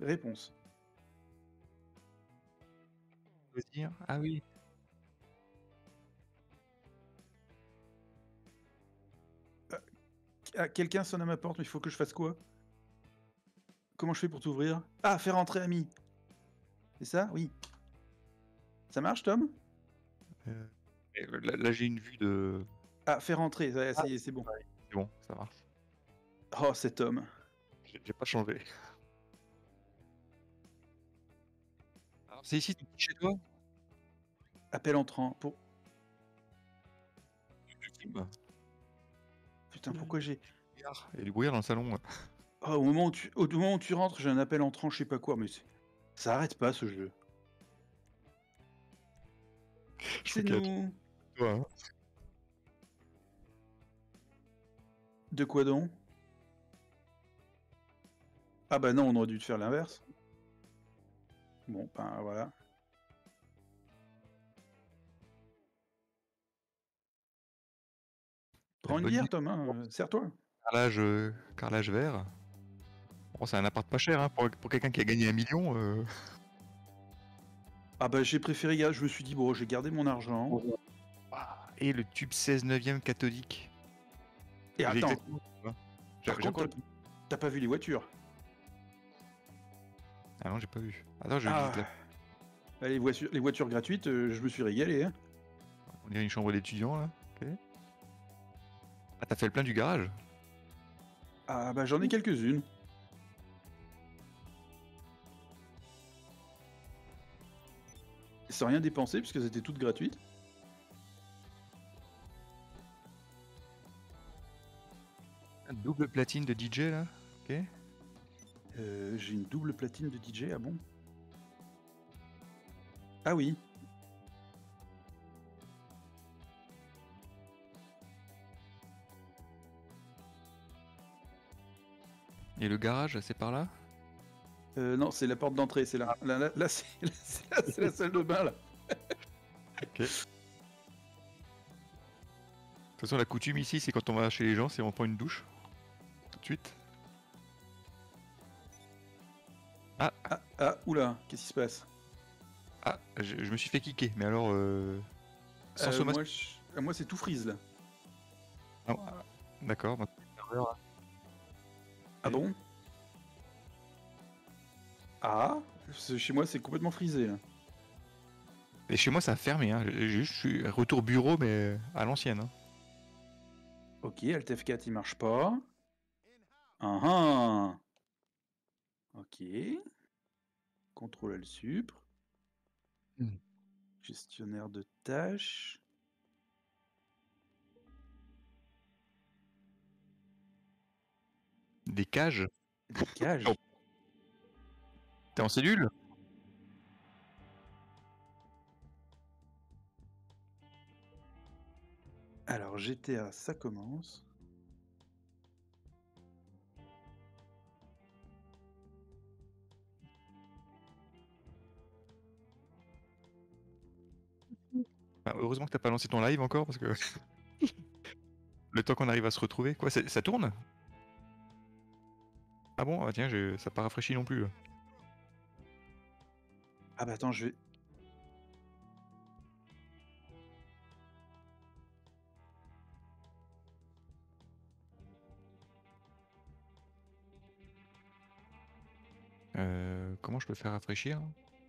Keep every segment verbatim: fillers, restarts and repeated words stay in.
Réponse. Dire? Ah oui. Ah, ah, quelqu'un sonne à ma porte, mais il faut que je fasse quoi? Comment je fais pour t'ouvrir? Ah, faire entrer ami. C'est ça? Oui. Ça marche, Tom? Heu, et là là, j'ai une vue de Ah, faire entrer, ouais, ah ça y est, oui, c'est bon. ouais, c'est bon, ça marche. Oh, cet homme. J'ai j'ai pas changé. Alors c'est ici, chez toi? Appel entrant pour Du film? putain, Ouh là là, pourquoi j'ai il y a du brouillard il y a du brouillard dans le salon, là. oh, au moment où tu au moment où tu rentres, j'ai un appel entrant, je sais pas quoi, mais c'est ça arrête pas ce jeu. Je crois C'est qu'il y a nous. toi, hein. De quoi donc? Ah bah non, on aurait dû te faire l'inverse. Bon, ben voilà. La Prends une bonne bière, nuit. Tom, hein, heu, sers-toi. Carrelage, heu, carrelage vert. Bon, c'est un appart pas cher, hein, pour pour quelqu'un qui a gagné un million, heu. Ah bah j'ai préféré ga je me suis dit: «Bon, j'ai gardé mon argent». Waouh et le tube seize neuvième cathodique. Et J'ai attends, exactement, tu vois? J'ai par j'ai contre, encore tu le as p tu as pas vu les voitures? ah non, j'ai pas vu. Attends, je visite Ah! la Ah, les voitures les voitures gratuites, heu, je me suis régalé, hein. on dirait une chambre d'étudiant, là. OK. Ah, tu as fait le plein du garage? Ah bah j'en ai quelques-unes. Sans rien dépenser puisqu'elles étaient toutes gratuites. Ah, double platine de D J, là. OK. Heu, j'ai une double platine de D J, ah bon? Ah oui. Et le garage, c'est par là? Heu, non, c'est la porte d'entrée, c'est là. Ah. Là là là, c'est là, c'est là, c'est la salle de bain, là. OK. De toute façon, la coutume ici, c'est quand on va chez les gens, c'est on prend une douche. Tout de suite. Ah! Ah, ah, ouh là, qu'est-ce qui se passe? Ah! Je je me suis fait kicker, mais alors, heu, sans Heu, moi sommation? je ah moi c'est tout freeze, là. Ah ah, d'accord, bah, serveur, là. Ah OK. bon? Ah! Ce chez moi, c'est complètement frisé, là. Et chez moi, ça a fermé, hein. J'ai juste je suis retour bureau, mais à l'ancienne, hein. OK, alt F quatre, il marche pas. Hein, hein. OK. Contrôle Alt Sup. Mmh. Gestionnaire de tâches. Des cages? Des Oh. cages? Tu es en cellule? Alors G T A, ça commence. Bah, heureusement que tu as pas lancé ton live encore parce que le temps qu'on arrive à se retrouver. Quoi, c'est ça tourne? Ah bon? Ah tiens, je ça a pas rafraîchi non plus, là. Ah bah attends, je vais Heu, comment je peux faire rafraîchir?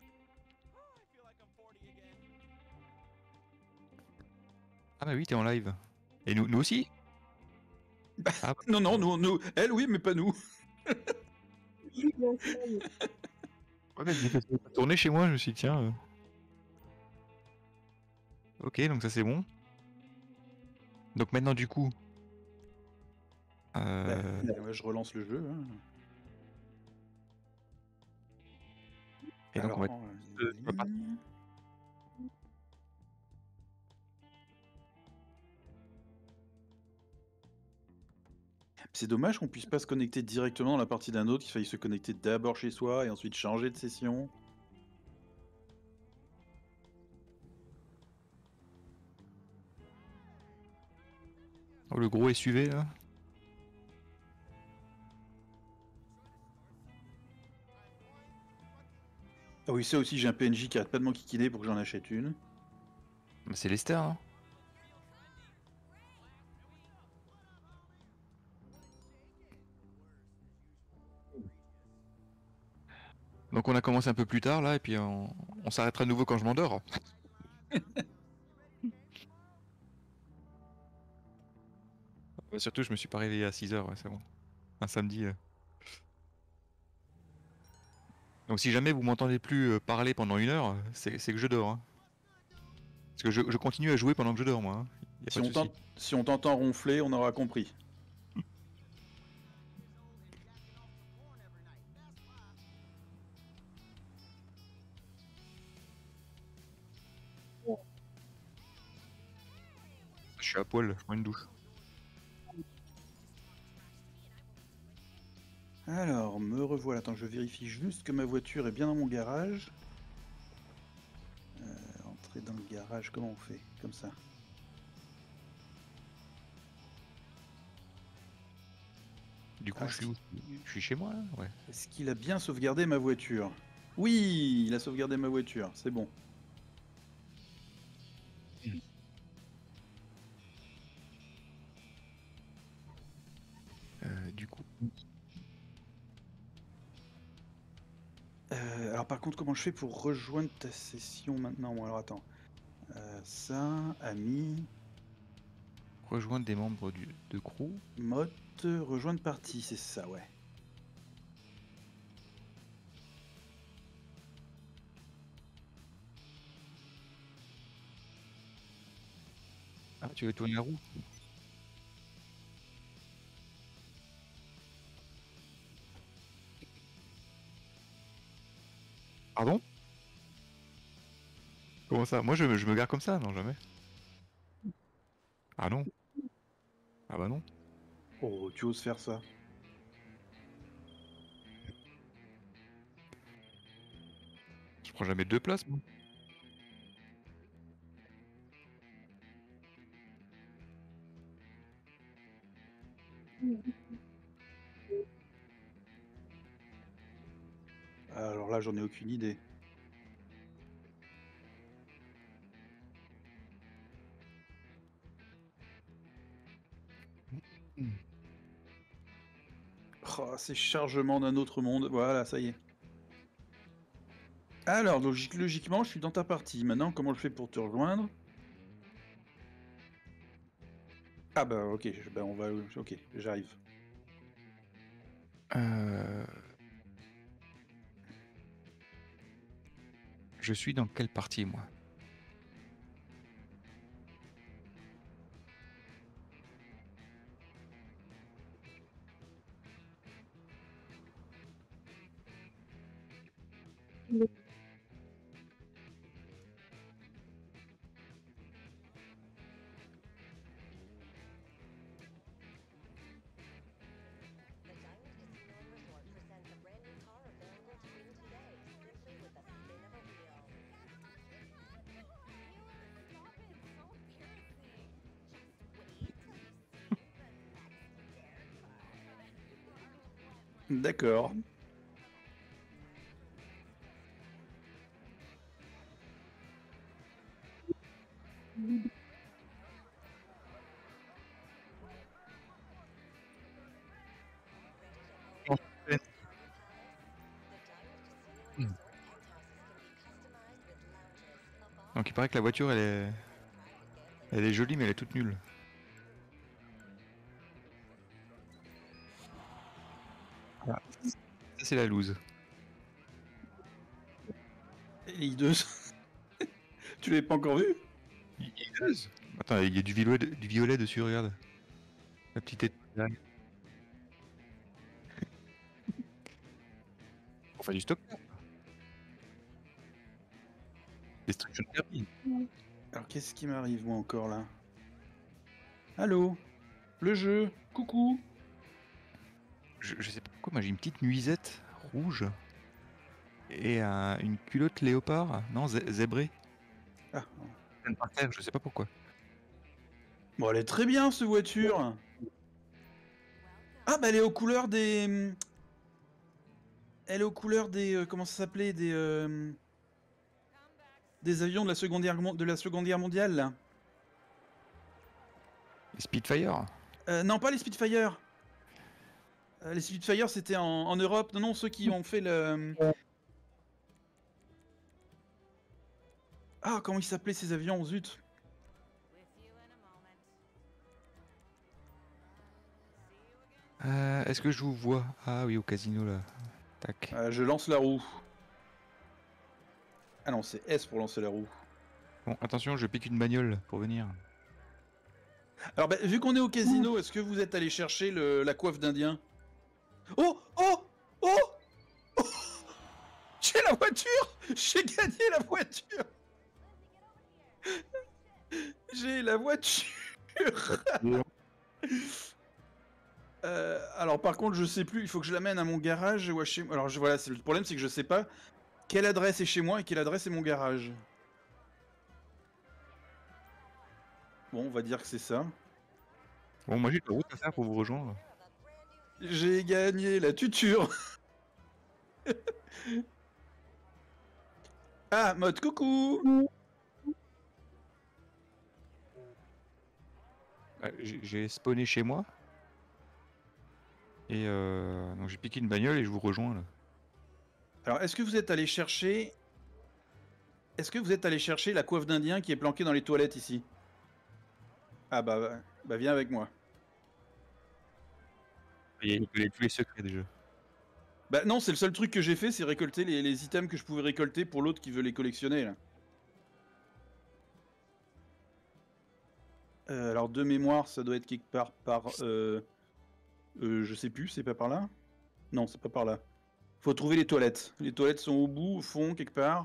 Ah bah oui, tu es en live. Et nous nous aussi? Ah non, non, nous nous elle oui, mais pas nous. ouais, mais je l'ai fait tourner chez moi, je me suis dit: «Tiens, heu». OK, donc ça c'est bon. Donc maintenant du coup Bah, heu ouais, je relance le jeu, hein. et donc on va Alors être en heu, sur la partie ligne. C'est dommage qu'on puisse pas se connecter directement dans la partie d'un autre, qu'il faille se connecter d'abord chez soi et ensuite changer de session. oh le gros S U V là. Ah oui, ça aussi, j'ai un P N J qui arrête pas de m'enquiquiner pour que j'en achète une. Bah, c'est Lester, hein. Donc on a commencé un peu plus tard là, et puis on, on s'arrêtera de nouveau quand je m'endors. Bah, surtout, je me suis pas réveillé à six heures, ouais, c'est bon. Un samedi. euh. Donc si jamais vous m'entendez plus euh, parler pendant une heure, c'est c'est que je dors, hein. Parce que je, je continue à jouer pendant que je dors, moi, hein. Y a Si pas de on souci. t'ent- si on t'entend ronfler, on aura compris. Je suis à poil, je prends une douche. Alors, me revoilà. Attends, je vérifie juste que ma voiture est bien dans mon garage. Euh, entrer dans le garage, comment on fait? Comme ça. Du coup, Ah, je est-ce suis qu'il où? Je suis chez moi, là? Ouais. est-ce qu'il a bien sauvegardé ma voiture? Oui, il a sauvegardé ma voiture, c'est bon. Euh, du coup, Euh, alors par contre, comment je fais pour rejoindre ta session maintenant? Bon, alors attends. Euh, ça, ami, rejoindre des membres du, de crew. mode, rejoindre partie, c'est ça, ouais. Ah, tu veux tourner la roue? Pardon? Comment ça? Moi, je, me- je me gare comme ça? Non, jamais. Ah non? Ah bah non. Oh, tu oses faire ça? Je prends jamais deux places, moi. Alors là, j'en ai aucune idée. Oh, c'est chargement d'un autre monde. Voilà, ça y est. Alors, logique, logiquement, je suis dans ta partie. Maintenant, comment je fais pour te rejoindre? Ah bah ok, je- bah on va... Ok, j'arrive. Euh... Je suis dans quelle partie, moi? D'accord. Donc il paraît que la voiture, elle est... Elle est jolie, mais elle est toute nulle. Ah. Ça, c'est la loose. Et les hideuses. Tu l'avais pas encore vu? Hideuse. Attends, il y a du violet, du violet dessus, regarde. La petite étoile. On fait du stock. Destruction Derby. Alors qu'est-ce qui m'arrive moi encore là? Allô? Le jeu? Coucou? Je, je sais pas pourquoi, moi j'ai une petite nuisette rouge. Et un- une culotte léopard. Non, zé- zébrée. Ah. Par terre, je sais pas pourquoi. Bon, elle est très bien, cette voiture. Ah, bah elle est aux couleurs des... Elle est aux couleurs des... euh, comment ça s'appelait? Des... euh, Des avions de la Seconde Guerre, mon- de la Seconde Guerre mondiale, là. Les Spitfire. Euh, non, pas les Spitfire. Euh, les Spitfire, c'était en, en Europe. Non, non, ceux qui ont fait le... Ah, comment ils s'appelaient ces avions, zut. Euh, Est-ce que je vous vois? Ah oui, au casino là. Tac. Euh, je lance la roue. Ah non, c'est S pour lancer la roue. Bon, attention, je pique une bagnole pour venir. Alors, bah, vu qu'on est au casino, est-ce que vous êtes allé chercher le, la coiffe d'Indien? Oh Oh Oh Oh J'ai la voiture! J'ai gagné la voiture! J'ai la voiture! euh, alors par contre, je sais plus, il faut que je l'amène à mon garage ou à chez moi. Alors je, voilà, le problème c'est que je sais pas quelle adresse est chez moi et quelle adresse est mon garage. Bon, on va dire que c'est ça. Bon, moi j'ai de la route à faire pour vous rejoindre. J'ai gagné la tuture! Ah, mode coucou! Ouais, j'ai- J'ai spawné chez moi. Et euh, donc j'ai piqué une bagnole et je vous rejoins là. Alors, est-ce que vous êtes allé chercher... Est-ce que vous êtes allé chercher la coiffe d'Indien qui est planquée dans les toilettes ici? Ah bah, bah viens avec moi. Il y a tous les secrets déjà. Bah non, c'est le seul truc que j'ai fait, c'est récolter les, les items que je pouvais récolter pour l'autre qui veut les collectionner là. Euh, alors de mémoire, ça doit être quelque part par... Euh, euh, je sais plus, c'est pas par là? Non, c'est pas par là. Faut trouver les toilettes. Les toilettes sont au bout, au fond, quelque part.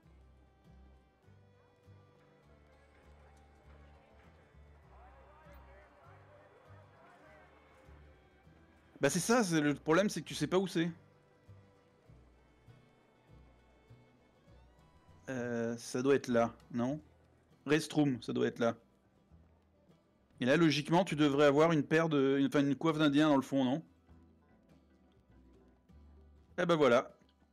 Bah c'est ça, c'est le problème, c'est que tu sais pas où c'est. Euh, ça doit être là, non? Restroom, ça doit être là. Et là, logiquement, tu devrais avoir une paire de... Enfin, une coiffe d'Indien dans le fond, non? Eh bah voilà.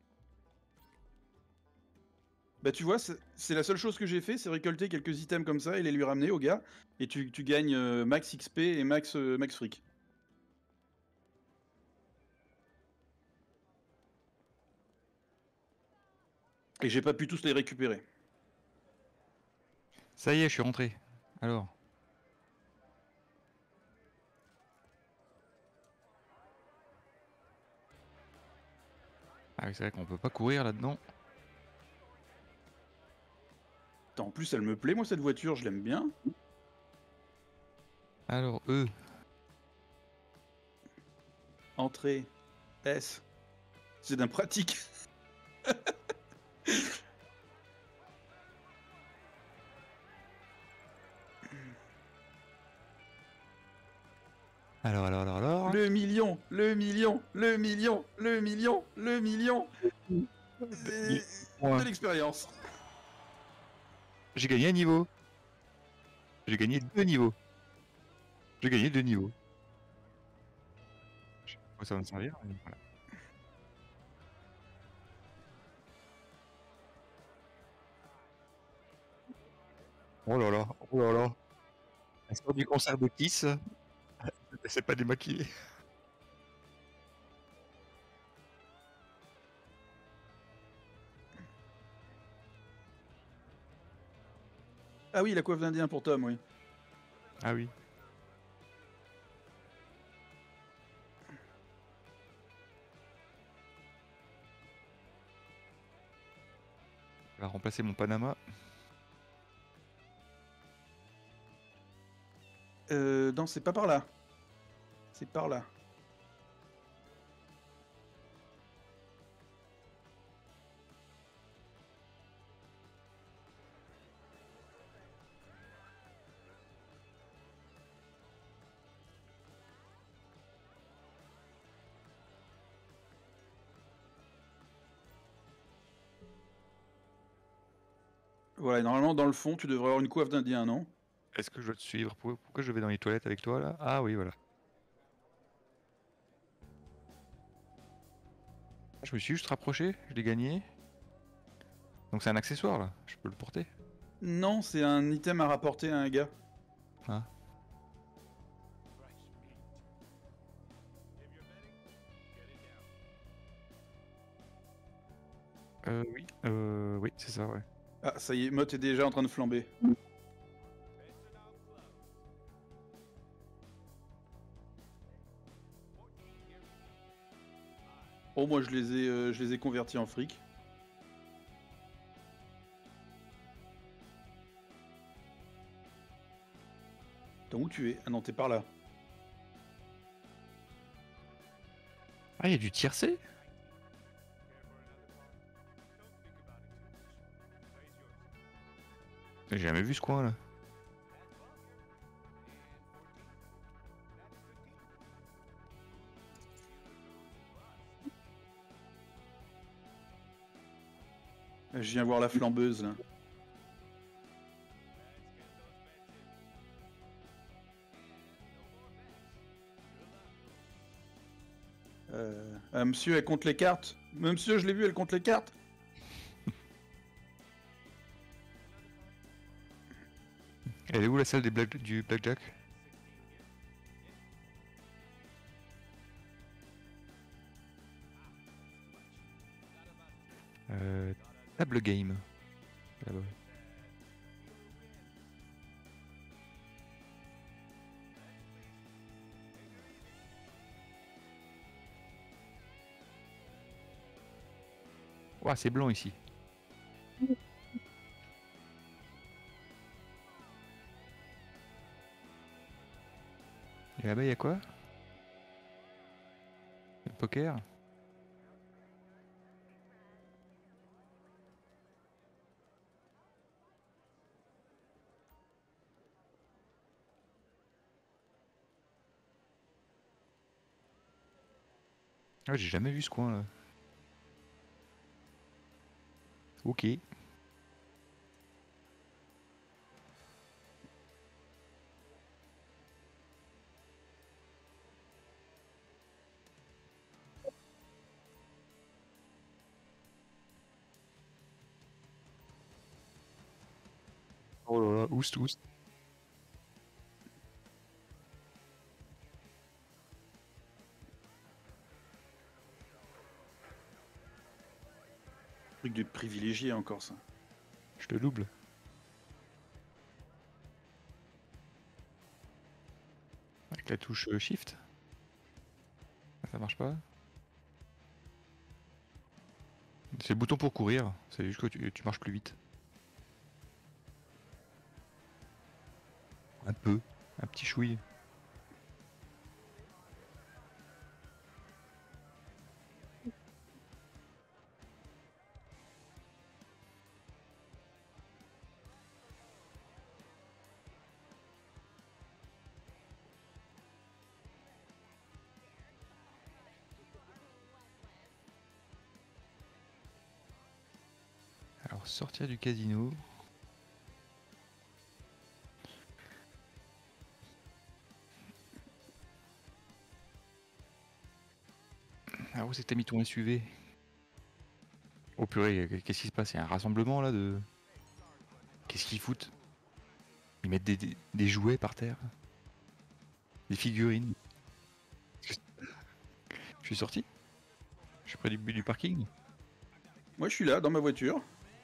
Bah tu vois, c'est la seule chose que j'ai fait, c'est récolter quelques items comme ça et les lui ramener au gars. Et tu, tu gagnes euh, max X P et max, euh, max fric. Et j'ai pas pu tous les récupérer. Ça y est, je suis rentré. Alors. Ah oui, c'est vrai qu'on peut pas courir là-dedans. En plus, elle me plaît, moi, cette voiture, je l'aime bien. Alors, eux. Entrée. S. C'est d'un pratique. Alors, alors, alors, alors. Le million, le million, le million, le million, le million. Et... Ouais. De l'expérience. J'ai gagné un niveau. J'ai gagné deux niveaux. J'ai gagné deux niveaux. Je sais pas à quoi ça va me servir. Mais voilà. Oh là là, oh là là. Un soir du concert de Kiss. C'est pas démaquillé. Ah oui, la coiffe d'Indien pour Tom, oui. Ah oui. Je vais remplacer mon Panama. Euh, non, c'est pas par là. C'est par là. Voilà, normalement, dans le fond, tu devrais avoir une coiffe d'Indien, non? Est-ce que je dois te suivre? Pourquoi je vais dans les toilettes avec toi là? Ah oui, voilà. Je me suis juste rapproché, je l'ai gagné. Donc c'est un accessoire là, je peux le porter. Non, c'est un item à rapporter à un gars. Ah. Euh, oui, euh, oui, c'est ça, ouais. Ah, ça y est, Mott est déjà en train de flamber. Oh, moi je les ai, euh, je les ai convertis en fric. Attends, où tu es? Ah non, t'es par là. Ah, il y a du tiercé? J'ai jamais vu ce coin là. Je viens voir la flambeuse là. Euh, ah, monsieur, elle compte les cartes. Monsieur, je l'ai vu, elle compte les cartes. Elle est où la salle des black... du blackjack? Euh, table game. Là-bas. Ouah, c'est blanc ici. Et là-bas, il y a quoi? Le poker? Ah, j'ai jamais vu ce coin là. Ok. Oh là là, oust oust. Truc de privilégié encore ça. Je te double. Avec la touche euh, Shift. Ça marche pas. C'est le bouton pour courir. C'est juste que tu, tu marches plus vite. Un peu. Un petit chouille. Alors, sortir du casino. Ah, où c'est que t'as mis ton S U V? Oh purée, qu'est-ce qui se passe? Il y a un rassemblement là de... Qu'est-ce qu'ils foutent? Ils mettent des, des, des jouets par terre. Des figurines. Je suis sorti. Je suis près du but du parking. Moi je suis là, dans ma voiture.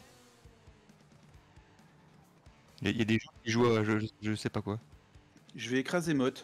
Il y, y a des gens qui jouent à je, je, je sais pas quoi. Je vais écraser Mott.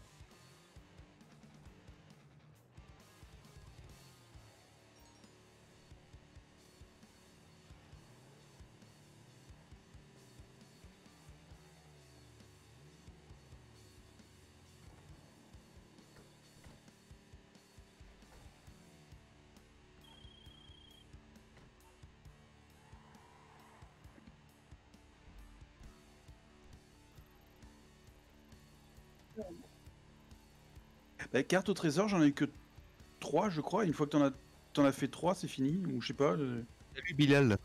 La carte au trésor, j'en ai que trois, je crois. Une fois que t'en as, t'en as fait trois, c'est fini. Ou je sais pas. je- Salut Bilal.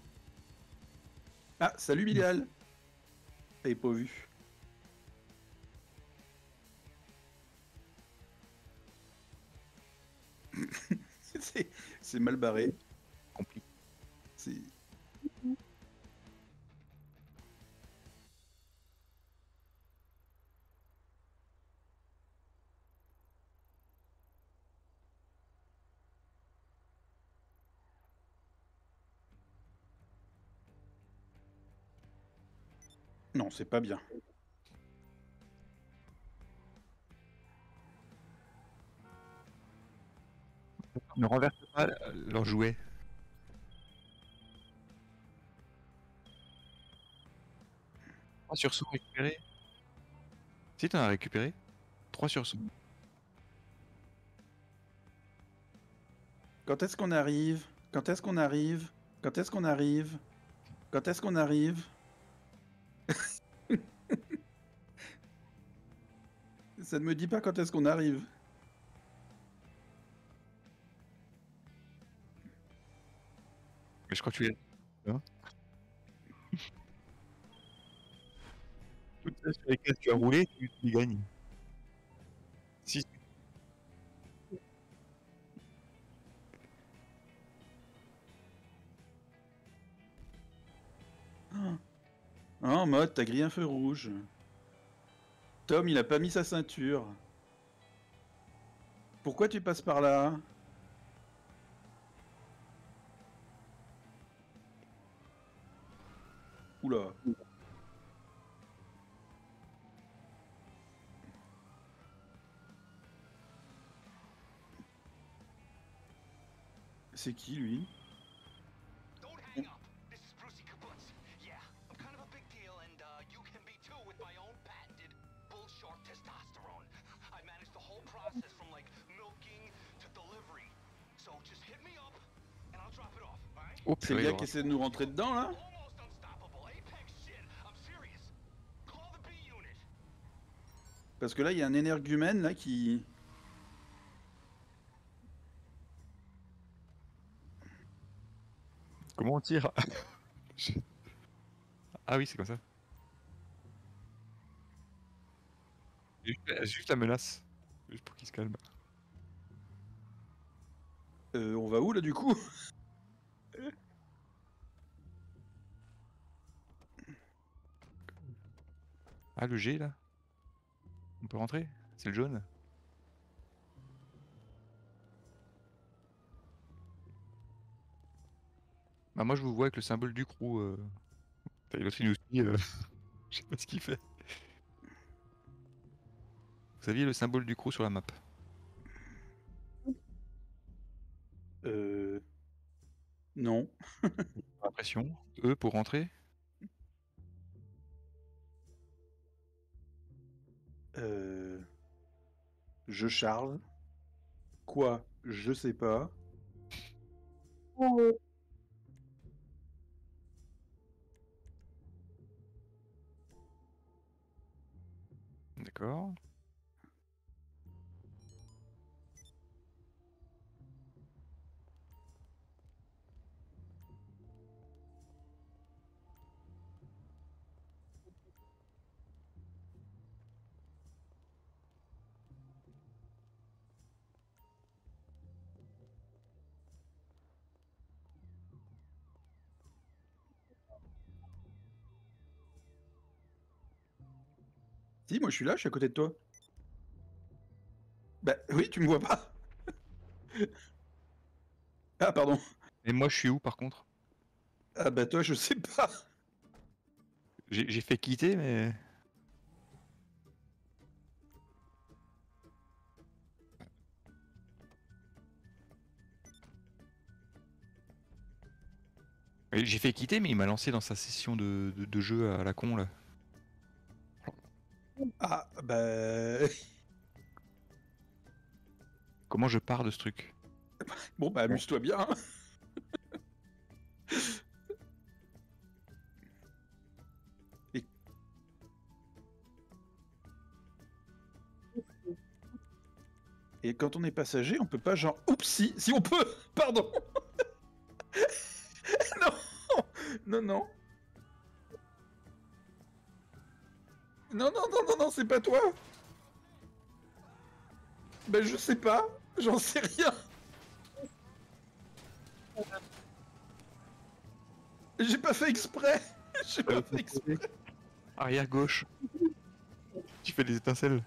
Ah, salut Bilal. T'avais pas vu. c'est c'est mal barré. Compliqué. C'est Non, c'est pas bien. Ne renverse pas leur jouet. trois sursauts récupérés. Si t'en as récupéré trois sursauts. Quand est-ce qu'on arrive? Quand est-ce qu'on arrive? Quand est-ce qu'on arrive? Quand est-ce qu'on arrive? Ça ne me dit pas quand est-ce qu'on arrive. Mais je crois que tu es. Hein Toutes celles sur lesquelles tu as roulé, tu, tu gagnes. Si. Ah, en mode, t'as grillé un feu rouge. Tom, il a pas mis sa ceinture. Pourquoi tu passes par là? Oula. C'est qui, lui? Don't hang up. This is Brucey Kibbutz. Yeah, I'm kind of a big deal, and uh, you can be too with my own patented bull-short testosterone. I manage the whole process from like milking to delivery. So just hit me up, and I'll drop it off. All right? Oh, C'est le purée, gars qui essaie de nous rentrer dedans, là? Almost unstoppable. Apex shit. I'm serious. Call the B unit. Parce que là, il y a un énergumène, là, qui... comment on tire? Ah oui, c'est comme ça. Juste, juste la menace. Juste pour qu'il se calme. Euh, on va où, là, du coup? Ah, le G, là? On peut rentrer? C'est le jaune? Bah moi je vous vois avec le symbole du crew. Euh... T'as l'autre il nous suit, euh... je sais pas ce qu'il fait. Vous aviez le symbole du crew sur la map. Euh... Non. Impression. E pour rentrer. Euh... Je Charles. Quoi? Je sais pas. D'accord. Si, moi je suis là, je suis à côté de toi. Bah oui, tu me vois pas. Ah, pardon. Et moi je suis où par contre? Ah bah toi, je sais pas. J'ai j'ai fait quitter mais... Mais j'ai fait quitter mais il m'a lancé dans sa session de, de, de jeu à la con là. Ah, bah... Comment je pars de ce truc? Bon, bah amuse-toi bien. Hein. Et... Et quand on est passager, on peut pas genre... Oups, si, si on peut. Pardon. Non. Non, non. Non, non, non, non, non, c'est pas toi. Bah je sais pas. J'en sais rien. J'ai pas fait exprès. J'ai pas fait exprès. Arrière gauche. Tu fais des étincelles.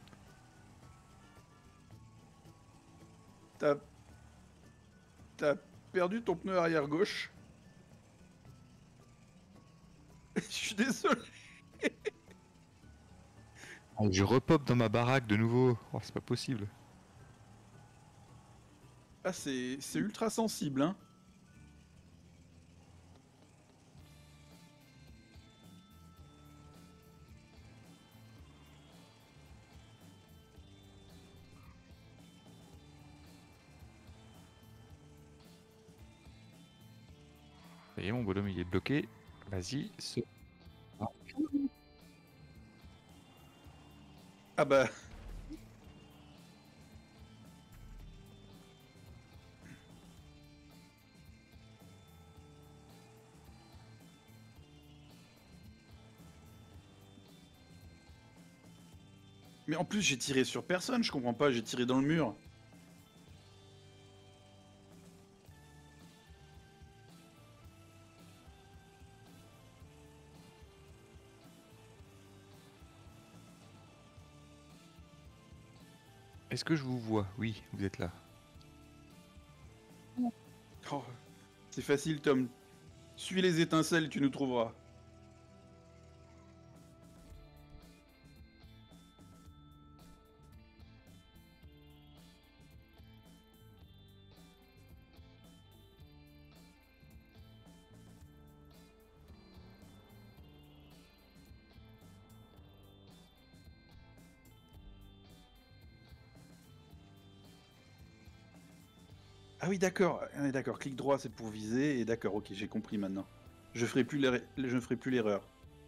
T'as... T'as perdu ton pneu arrière gauche. Je suis désolé. Ah, je repop dans ma baraque de nouveau. Oh, c'est pas possible. Ah, c'est c'est ultra sensible, hein. Ça y est, mon bonhomme il est bloqué. Vas-y, se... Ah bah... Mais en plus, j'ai tiré sur personne, je comprends pas, j'ai tiré dans le mur. Est-ce que je vous vois? Oui, vous êtes là. Oh, c'est facile, Tom. Suis les étincelles, tu nous trouveras. Ah oui, d'accord, on est d'accord. Clic droit, c'est pour viser, et d'accord, ok, j'ai compris maintenant. Je ferai plus l'erre- je ne ferai plus l'erreur.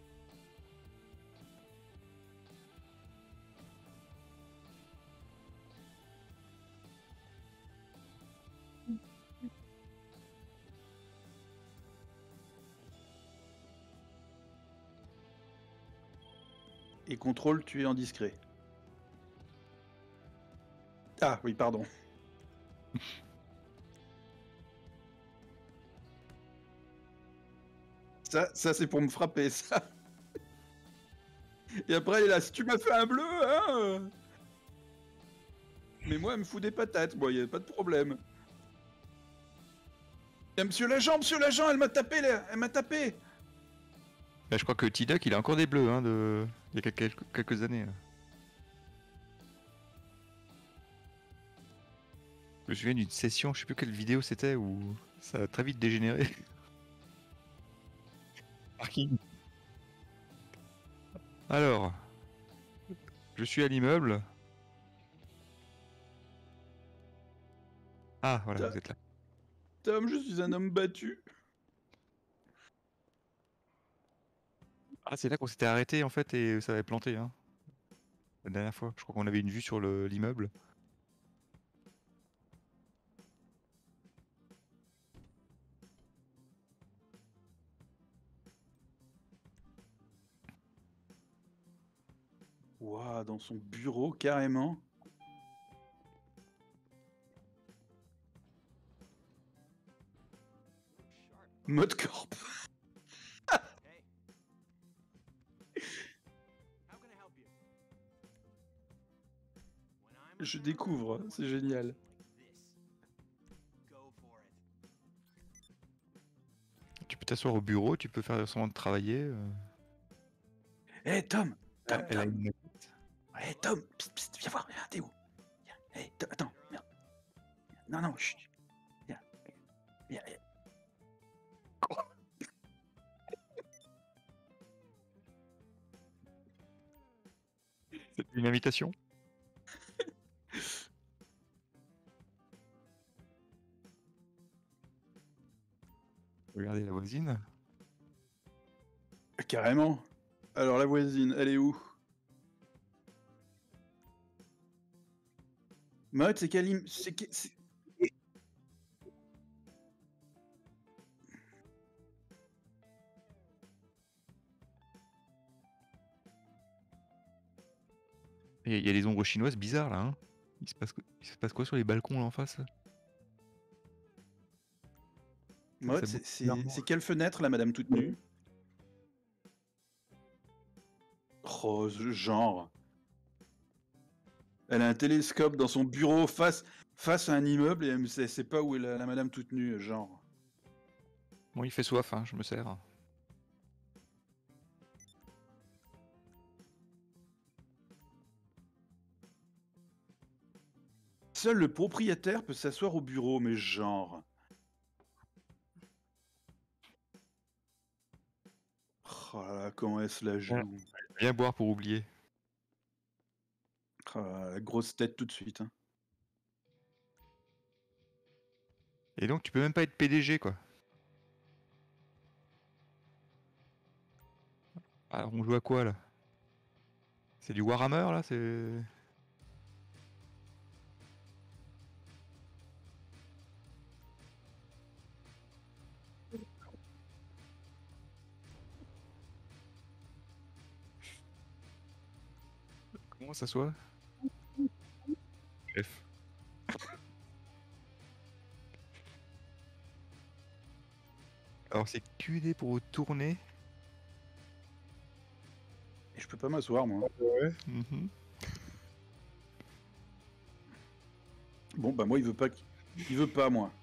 Et contrôle, tu es en discret. Ah oui, pardon. Ça, ça c'est pour me frapper, ça. Et après, il est là, si tu m'as fait un bleu, hein. Mais moi, elle me fout des patates, moi, y a pas de problème. Et monsieur l'agent, monsieur l'agent, elle m'a tapé, là, elle m'a tapé. Là, je crois que T-Duck il a encore des bleus hein, de... il y a quelques, quelques années. Là. Je me souviens d'une session, je sais plus quelle vidéo c'était, où ça a très vite dégénéré. Parking. Alors, je suis à l'immeuble. Ah, voilà, Ta- vous êtes là. Tom, je suis un homme battu. Ah, c'est là qu'on s'était arrêté en fait et ça avait planté. Hein. La dernière fois, je crois qu'on avait une vue sur le- l'immeuble. Ouah, dans son bureau, carrément. Mode corp. Hey. How can I help you? When I'm Je around, découvre, I want c'est génial. like this. Go for it. Tu peux t'asseoir au bureau, tu peux faire semblant de travailler. euh. Hé, Tom, Tom, Elle a Tom. une- Hé, Tom, psst, psst, viens voir, viens, t'es où? Viens, hé, Tom, attends, viens. Non, non, chut. Viens, viens, viens. C'est une invitation. Regardez la voisine. Carrément. Alors, la voisine, elle est où? Mode, c'est quel im- c'est que- c'est- Il y, a- il y a des ombres chinoises bizarres là. Hein. Il, se passe, il se passe quoi sur les balcons là en face? Mode, Ça c'est- bouge c'est bizarrement. c'est quelle fenêtre, la madame toute nue? Oh, ce genre. Elle a un télescope dans son bureau face, face à un immeuble et elle ne sait, sait pas où est la, la madame toute nue, genre. Bon, il fait soif, hein, je me sers. Seul le propriétaire peut s'asseoir au bureau, mais genre... Oh là là, comment elle se la joue. Viens boire pour oublier. Oh là là, la grosse tête tout de suite. Hein. Et donc tu peux même pas être P D G quoi. Alors on joue à quoi là? C'est du Warhammer là, c'est... Comment ça soit? Chef. Alors c'est Q D pour tourner. Et je peux pas m'asseoir, moi. Ouais. Mmh. Bon, bah moi, il veut pas... qu'- Il veut pas, moi.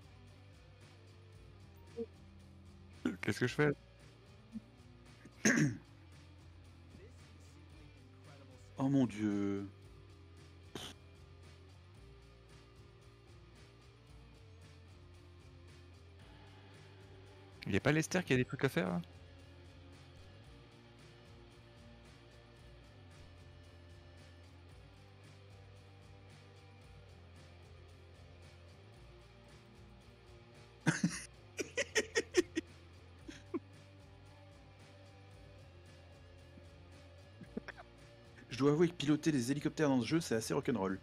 Qu'est-ce que je fais? Oh mon dieu. Il y a pas Lester qui a des trucs à faire là? Je dois avouer que piloter des hélicoptères dans ce jeu, c'est assez rock'n'roll.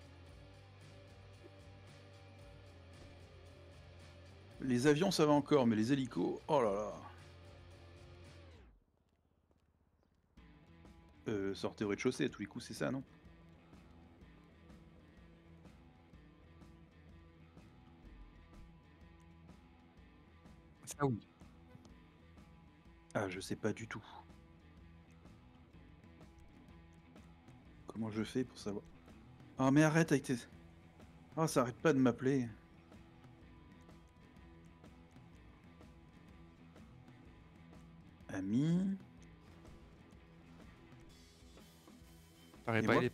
Les avions, ça va encore, mais les hélicos... Oh là là. Euh, sortez au rez-de-chaussée, à tous les coups, c'est ça, non? Ça oui. Ah, je sais pas du tout. Comment je fais pour savoir? Oh mais arrête avec tes... Oh, ça arrête pas de m'appeler. Ami... T'as Et réparé moi les...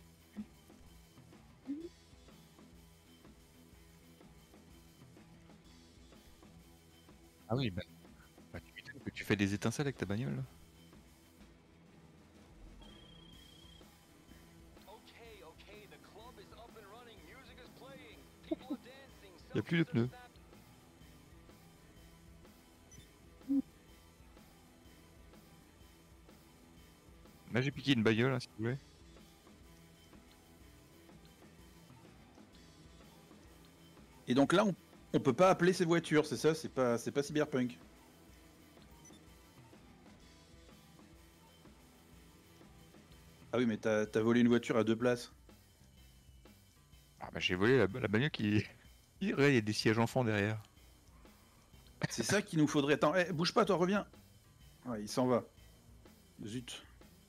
Ah oui, bah, bah tu m'étonnes que tu fais des étincelles avec ta bagnole là. Okay, okay, the club is up and running. Music is playing. People are dancing. Y a plus de pneus. Là j'ai piqué une bagnole hein, si vous voulez. Et donc là, on, on peut pas appeler ces voitures, c'est ça? C'est pas, c'est pas cyberpunk. Ah oui, mais t'as t'as volé une voiture à deux places. Ah bah j'ai volé la, la bagnole qui... Il y a des sièges enfants derrière. C'est ça qu'il nous faudrait. Attends, eh, bouge pas, toi, reviens. Ouais, il s'en va. Zut.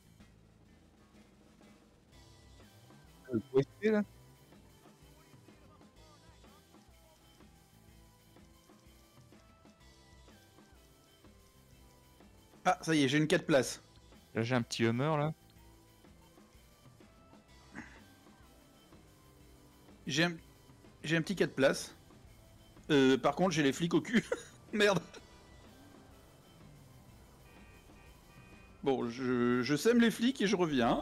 Le O S P là? Ah, ça y est, j'ai une quatre places. Là j'ai un petit Hummer là. J'ai un... j'ai un petit quatre places. Euh, par contre, j'ai les flics au cul. Merde. Bon, je, je sème les flics et je reviens.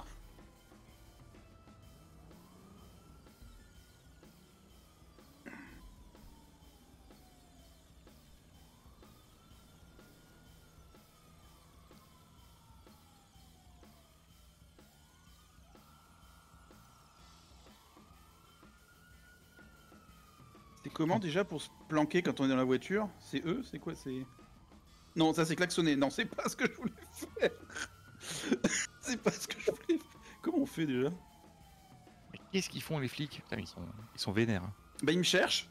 C'est comment déjà pour se planquer quand on est dans la voiture? C'est eux? C'est quoi? C'est... Non, ça c'est klaxonner. Non, c'est pas ce que je voulais faire. C'est pas ce que je voulais faire. Comment on fait déjà? Mais qu'est-ce qu'ils font les flics? Putain, ils sont, ils sont vénères. Hein. Bah, ils me cherchent.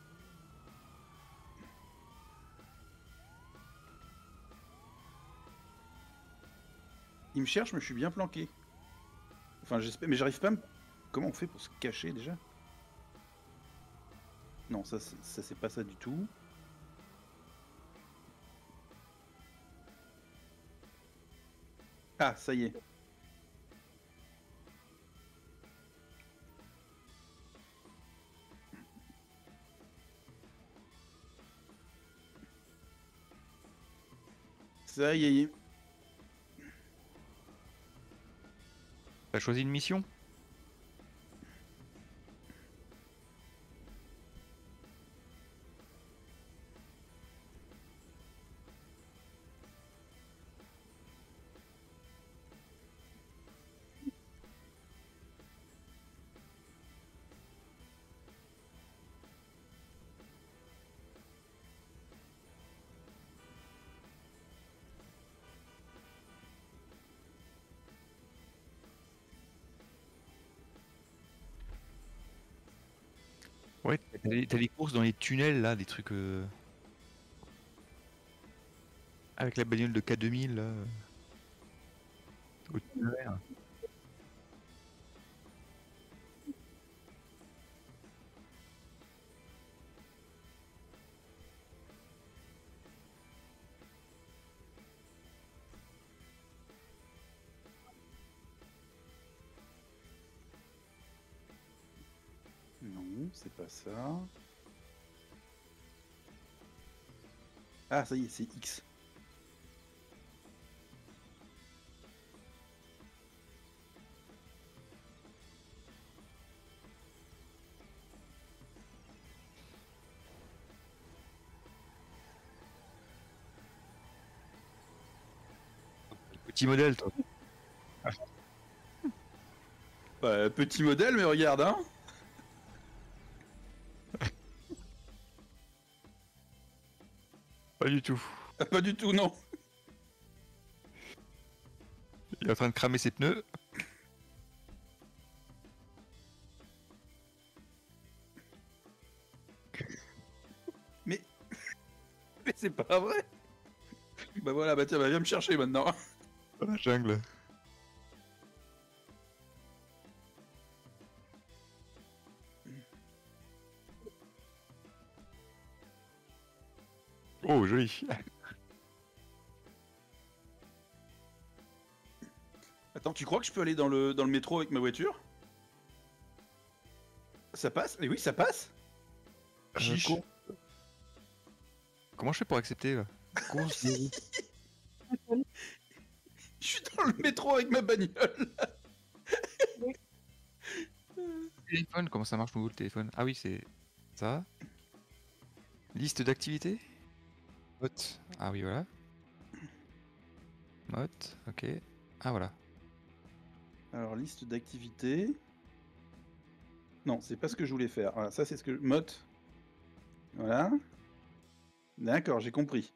Ils me cherchent, mais je suis bien planqué. Enfin, j'espère, mais j'arrive pas à me... Comment on fait pour se cacher déjà? Non, ça, c'est- ça c'est pas ça du tout. Ah, ça y est. Ça y est. T'as choisi une mission? Ouais, t'as des, t'as des courses dans les tunnels là, des trucs euh, avec la bagnole de K deux mille là. Au tunnel. Non, c'est pas ça. Ah, ça y est, c'est X. Petit modèle, toi. Bah, petit modèle, mais regarde, hein. Pas du tout. Ah, pas du tout, non. Il est en train de cramer ses pneus. Mais... mais c'est pas vrai. Bah voilà, bah tiens, bah viens me chercher maintenant. Dans la jungle. Oh, joli. Attends, tu crois que je peux aller dans le, dans le métro avec ma voiture? Ça passe? Mais oui, ça passe. Euh, Chiche. co- Comment je fais pour accepter là? Course de route. Je suis dans le métro avec ma bagnole. Téléphone, comment ça marche nouveau le téléphone? Ah oui, c'est ça. Liste d'activités? Note. Ah oui, voilà. Note, ok. Ah voilà. Alors, liste d'activités. Non, c'est pas ce que je voulais faire. Voilà, ça, c'est ce que... Mot. Voilà. D'accord, j'ai compris.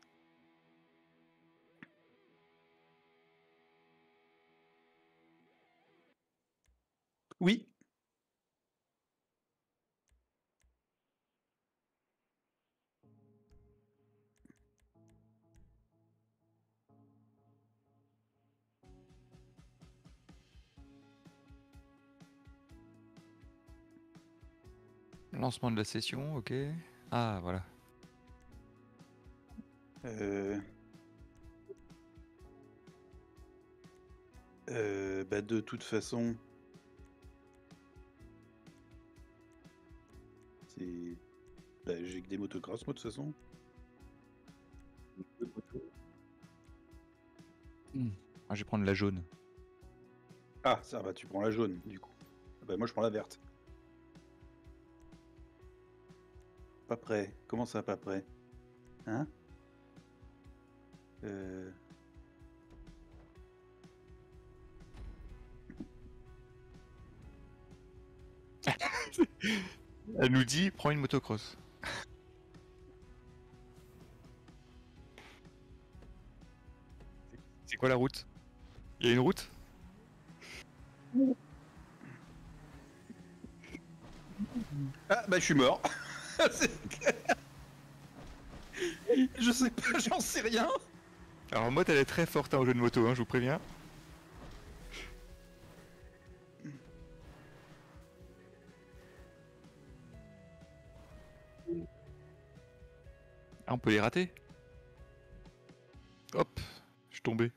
Oui. Lancement de la session, ok. Ah voilà. Euh... Euh, bah de toute façon... C'est... Bah, j'ai que des motocross, moi, de toute façon. Hmm. Ah, je vais prendre la jaune. Ah, ça va, tu prends la jaune, du coup. Bah, moi, je prends la verte. Pas prêt. Comment ça, pas prêt? Hein? Euh... Elle nous dit, prends une motocross. C'est quoi la route? Il y a une route? Ah, bah, je suis mort. C'est clair. Je sais pas, j'en sais rien. Alors Mot, elle est très forte hein, au jeu de moto, hein, je vous préviens. Ah, on peut les rater. Hop, je suis tombé.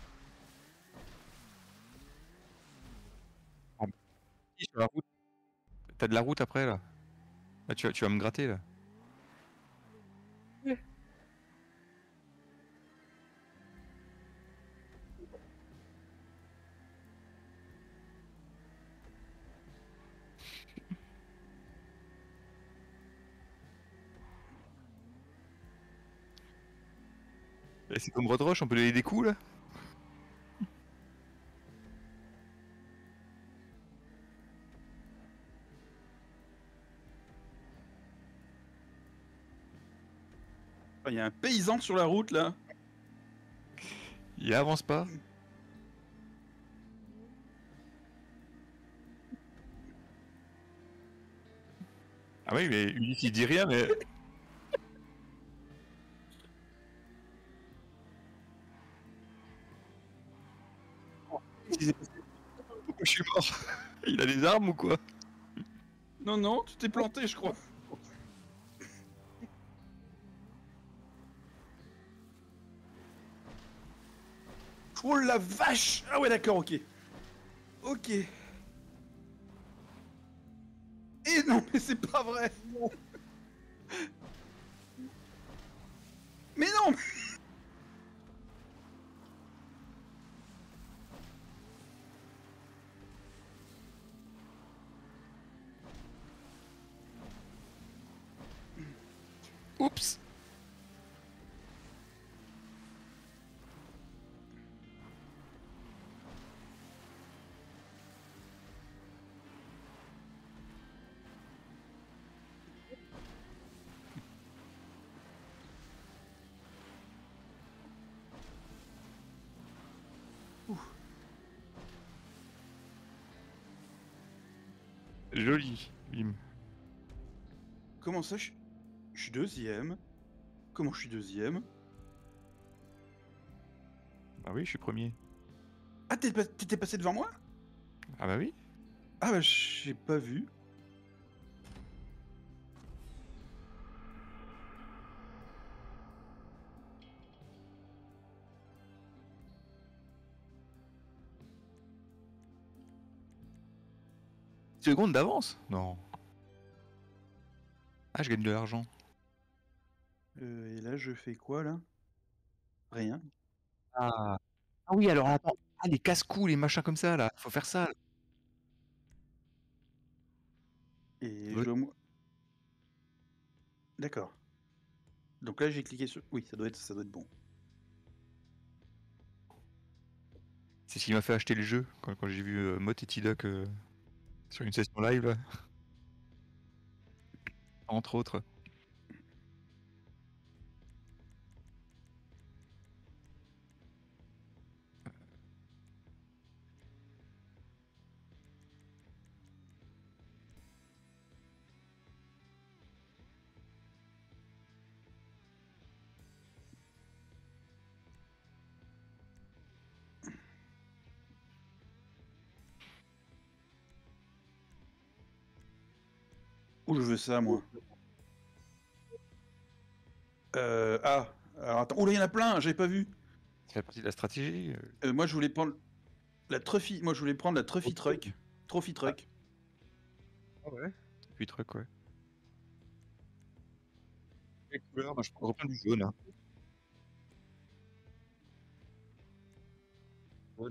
Ah, sur la route. t'as de la route après là. Là tu vas, tu vas me gratter là. Et c'est comme Road Rush, on peut donner des coups là. Il y a un paysan sur la route là. Il avance pas. Ah oui, mais Ulysse il dit rien, mais. Pourquoi je suis mort? Il a des armes ou quoi? Non, non, tu t'es planté, je crois. Oh la vache! Ah ouais, d'accord, ok. Ok. Et non, mais c'est pas vrai! Mais non! mais- Oups. Joli, bim. Comment ça, je... je suis deuxième? Comment je suis deuxième? Bah oui, je suis premier. Ah, t'es pas- t'étais passé devant moi? Ah bah oui. Ah bah, j'ai pas vu. Seconde d'avance? Non. Ah, je gagne de l'argent. Euh, et là, je fais quoi, là? Rien. Ah. Ah oui, alors attends. Ah, les casse-coups, les machins comme ça là. Faut faire ça. Et Oui. je dois... mo- D'accord. Donc là, j'ai cliqué sur... Oui, ça doit être, ça doit être bon. C'est ce qui m'a fait acheter le jeu quand, quand j'ai vu euh, Mott et T-Doc euh, sur une session live là. Entre autres. Où je veux ça, moi? Euh... Ah, alors attends. Oh là, il y en a plein, j'avais pas vu. Ça fait partie de la stratégie. euh. Euh, moi, je voulais prendre la trophy... Moi, je voulais prendre la trophy truck. Trophy truck. Ah ouais. Puis truc, ouais. Quelle couleur? Moi, je prends reprendre du jaune. Hein. Ouais.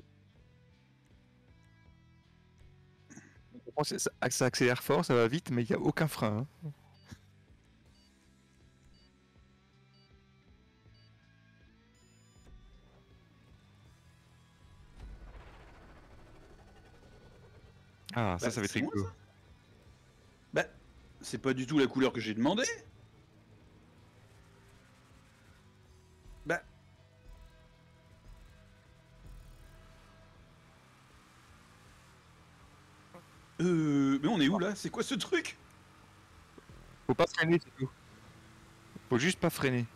Je pense que ça, ça accélère fort, ça va vite, mais il n'y a aucun frein. Hein. Ah, ça, Bah, ça va être c'est moi, rigolo. ça. Bah, c'est pas du tout la couleur que j'ai demandé. Bah... Euh... Mais on est où, là? C'est quoi ce truc? Faut pas freiner, c'est tout. Faut juste pas freiner.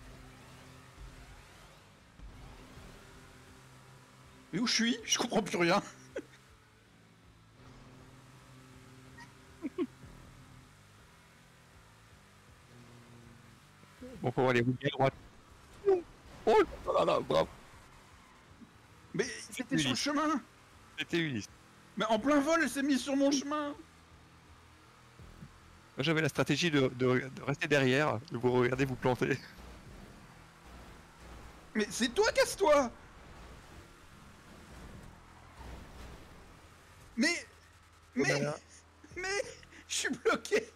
Mais où je suis? Je comprends plus rien. Bon, faut voir les roues bien droites. Oh là là, bravo. Mais c'était sur le chemin. C'était Ulysse. Mais en plein vol, elle s'est mise sur mon chemin. Moi, j'avais la stratégie de, de- de rester derrière, de vous regarder vous planter. Mais c'est toi, casse-toi! Mais... Mais... Voilà. Mais... Je suis bloqué!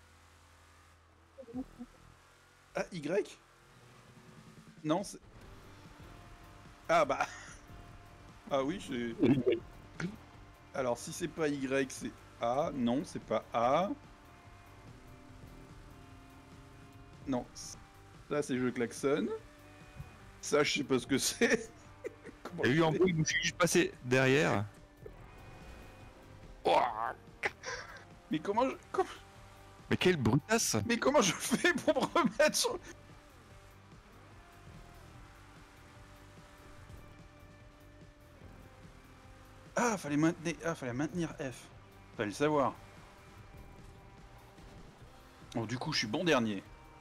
Ah, Y? Non, c'est... Ah bah... Ah oui, j'ai... Alors, si c'est pas Y, c'est A. Non, c'est pas A. Non, ça c'est je klaxonne. Ça, je sais pas ce que c'est. Comment Il y a eu je un fais bruit, je me suis juste passé derrière. Ouah. Mais comment je... comment- Mais quelle brutasse! Mais comment je fais pour me remettre sur... Ah, fallait maintenir... Ah, fallait maintenir F. Fallait le savoir. Bon, du coup, je suis bon dernier.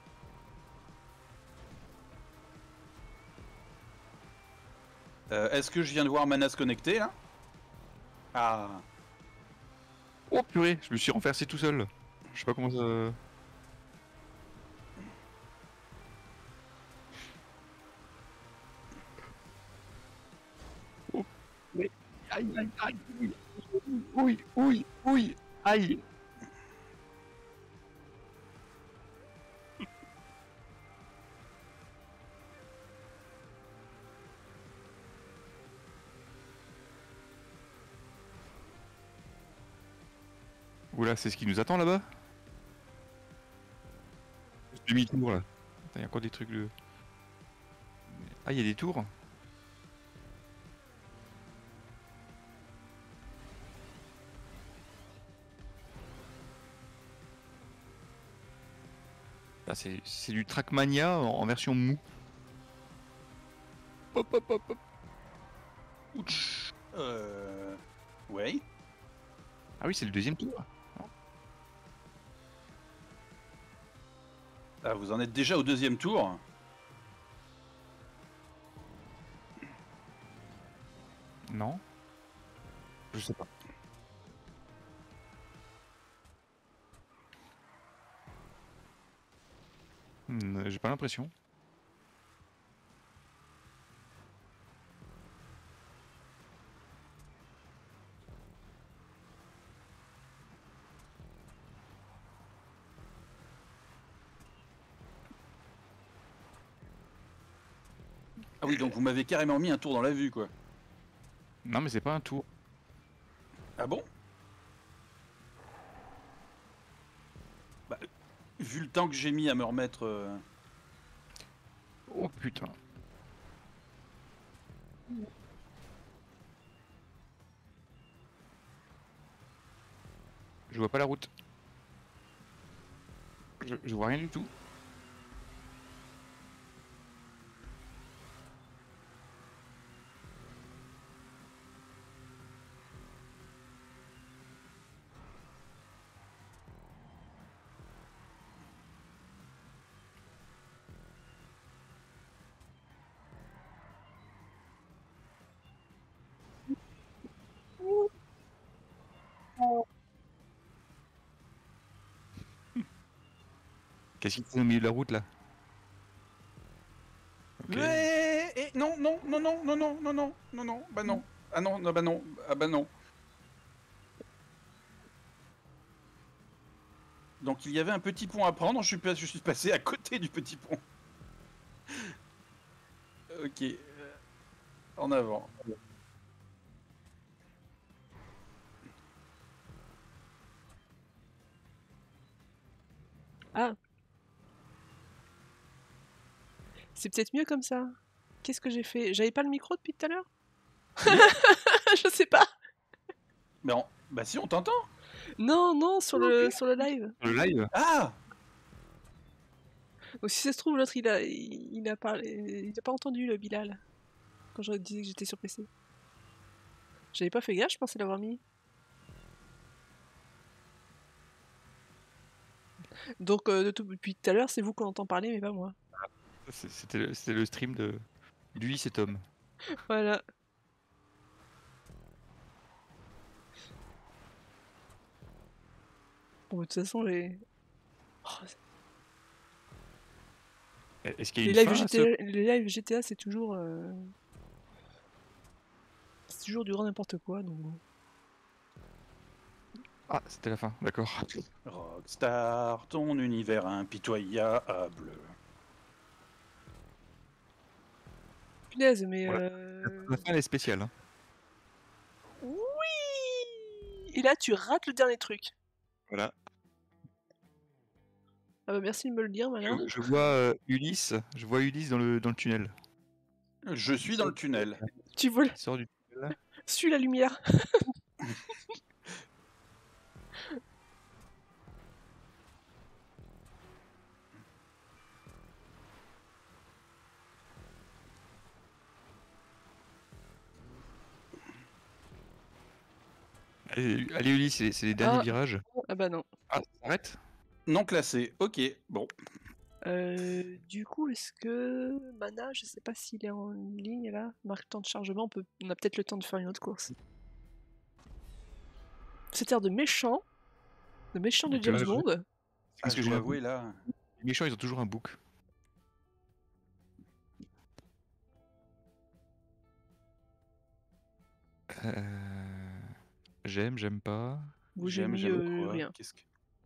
Euh, Est-ce que je viens de voir Manas connecté, là? Ah... Oh purée, je me suis renversé tout seul. Je sais pas comment ça... Oh, mais... Aïe, aïe, aïe, oui, oui, oui, oui, aïe. Oula, c'est ce qui nous attend là-bas? Demi-tour là. Il y a encore des trucs de... Ah, il y a des tours? Ah, c'est c'est du Trackmania en, en version mou. Hop, hop, hop, hop. Ouch. Euh... Ouais. Ah oui, c'est le deuxième tour. Ah, vous en êtes déjà au deuxième tour. Non? Je sais pas. Hmm, J'ai pas l'impression. Ah oui, donc vous m'avez carrément mis un tour dans la vue, quoi. Non, mais c'est pas un tour. Ah bon? Bah, vu le temps que j'ai mis à me remettre... euh, Oh putain. Je vois pas la route. Je, je vois rien du tout. Qu'est-ce qu'il fait au milieu de la route là? Ok. Ouais, et non, non, non, non, non, non, non, non, non, non, bah non. Ah non, non, bah non, ah bah non. Donc il y avait un petit pont à prendre, je suis, pas- je suis passé à côté du petit pont. Ok, euh, en avant. Ah, c'est peut-être mieux comme ça. Qu'est-ce que j'ai fait? J'avais pas le micro depuis tout à l'heure? Je sais pas. Mais on- bah si, on t'entend. Non, non, sur le, sur le live. Le live? Ah, Donc si ça se trouve, l'autre il a, il, il a parlé, il a pas entendu le Bilal quand je disais que j'étais sur P C. J'avais pas fait gaffe, je pensais l'avoir mis. Donc euh, de tout, depuis tout à l'heure, c'est vous qu'on entend parler, mais pas moi. C'est- C'était le, c'était le stream de lui, cet homme. Voilà. Bon, de toute façon, j'ai Est-ce qu'il y a Les une lives fin à ce- G T A, les lives G T A c'est toujours. euh, C'est toujours du grand n'importe quoi. Donc... bon. Ah, c'était la fin, d'accord. Rockstar, ton univers impitoyable. Punaise, mais. Voilà. euh, La fin, elle est spéciale. Hein. Oui. Et là, tu rates le dernier truc. Voilà. Ah bah merci de me le dire maintenant. Je, je vois euh, Ulysse, je vois Ulysse dans le, dans le tunnel. Je suis dans le tunnel. Tu vois, Il sort du tunnel. suis la lumière. Allez, allez Ulysse, c'est c'est les derniers Ah. virages. Ah bah non. Ah, ça s'arrête. Non classé. Ok, bon. Euh, du coup, est-ce que Mana, je sais pas s'il est en ligne là, marque temps de chargement, on, peut... on a peut-être le temps de faire une autre course. Cette air de méchant, de méchant de Donc James là, je- Bond. Ah, Parce je que j'ai dois un avouer là. Les méchants, ils ont toujours un bouc. Euh... J'aime, j'aime pas. Où j'ai J'aime, mis j'aime euh, quoi rien. Qu'est-ce que...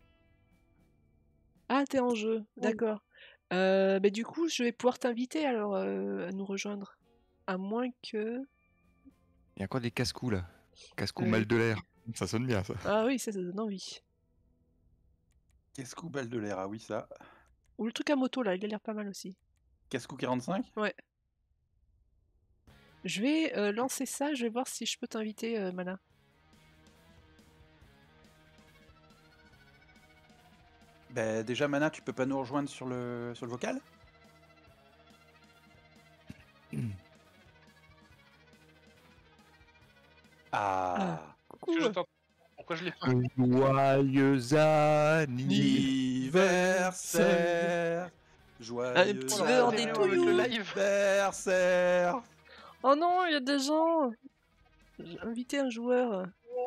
Ah, t'es en jeu, d'accord. Euh, bah, du coup, je vais pouvoir t'inviter alors euh, à nous rejoindre. À moins que. Il y a encore des casse-coups là. Casse-coups Euh, mal de l'air. Ça sonne bien ça. Ah oui, ça, ça donne envie. Casse-cou balle de l'air, ah oui ça. Ou le truc à moto là, il a l'air pas mal aussi. Casse-cou quarante-cinq. Ouais. Je vais euh, lancer ça, je vais voir si je peux t'inviter, euh, Mana. Bah déjà Mana, tu peux pas nous rejoindre sur le sur le vocal? Ah. Coucou. Que je t'entends- Pourquoi je l'ai pas Joyeux Anniversaire. Joyeux petit Oh, la beurre stéréo des avec le touilloux. live. anniversaire. Oh non, il y a des gens. J'ai invité un joueur.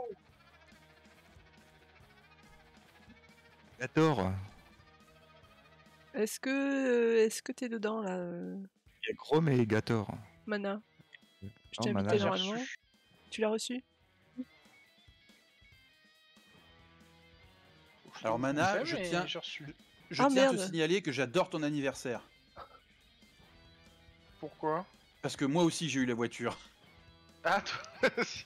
Gator. Est-ce que euh, est-ce que t'es dedans là, euh, Il y a Chrome et Gator. Mana? Je Non, t'ai Mana, invité j'ai normalement. reçu. Tu l'as reçu? Alors Mana, Ouais, je mais tiens, j'ai reçu. je Ah, tiens à te merde. signaler que j'adore ton anniversaire. Pourquoi Parce que moi aussi j'ai eu la voiture. Ah, toi aussi.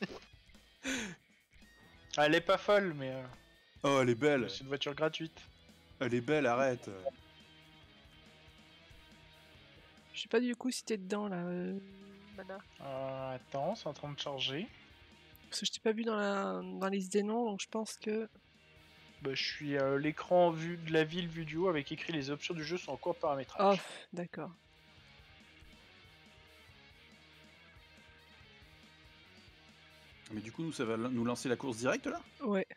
Ah, elle est pas folle, mais euh, Oh, elle est belle. c'est une voiture gratuite. Elle est belle, arrête. Je sais pas du coup si t'es dedans là, euh, Mana. Euh, attends, c'est en train de charger. Parce que je t'ai pas vu dans la dans la liste des noms, donc je pense que. Bah, je suis à l'écran vue de la ville vue du haut avec écrit les options du jeu sont en cours de Oh, paramétrage. d'accord. Mais du coup, nous, ça va nous lancer la course directe là? Ouais.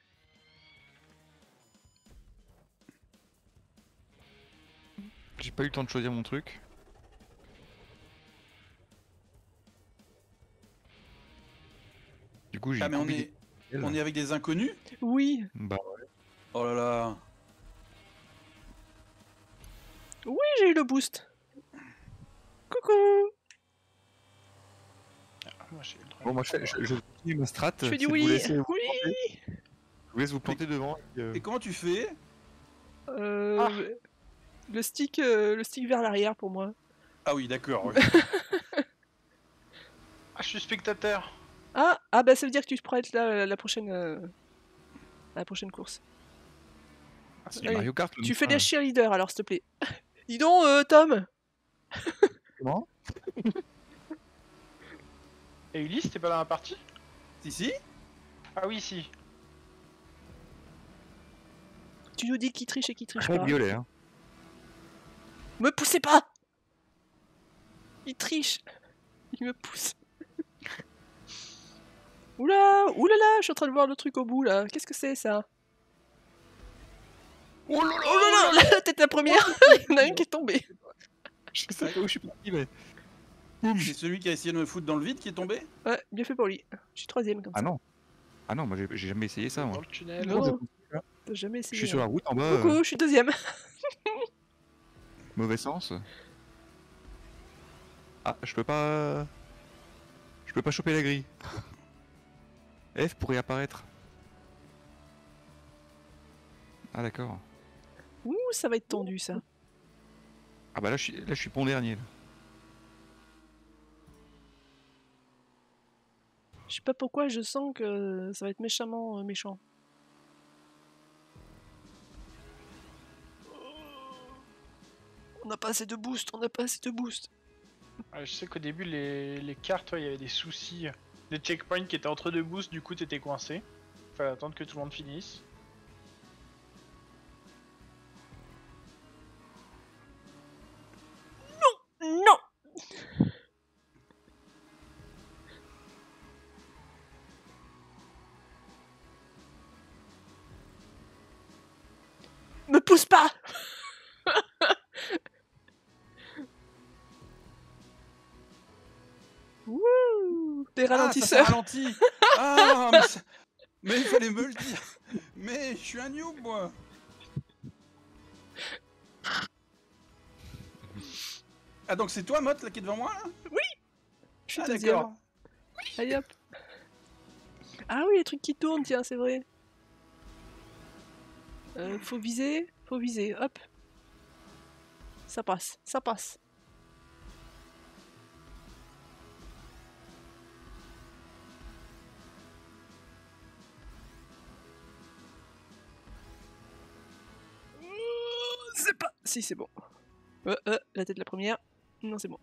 J'ai pas eu le temps de choisir mon truc. Du coup, j'ai Ah mais on combien est, on est avec des inconnus? Oui. Bah, Oh là là. Oui, j'ai eu le boost. Coucou. Ah, moi, j'ai le droit bon, de moi je, fais, je, je continue ma strat. Je fais du c'est de oui. vous laisser vous Oui. planter. Je vous laisse vous planter devant. et puis, euh, Et comment tu fais? Euh, Ah. Le stick, euh, le stick vers l'arrière pour moi. Ah oui, d'accord. oui. Ah, je suis spectateur. Ah, ah bah ça veut dire que tu pourras être là euh, la prochaine, euh, la prochaine course. ah, c'est allez, du Mario Kart. Tu le fais machin. des cheerleaders alors, s'il te plaît. Dis donc, euh, Tom. Comment Et Ulysse, t'es pas dans la partie? Si, si. Ah oui, si. Tu nous dis qui triche et qui triche Très pas. violet. Hein. Me poussez pas. Il triche. Il me pousse. Oula, oulala, je suis en train de voir le truc au bout là. Qu'est-ce que c'est ça? Oh là là, Oh là là, là, t'es la première. Il y en a une qui est tombée. Je sais pas où je suis parti, mais. C'est celui qui a essayé de me foutre dans le vide qui est tombé? Ouais, bien fait pour lui. Je suis troisième comme Ah ça. non. Ah non, moi j'ai j'ai jamais essayé ça. Dans Moi. le tunnel. Non, non. je, T'as jamais je essayé. suis sur la hein. route en bas. Coucou, euh, je suis deuxième. mauvais sens. Ah, je peux pas... Je peux pas choper la grille. F pour y apparaître. Ah d'accord. Ouh, ça va être tendu ça. Ah bah là je suis, là, je suis pont dernier. Là. Je sais pas pourquoi, je sens que ça va être méchamment euh, méchant. On n'a pas assez de boost, on n'a pas assez de boost. Ouais, je sais qu'au début, les, les cartes, ouais, il y avait des soucis. Des checkpoints qui étaient entre deux boosts, du coup, t'étais coincé. Fallait attendre que tout le monde finisse. Non. Me pousse pas. Wouh. Des Ah, ça s'est ralentisseurs. ralenti. Ah, mais, ça- mais il fallait me le dire. Mais je suis un noob, moi. Ah, donc c'est toi, Motte, là, qui est devant moi, là? Je suis Ah, deuxième. d'accord. Allez hop. Ah oui, les trucs qui tournent, tiens, c'est vrai. Euh, faut viser, faut viser, hop. Ça passe, ça passe. Oh, c'est pas... Si, c'est bon. Euh, euh, la tête de la première. Non, c'est bon.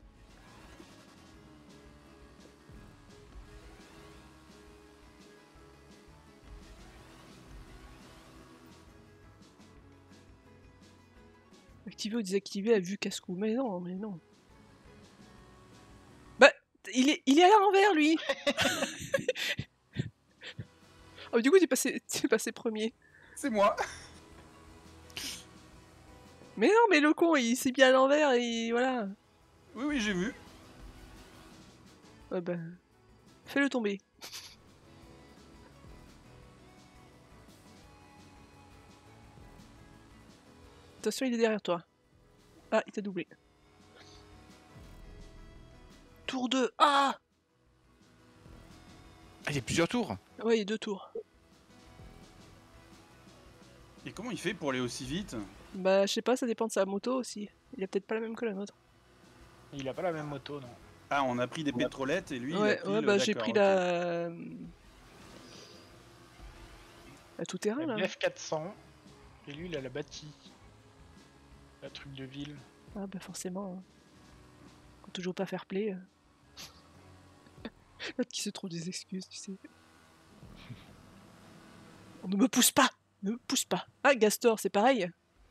Activer ou désactiver à vue casse-cou. Mais non, mais non. Bah, il est, il est à l'envers, lui. Oh, du coup, t'es passé, t'es passé premier. C'est moi. Mais non, mais le con, il s'est bien à l'envers et voilà. Oui, oui, j'ai vu. Ah bah, fais-le tomber. Attention, il est derrière toi. Ah, il t'a doublé. Tour deux. Ah Ah, il y a plusieurs tours. ouais, il y a deux tours. Et comment il fait pour aller aussi vite? Bah, je sais pas, ça dépend de sa moto aussi. Il a peut-être pas la même que la nôtre. Il a pas la même moto, non. Ah, on a pris des pétrolettes et lui, il a Ouais, pris ouais, le... bah j'ai d'accord, pris ok. la... La tout-terrain, là. La F quatre cents. Et lui, il a la bâtie. La truc de ville. Ah bah forcément. Hein. Faut toujours pas faire play. euh. L'autre qui se trouve des excuses, tu sais. On ne me pousse pas. Ne me pousse pas. Ah, Gastor, c'est pareil.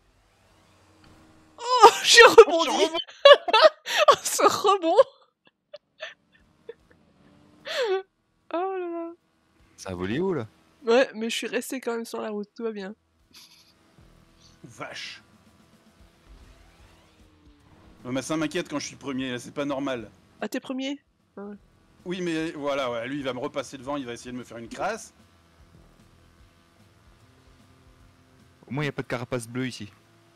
Oh, j'ai rebondi. Oh, ce rebond. Oh là là. Ça a volé haut là. Ouais, mais je suis resté quand même sur la route, tout va bien. Vache. Ouais, mais ça m'inquiète quand je suis premier, là, c'est pas normal. Ah, t'es premier? Oui, mais voilà, ouais, lui, il va me repasser devant, il va essayer de me faire une crasse. Au moins il n'y a pas de carapace bleue ici.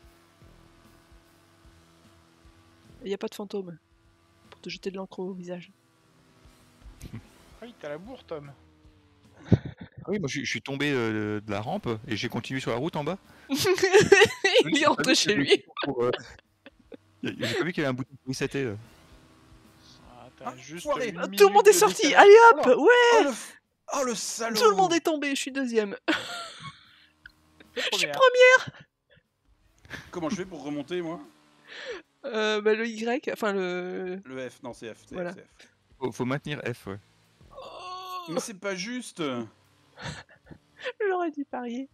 Il y a pas de fantôme. Pour te jeter de l'encre au visage. Ah oui, t'as la bourre, Tom. Ah oui, moi je, je suis tombé euh, de la rampe et j'ai continué sur la route en bas. Il est rentré chez lui. Pour, euh, J'ai pas vu qu'il y avait un bouton de resetter là. Ah, t'as Ah, juste foiré. une Ah, tout le minute monde est de sorti. décalage. Allez hop, Oh là, ouais. Oh le, f- oh, le salaud. Tout le monde est tombé, je suis deuxième. t'es Je suis première. première. Comment je fais pour remonter, moi? Euh, bah, le Y, enfin le... Le F, non, c'est F, c'est Voilà. F, c'est F. Faut, faut maintenir F, ouais. Oh, Mais c'est pas juste. j'aurais dû parier.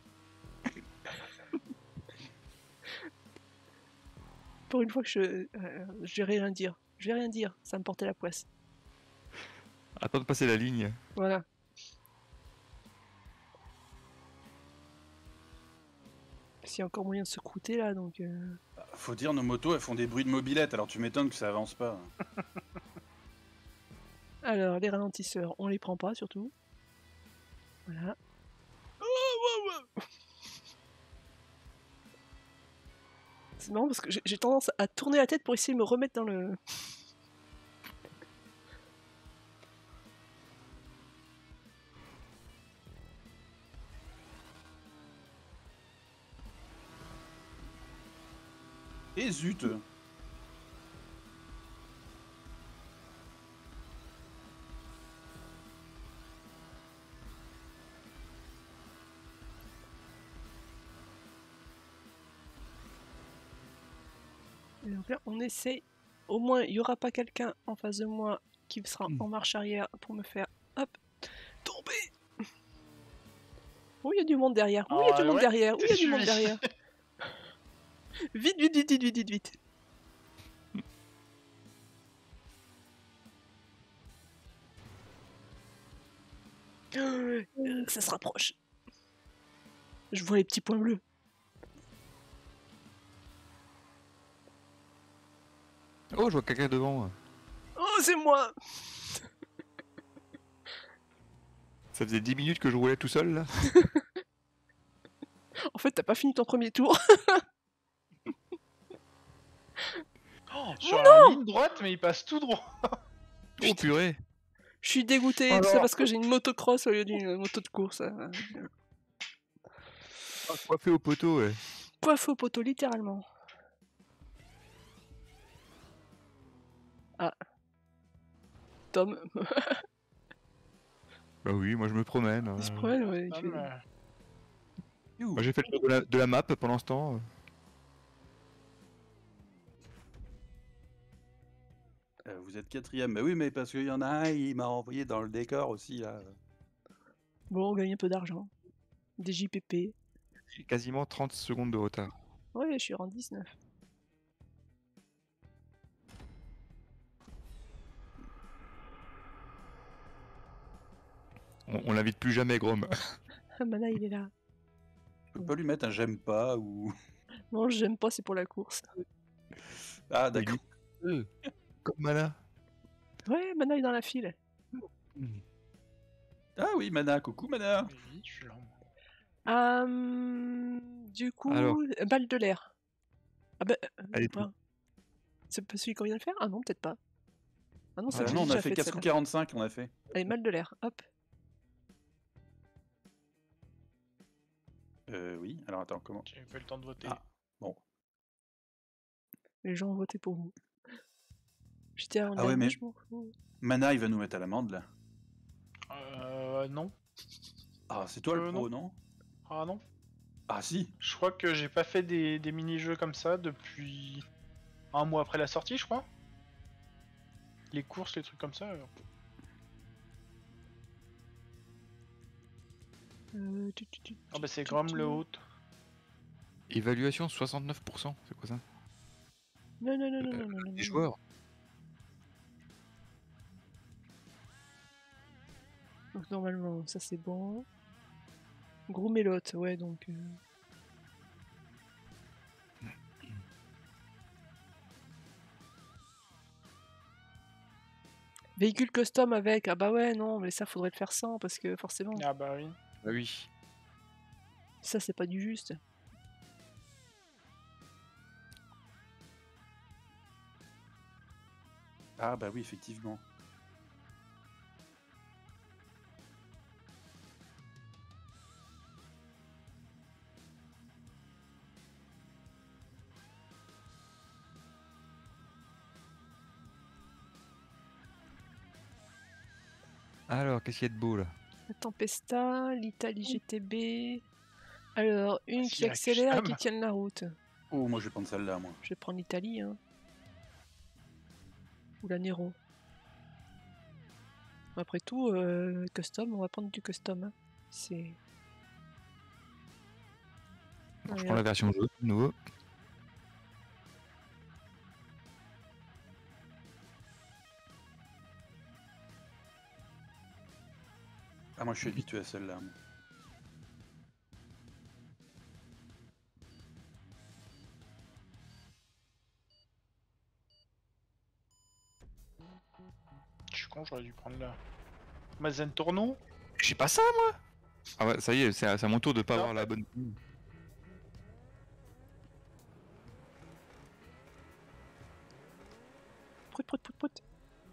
Pour une fois que je... euh, je vais rien dire. Je vais rien dire, ça me portait la poisse. Attends de passer la ligne. Voilà. S'il y a encore moyen de se croûter là, donc... euh, Faut dire, nos motos, elles font des bruits de mobilette, alors tu m'étonnes que ça avance pas. Alors, les ralentisseurs, on les prend pas surtout. Voilà. C'est marrant parce que j'ai j'ai tendance à tourner la tête pour essayer de me remettre dans le... Et zut. Et donc là, on essaye. Au moins, il n'y aura pas quelqu'un en face de moi qui sera Mm. en marche arrière pour me faire, hop, tomber. Oui, il y a du monde derrière. Oui, il y a Ah, du monde ouais, derrière. Oui, il y a t'es du monde suivi. derrière. Vite, vite, vite, vite, vite, vite, vite. Euh, ça se rapproche. Je vois les petits points bleus. Oh, je vois quelqu'un devant. Oh, c'est moi. Ça faisait dix minutes que je roulais tout seul là. En fait, t'as pas fini ton premier tour. Oh, sur la ligne droite, mais il passe tout droit. Oh purée. Je suis dégoûté, tout ça parce que j'ai une motocross au lieu d'une moto de course. euh. Ah, coiffé au poteau, ouais. Coiffe au poteau, littéralement. Ah. Tom, Bah oui, moi je me promène. il se euh. promène, ouais, il Ah, fait- mais- Youhou. Moi j'ai fait le tour de la, de la map pendant ce temps. euh. Euh, vous êtes quatrième. Bah oui, mais parce qu'il y en a un, il m'a envoyé dans le décor aussi là. Bon, on gagne un peu d'argent. Des J P P. J'ai quasiment trente secondes de retard. Ouais, je suis en dix-neuf. On, on l'invite plus jamais, Grom. Ah, Mana, il est là. Je peux pas lui mettre un j'aime pas ou. Non, j'aime pas, c'est pour la course. Ah d'accord. Euh, Comme Mana. Ouais, Mana est dans la file. Ah oui, Mana, coucou Mana. Oui, je suis là. moi. Euh, du coup, Alors. balle de l'air. Ah bah, euh, Allez, ouais. C'est pas celui qu'on vient de faire? Ah non, peut-être pas. Ah non, c'est Ah que j'ai non, on déjà a fait fait quatre celle-là. coups quarante-cinq, on a fait. Allez, balle de l'air, hop. Euh, oui, alors attends, comment. J'ai pas eu le temps de voter. Ah. Bon. Les gens ont voté pour vous. J'étais en Ah ouais, dernier, mais- je m'en fous. Mana, il va nous mettre à l'amende là. Euh, non. Ah, c'est toi Euh, le pro, non, Ah non. Ah si. Je crois que j'ai pas fait des, des mini-jeux comme ça depuis un mois après la sortie, je crois. Les courses, les trucs comme ça. euh. Euh, tu, tu, tu, Ah bah c'est tu, Grom tu. le haut. Évaluation soixante-neuf pour cent, c'est quoi ça? Non, non, non, non, non, non, non, Les non. joueurs. Donc normalement, ça c'est bon. Gros mélotte, ouais, donc... euh, Véhicule custom avec, ah bah ouais, non, mais ça faudrait le faire sans, parce que forcément, Ah bah oui. Bah oui. ça c'est pas du juste. Ah bah oui, effectivement. Alors, qu'est-ce qu'il y a de beau là? La Tempesta, l'Italie G T B... Alors, une S'il qui y a accélère et custom. qui tienne la route. Oh, moi je vais prendre celle-là, moi. Je vais prendre l'Italie, hein. Ou la Nero. Après tout, euh, custom, on va prendre du custom. Hein. C'est... Bon, je Allez, prends la hop. version jaune, de nouveau. Ah, moi je suis habitué à celle-là. moi. Je suis con, j'aurais dû prendre la Mazen Tournon. J'ai pas ça moi. Ah ouais, ça y est, c'est à, c'est à mon tour de pas Non. avoir la bonne. Prout, prout, prout, prout.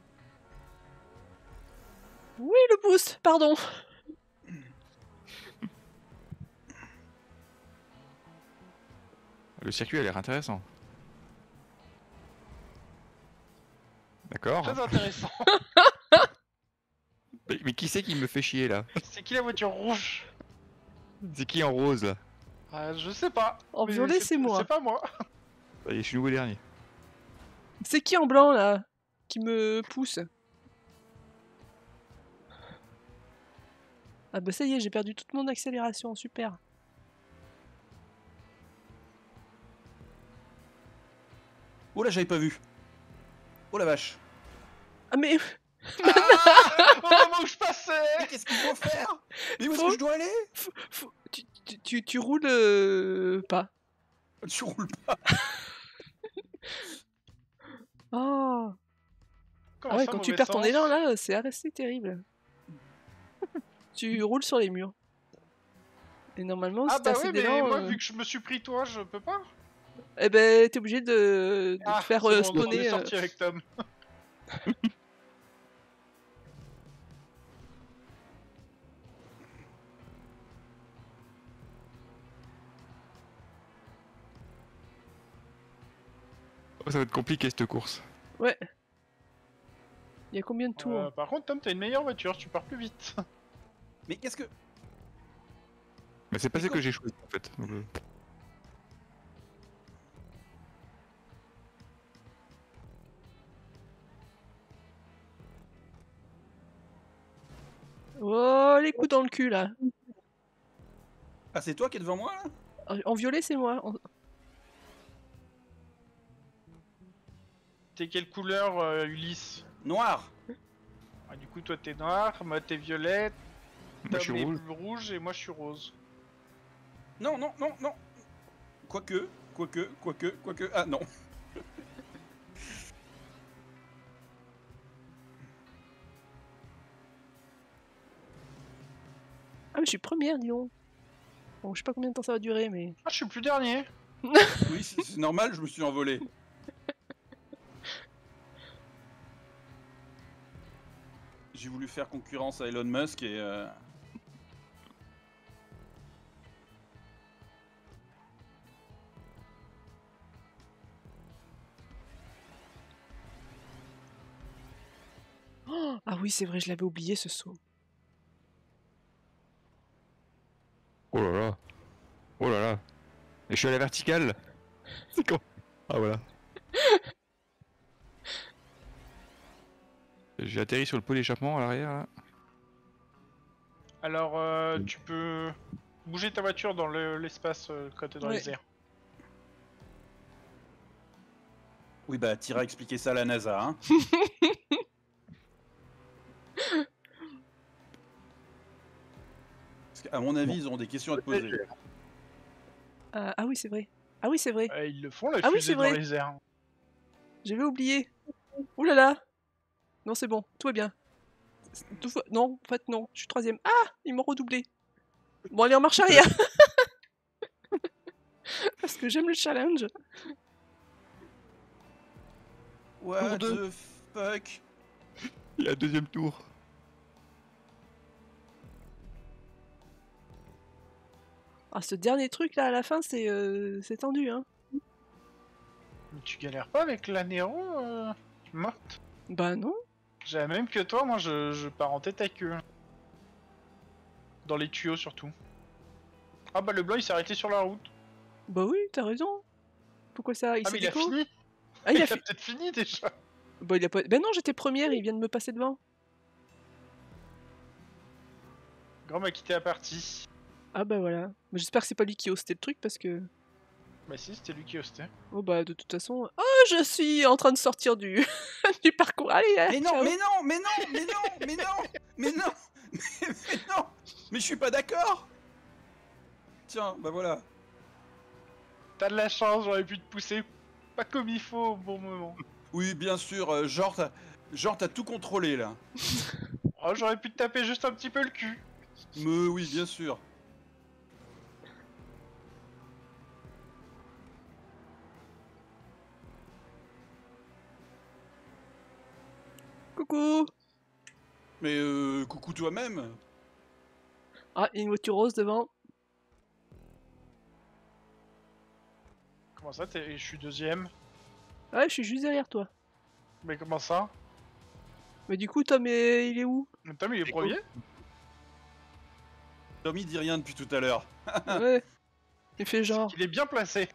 Oui, le boost, pardon. Le circuit a l'air intéressant. D'accord. Très intéressant. Mais, mais qui c'est qui me fait chier là? C'est qui la voiture rouge? C'est qui en rose là? Ah, je sais pas. En Mais violet, c'est moi. C'est pas moi. Ça y est, je suis nouveau dernier. C'est qui en blanc là qui me pousse? Ah bah ça y est, j'ai perdu toute mon accélération, super. Oh là, j'avais pas vu. Oh la vache. Ah mais Ah, au moment où je passais. Mais qu'est-ce qu'il faut faire? Mais où est-ce Faut- que je dois aller? faut- faut- tu, tu, tu, tu roules euh, pas. Tu roules pas. Oh. Comment Ah ouais, ça, quand tu mauvais perds ton sens? élan là, c'est assez terrible. Tu roules sur les murs. Et normalement, Ah si t'as bah assez oui, mais d'élan, moi, euh, vu que je me suis pris toi, je peux pas. eh ben t'es obligé de, de Ah, te faire c'est euh, bon, on en est spawner. euh, sorti avec Tom. Oh, ça va être compliqué cette course. Ouais. Il y a combien de tours? Euh, par contre, Tom, t'as une meilleure voiture, tu pars plus vite. Mais qu'est-ce que... Mais c'est pas Mais ça quoi que j'ai choisi en fait. Donc, euh, Oh, les coups dans le cul là. Ah, c'est toi qui es devant moi là? En- En violet, c'est moi. En- T'es quelle couleur, euh, Ulysse? Noir. Ah, du coup, toi, t'es noir, moi, t'es violette, moi je Tom suis est rouge. bleu- rouge et moi, je suis rose. Non, non, non, non. Quoique, quoique, quoique, quoique... Ah non. Ah, mais je suis première, dis donc. Bon, je sais pas combien de temps ça va durer, mais. Ah, je suis plus dernier. Oui, c'est c'est normal, je me suis envolé. J'ai voulu faire concurrence à Elon Musk et... euh, Oh, ah oui, c'est vrai, je l'avais oublié ce saut. Oh là là. Oh là là. Et je suis à la verticale. C'est con. Ah voilà. J'ai atterri sur le pot d'échappement à l'arrière là. Alors, euh, tu peux bouger ta voiture dans le- l'espace euh, quand t'es dans Ouais. les airs. Oui, bah, t'iras expliquer ça à la NASA, hein. Parce qu'à mon avis, ils ont des questions à te poser. Ah, ah oui, c'est vrai. Ah oui, c'est vrai. Euh, ils le font, la Ah oui, fusée c'est dans vrai. les airs. J'avais oublié. Ouh là là. Non, c'est bon, tout va bien. Deux fois... Non, en fait, non. Je suis troisième. Ah, ils m'ont redoublé. Bon, allez, en marche arrière. Parce que j'aime le challenge. What deux. the fuck? Il y a un deuxième tour. Ah, ce dernier truc là à la fin, c'est euh, c'est tendu, hein. Mais tu galères pas avec la Nero euh, morte? Bah non. J'ai la même que toi, moi je, je pars en tête à queue. Dans les tuyaux surtout. Ah bah le blanc il s'est arrêté sur la route. Bah oui, t'as raison. Pourquoi ça? Il Ah s'est mais il a déco fini. Ah, il a Il fait. a peut-être fini déjà. Bah, il a pas. Ben non, j'étais première, il vient de me passer devant. Grand m'a quitté la partie. Ah bah voilà. Mais j'espère que c'est pas lui qui a hosté le truc parce que. Bah si, c'était lui qui hostait. Oh bah de toute façon. Oh, je suis en train de sortir du, du parcours. Allez, allez, Mais non, ciao. mais non, mais non, mais non, mais non, mais non, mais, mais non, mais je suis pas d'accord. Tiens, bah voilà. T'as de la chance, j'aurais pu te pousser pas comme il faut au bon moment. Oui, bien sûr, euh, genre t'as, genre t'as tout contrôlé là. Oh, j'aurais pu te taper juste un petit peu le cul. Mais oui, bien sûr. Coucou. Mais euh, coucou toi-même. Ah, il y a une voiture rose devant. Comment ça, t'es- je suis deuxième? Ouais, je suis juste derrière toi. Mais comment ça? Mais du coup, Tom, est- il est où? Mais Tom, il est C'est premier? Tommy dit rien depuis tout à l'heure. Ouais. Il fait genre. Il est bien placé.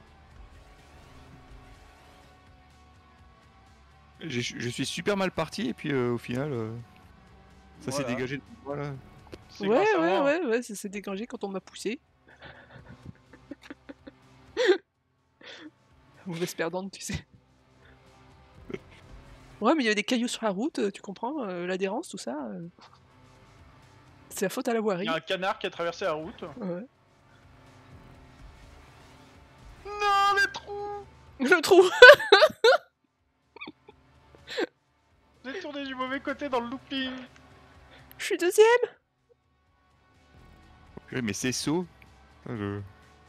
J'ai- Je suis super mal parti et puis euh, au final, euh, ça s'est Voilà. dégagé. de- Voilà. C'est Ouais, grâce à ouais, moi. ouais, ouais, ça s'est dégagé quand on m'a poussé. Mauvaise perdante, tu sais. Ouais, mais il y avait des cailloux sur la route, euh, tu comprends, euh, l'adhérence, tout ça. euh, C'est la faute à la Il voirie. y a un canard qui a traversé la route. Ouais. Non, les trous! Le trou. J'ai tourné du mauvais côté dans le looping. Je suis deuxième. Purée, mais c'est saut. Ça, je-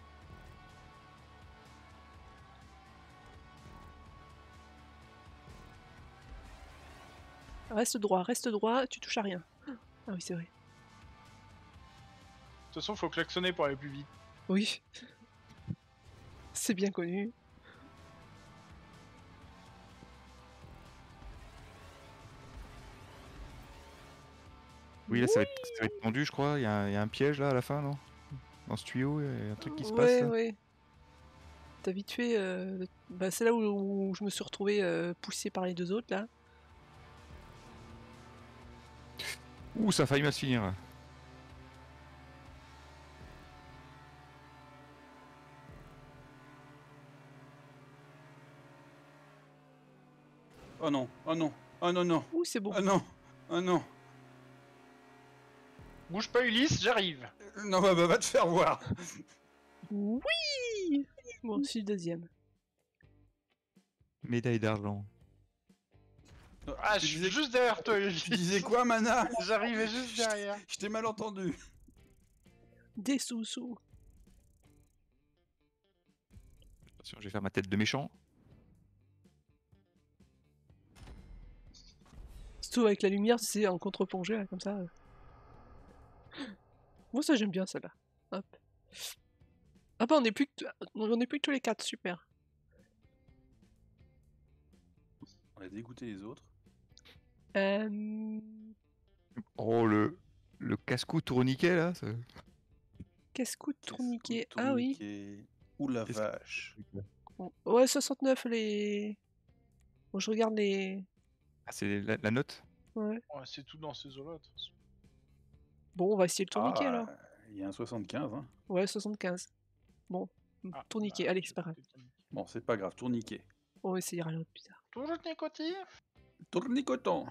Reste droit, reste droit, tu touches à rien. Ah oui, c'est vrai. De toute façon, faut klaxonner pour aller plus vite. Oui. C'est bien connu. Oui, là, ça va, être, ça va être tendu, je crois. Il y, a un- il y a un piège là à la fin, non? Dans ce tuyau, il y a un truc qui se passe. Ouais, là. ouais. T'as vite fait. euh, Bah, c'est là où, où je me suis retrouvé euh, poussé par les deux autres là. Ouh, ça a failli mal se finir. Oh non, oh non, oh non, non, Ouh, c'est bon. oh non, oh non. Bouge pas, Ulysse, j'arrive. Non, bah, bah, va te faire voir. Oui. Bon, je suis deuxième. Médaille d'argent. Ah, Tu je suis disais- juste derrière toi, Ulysse. Tu disais quoi, Mana? J'arrivais juste derrière. Je t'ai mal entendu. Des sous-sous. Attention, je vais faire ma tête de méchant. Surtout avec la lumière, c'est en contre-plongée là, comme ça. Moi, ça j'aime bien celle-là. Hop. Ah bah on est plus que on est plus que tous les quatre, super. On a dégoûté les autres. Euh... Oh, le, le casse-cou tourniquet là. ça- Casse-cou de tourniquet. Casse-cou, Ah oui. tourniquet. Ouh la Qu'est-ce que- vache. Bon. Ouais, soixante-neuf les. Bon, je regarde les. Ah, c'est la, la note? Ouais. Ouais, c'est tout dans ces eaux-là, de toute façon. Bon, on va essayer le tourniquet Ah, alors. il y a un soixante-quinze. Hein. Ouais, soixante-quinze. Bon, Ah, tourniquet, bah, allez, c'est pas grave. Bon, c'est pas grave, tourniquet. On essayera l'autre plus tard. Toujours Nicoti. Tournicoton.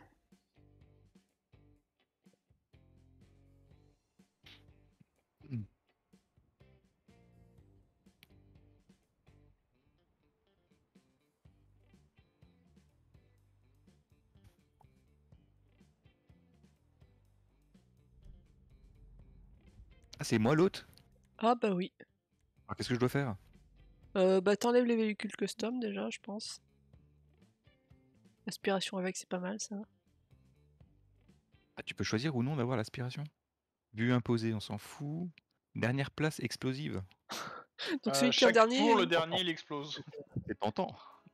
Ah, c'est moi l'autre? Ah bah oui. Alors, qu'est-ce que je dois faire? Euh, bah t'enlèves les véhicules custom déjà, je pense. Aspiration avec, c'est pas mal ça. Ah, tu peux choisir ou non d'avoir l'aspiration. Vue imposée, on s'en fout. Dernière place explosive. Donc Euh, celui qui est en chaque dernier. tour, euh, le dernier, il explose. C'est tentant.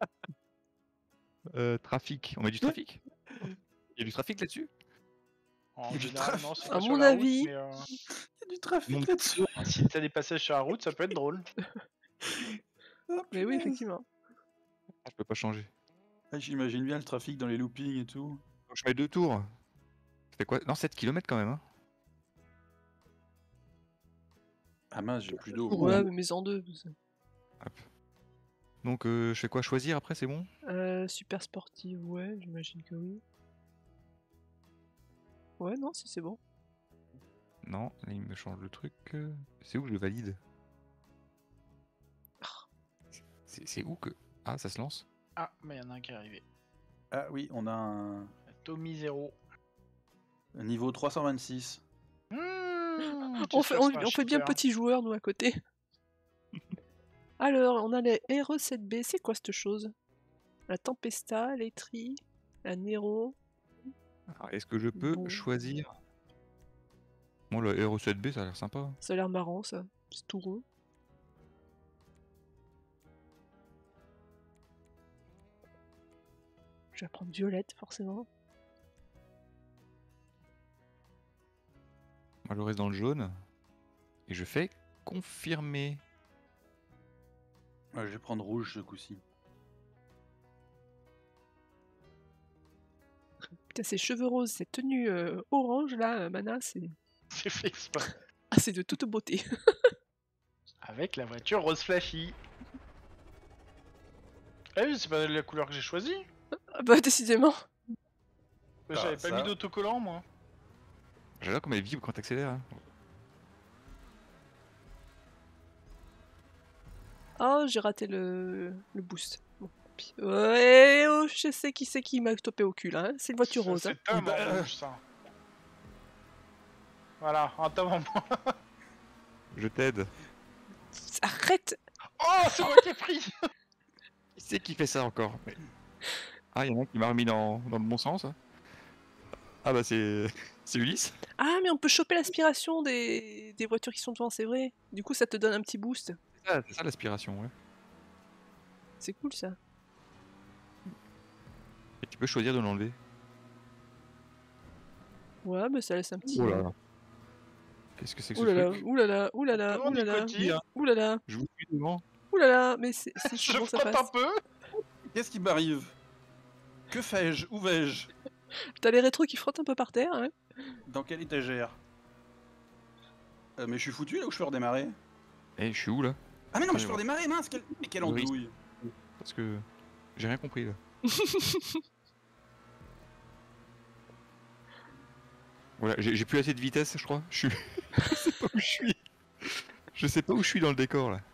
Euh, trafic. On met du trafic? Il y a du trafic là-dessus? En Il y a du général, trafic. non, c'est À pas sur mon la route, avis- mais, euh, Il y a du trafic Monde- là-dessus. si t'as des passages sur la route, ça peut être drôle. Oh, Mais oui, punaise. effectivement. Ah, je peux pas changer. Ah, j'imagine bien le trafic dans les loopings et tout. Donc, je mets deux tours. Ça fait quoi? Non, sept kilomètres quand même. Hein. Ah mince, j'ai plus d'eau. Ouais, mais mets en deux. ça. Hop. Donc euh, je fais quoi? Choisir après, c'est bon? Euh, super sportive, ouais, j'imagine que oui. Ouais, non, si c'est bon. Non, là il me change le truc. euh, C'est où que je valide? C'est c'est où que... Ah, ça se lance? Ah, mais il y en a un qui est arrivé. Ah oui, on a un, Tommy zéro. un niveau trois cent vingt-six. Mmh, On j'espère fait, que on, c'est un on fait bien shifter. petit joueur, nous, à côté. Alors, on a les R E sept B, c'est quoi cette chose? La Tempesta, l'Etri, la Nero. Alors, est-ce que je peux Bon. choisir? Moi, le R E sept B, ça a l'air sympa. Ça a l'air marrant, ça. C'est tout rond. Je vais prendre violette, forcément. Moi, je reste dans le jaune. Et je fais confirmer. Ouais, je vais prendre rouge ce coup-ci. Putain, ces cheveux roses, cette tenue euh, orange là, euh, Mana, c'est. C'est fait exprès. Ah, c'est de toute beauté. Avec la voiture rose flashy. Ah oui, c'est pas la couleur que j'ai choisie. Ah bah, décidément. Bah, Ah, J'avais pas ça. mis d'autocollant, moi. J'adore comme elle vibre quand t'accélères. Hein. Oh, j'ai raté le, le boost. Bon, puis- ouais, oh, je sais qui c'est qui m'a topé au cul là. hein. C'est une voiture Ça, rose. hein. C'est Tom Bah, en euh. rouge, ça. Voilà, un Tom en moins. Je t'aide. Arrête. Oh, c'est moi qui ai pris. Qui c'est qui fait ça encore? Mais- Ah, il y en a un qui m'a remis dans, dans le bon sens. hein. Ah bah c'est c'est Ulysse. Ah, mais on peut choper l'aspiration des... des voitures qui sont devant, c'est vrai. Du coup, ça te donne un petit boost. C'est ça, c'est ça l'aspiration, ouais. C'est cool ça. Et tu peux choisir de l'enlever. Ouais, mais ça laisse un petit. Oh là là. Qu'est-ce que c'est que Ouh ce là là, truc? ouh là là, ouh là là, Comment ouh là là, nicotine ouh là là, Je vous suis devant. ouh là là, mais c'est c'est Je bon ça frotte un passe. peu. Qu'est-ce qui m'arrive? Que fais-je? Où vais-je? T'as les rétros qui frottent un peu par terre, hein. Dans quelle étagère? euh, Mais je suis foutu là où je peux redémarrer? Eh, je suis où là? Ah mais non, mais je Ouais, peux redémarrer, mince! Quelle... Mais quelle Oui. andouille! Parce que j'ai rien compris là. Voilà, j'ai j'ai plus assez de vitesse, je crois. Je suis. Je sais pas où je suis. Je sais pas où je suis dans le décor là.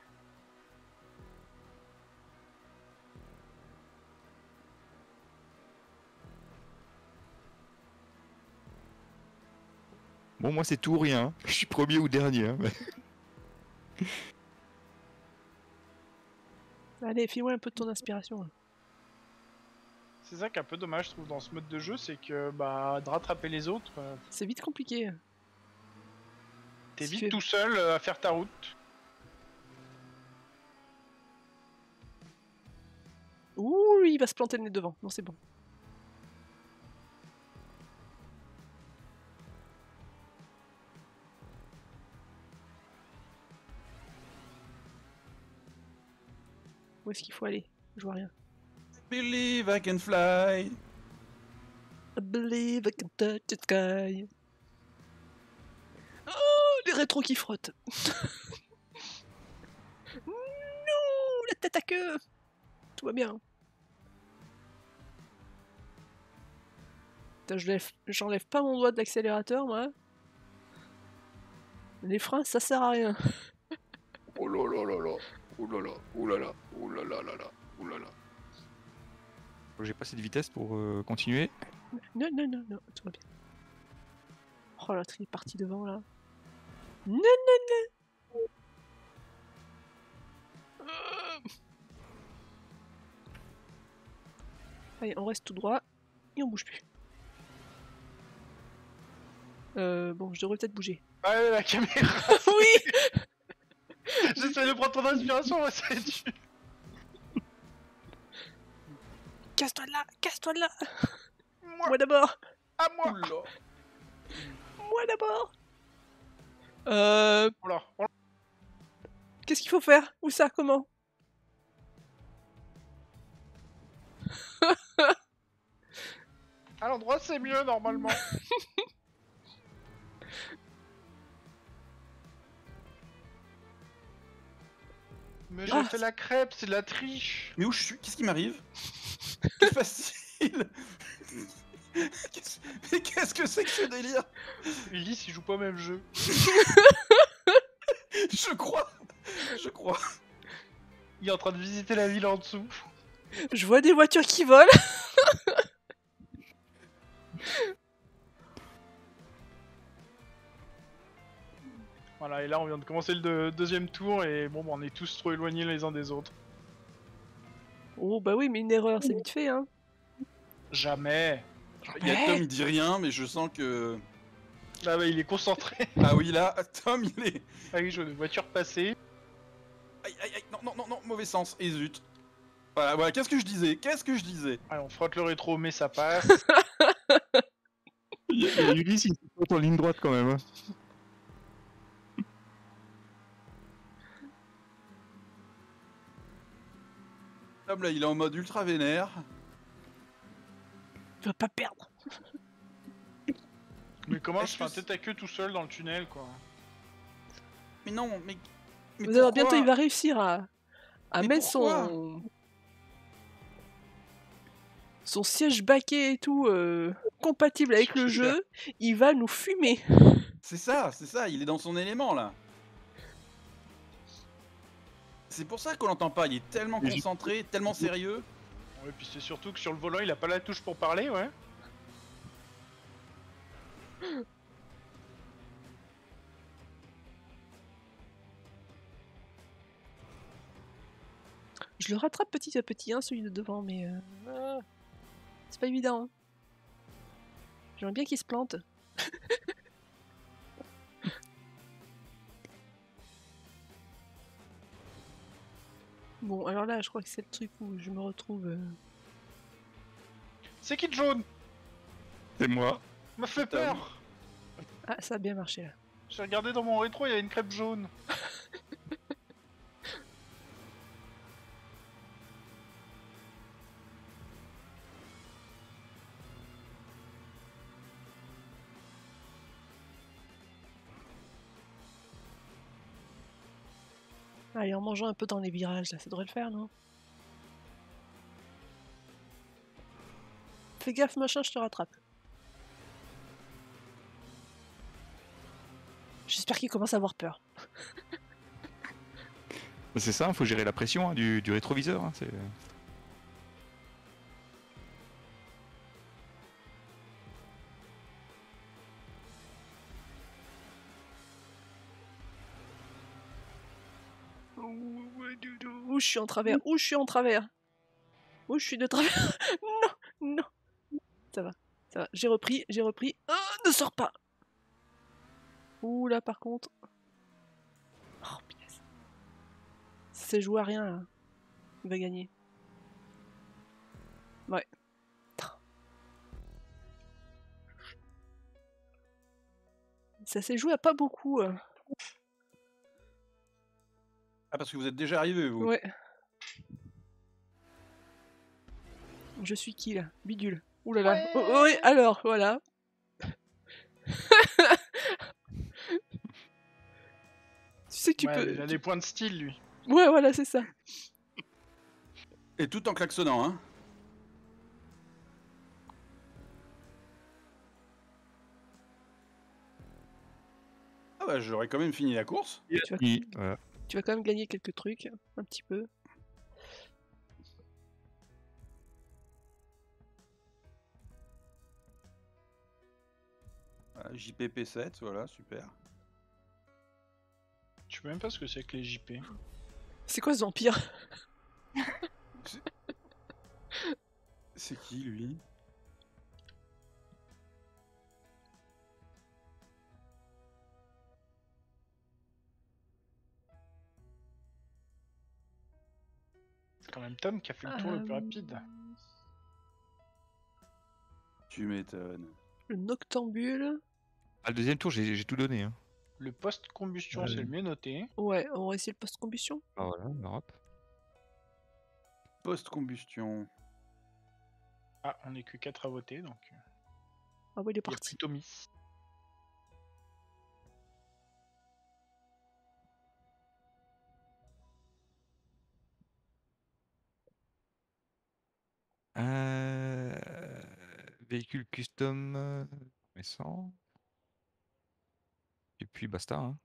Bon, moi c'est tout ou rien. Je suis premier ou dernier. hein, mais- Allez, file-moi un peu de ton inspiration. là. C'est ça qui est un peu dommage, je trouve, dans ce mode de jeu, c'est que bah de rattraper les autres, euh, C'est vite compliqué. t'es Si vite tu es- tout seul euh, à faire ta route. Ouh, il va se planter le nez devant. Non, c'est bon. Où est-ce qu'il faut aller? Je vois rien. Believe I can fly! I believe I can touch the sky. Oh, les rétros qui frottent. Non, la tête à queue. Tout va bien. Putain, je lève, j'enlève pas mon doigt de l'accélérateur, moi. Les freins, ça sert à rien. Oh là là là là. Oh là là. Oh là là. Oh là là là là. Oh là là. J'ai pas assez de vitesse pour euh, continuer. Non, non, non, non, tout va bien. Oh l'autre, il est parti devant, là. Non, non, non. Euh. Allez, on reste tout droit et on bouge plus. Euh, bon, je devrais peut-être bouger. Ouais, la caméra. Oui. J'essaie de prendre ton inspiration, moi c'est dur. Casse-toi de là, casse-toi de là. Moi, Moi d'abord, à moi. Oula! moi d'abord. Euh, Oh là, oh là. qu'est-ce qu'il faut faire? Où ça? Comment? À l'endroit c'est mieux normalement. Mais j'ai Ah. fait la crêpe, c'est de la triche. Mais où je suis? Qu'est-ce qui m'arrive? C'est facile! Qu'est-ce- Mais qu'est-ce que c'est que ce délire? Ulysse il joue pas au même jeu. Je crois! Je crois! Il est en train de visiter la ville en dessous. Je vois des voitures qui volent. Voilà, et là on vient de commencer le deux- deuxième tour et bon, bah, on est tous trop éloignés les uns des autres. Oh bah oui, mais une erreur, c'est vite fait, hein. Jamais. Il y a Tom, il dit rien, mais je sens que... Là, bah, il est concentré. Ah oui, là, Tom, il est... Ah oui, je vois une voiture passer. Aïe, aïe, aïe, non, non, non, non, mauvais sens, et zut. Voilà, voilà, qu'est-ce que je disais Qu'est-ce que je disais Allez, on frotte le rétro, mais ça passe. Il y a, il y a Ulysse, il saute en ligne droite quand même. Hein. Tom là, il est en mode ultra vénère. Tu vas pas perdre. Mais comment Est-ce je fais un que tête à queue tout seul dans le tunnel, quoi? Mais non, mais. mais Vous allez voir, pourquoi bientôt, il va réussir à, à Mais mettre pourquoi son... son siège baquet et tout euh, compatible avec le jeu. Il va nous fumer. C'est ça, c'est ça, il est dans son élément là. C'est pour ça qu'on l'entend pas, il est tellement Et j'ai- concentré, tellement sérieux. Ouais, puis c'est surtout que sur le volant, il a pas la touche pour parler, ouais. Je le rattrape petit à petit, hein, celui de devant, mais... euh, ah, c'est pas évident. Hein. J'aimerais bien qu'il se plante. Bon, alors là, je crois que c'est le truc où je me retrouve... euh, C'est qui de jaune? C'est moi. M'a fait Tom. peur. Ah, ça a bien marché, là. J'ai regardé dans mon rétro, il y avait une crêpe jaune. Allez, en mangeant un peu dans les virages, là, ça devrait le faire, non? Fais gaffe, machin, je te rattrape. J'espère qu'il commence à avoir peur. C'est ça, il faut gérer la pression hein, du, du rétroviseur. Hein, c'est... Où je suis en travers? Où je suis en travers? Où je suis de travers? Non, non. Ça va, ça va. J'ai repris, j'ai repris. Oh, ne sors pas. Ouh là, par contre. Oh, punaise. C'est joué à rien, là. Il va gagner. Ouais. Ça s'est joué à pas beaucoup. euh. Ah, parce que vous êtes déjà arrivé, vous. Ouais. Je suis qui, là? Bidule. Ouh là là. Oh, oh, ouais, alors, voilà. Tu sais que tu Ouais, peux... il a des points de style, lui. Ouais, voilà, c'est ça. Et tout en klaxonnant, hein. Ah bah, j'aurais quand même fini la course. Tu vas, Oui, voilà. tu vas quand même gagner quelques trucs, un petit peu. Voilà, J P P sept, voilà, super. Je sais même pas ce que c'est que les J P. C'est quoi ce vampire? C'est qui, lui? C'est quand même Tom qui a fait le tour le plus Euh, rapide. Tu m'étonnes. Le noctambule. Ah, le deuxième tour, j'ai j'ai tout donné. Hein. Le post-combustion, Ouais. c'est le mieux noté. Ouais, on va essayer le post-combustion. Ah, voilà, Europe. Post-combustion. Ah, on est que quatre à voter, donc... euh, Ah ouais, il est Il y a parti. plus Tommy. Euh... Véhicule custom euh, récent. Et puis basta. Hein.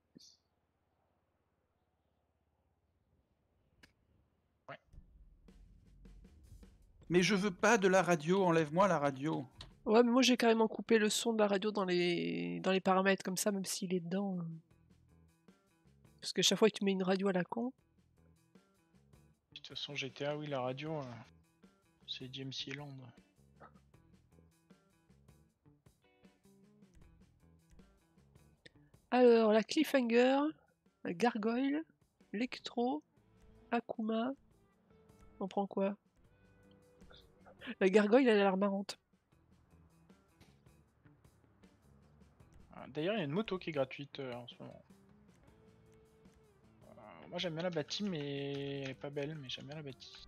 Mais je veux pas de la radio, enlève-moi la radio. Ouais, mais moi j'ai carrément coupé le son de la radio dans les, dans les paramètres, comme ça, même s'il est dedans. euh. Parce que chaque fois que tu mets une radio à la con. De toute façon, G T A, oui, la radio, euh, c'est James Yeland. Alors, la Cliffhanger, la Gargoyle, l'Ectro, Akuma. On prend quoi? La gargoyle, elle a l'air marrante. Ah, D'ailleurs, il y a une moto qui est gratuite euh, en ce moment. Euh, moi j'aime bien la bâtie, mais elle est pas belle, mais j'aime bien la bâtie.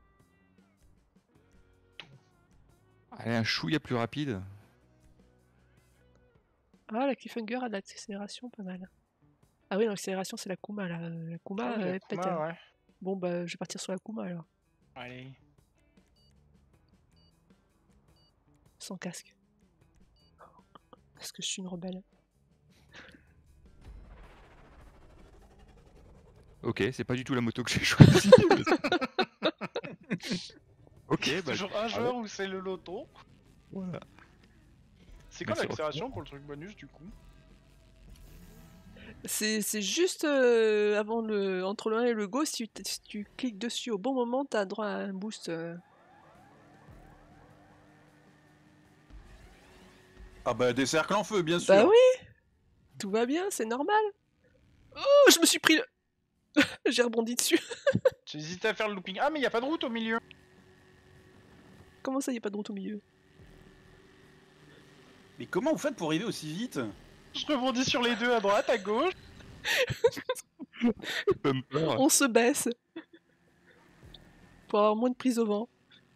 Allez, un chouïa plus rapide. Ah, la Cliffhanger a de l'accélération, pas mal. Ah oui, l'accélération, c'est la Kuma, là. La Kuma, Ah oui, euh, la elle pète, Kuma, hein. ouais. Bon, bah, je vais partir sur la Kuma, alors. Allez. Sans casque. Parce que je suis une rebelle. Ok, c'est pas du tout la moto que j'ai choisie. Ok, C'est bah. toujours un joueur où c'est le loto. Voilà. C'est quoi Merci, l'accélération pour le truc bonus du coup? C'est c'est juste euh, avant le, entre le un et le go, si tu, si tu cliques dessus au bon moment, t'as droit à un boost. euh. Ah bah des cercles en feu, bien sûr. Bah oui, tout va bien, c'est normal. Oh, je me suis pris le... J'ai rebondi dessus. J'ai hésité à faire le looping. Ah mais y a pas de route au milieu. Comment ça, y a pas de route au milieu? Mais comment vous faites pour arriver aussi vite? Je rebondis sur les deux à droite, à gauche. Bumper. On se baisse. Pour avoir moins de prise au vent.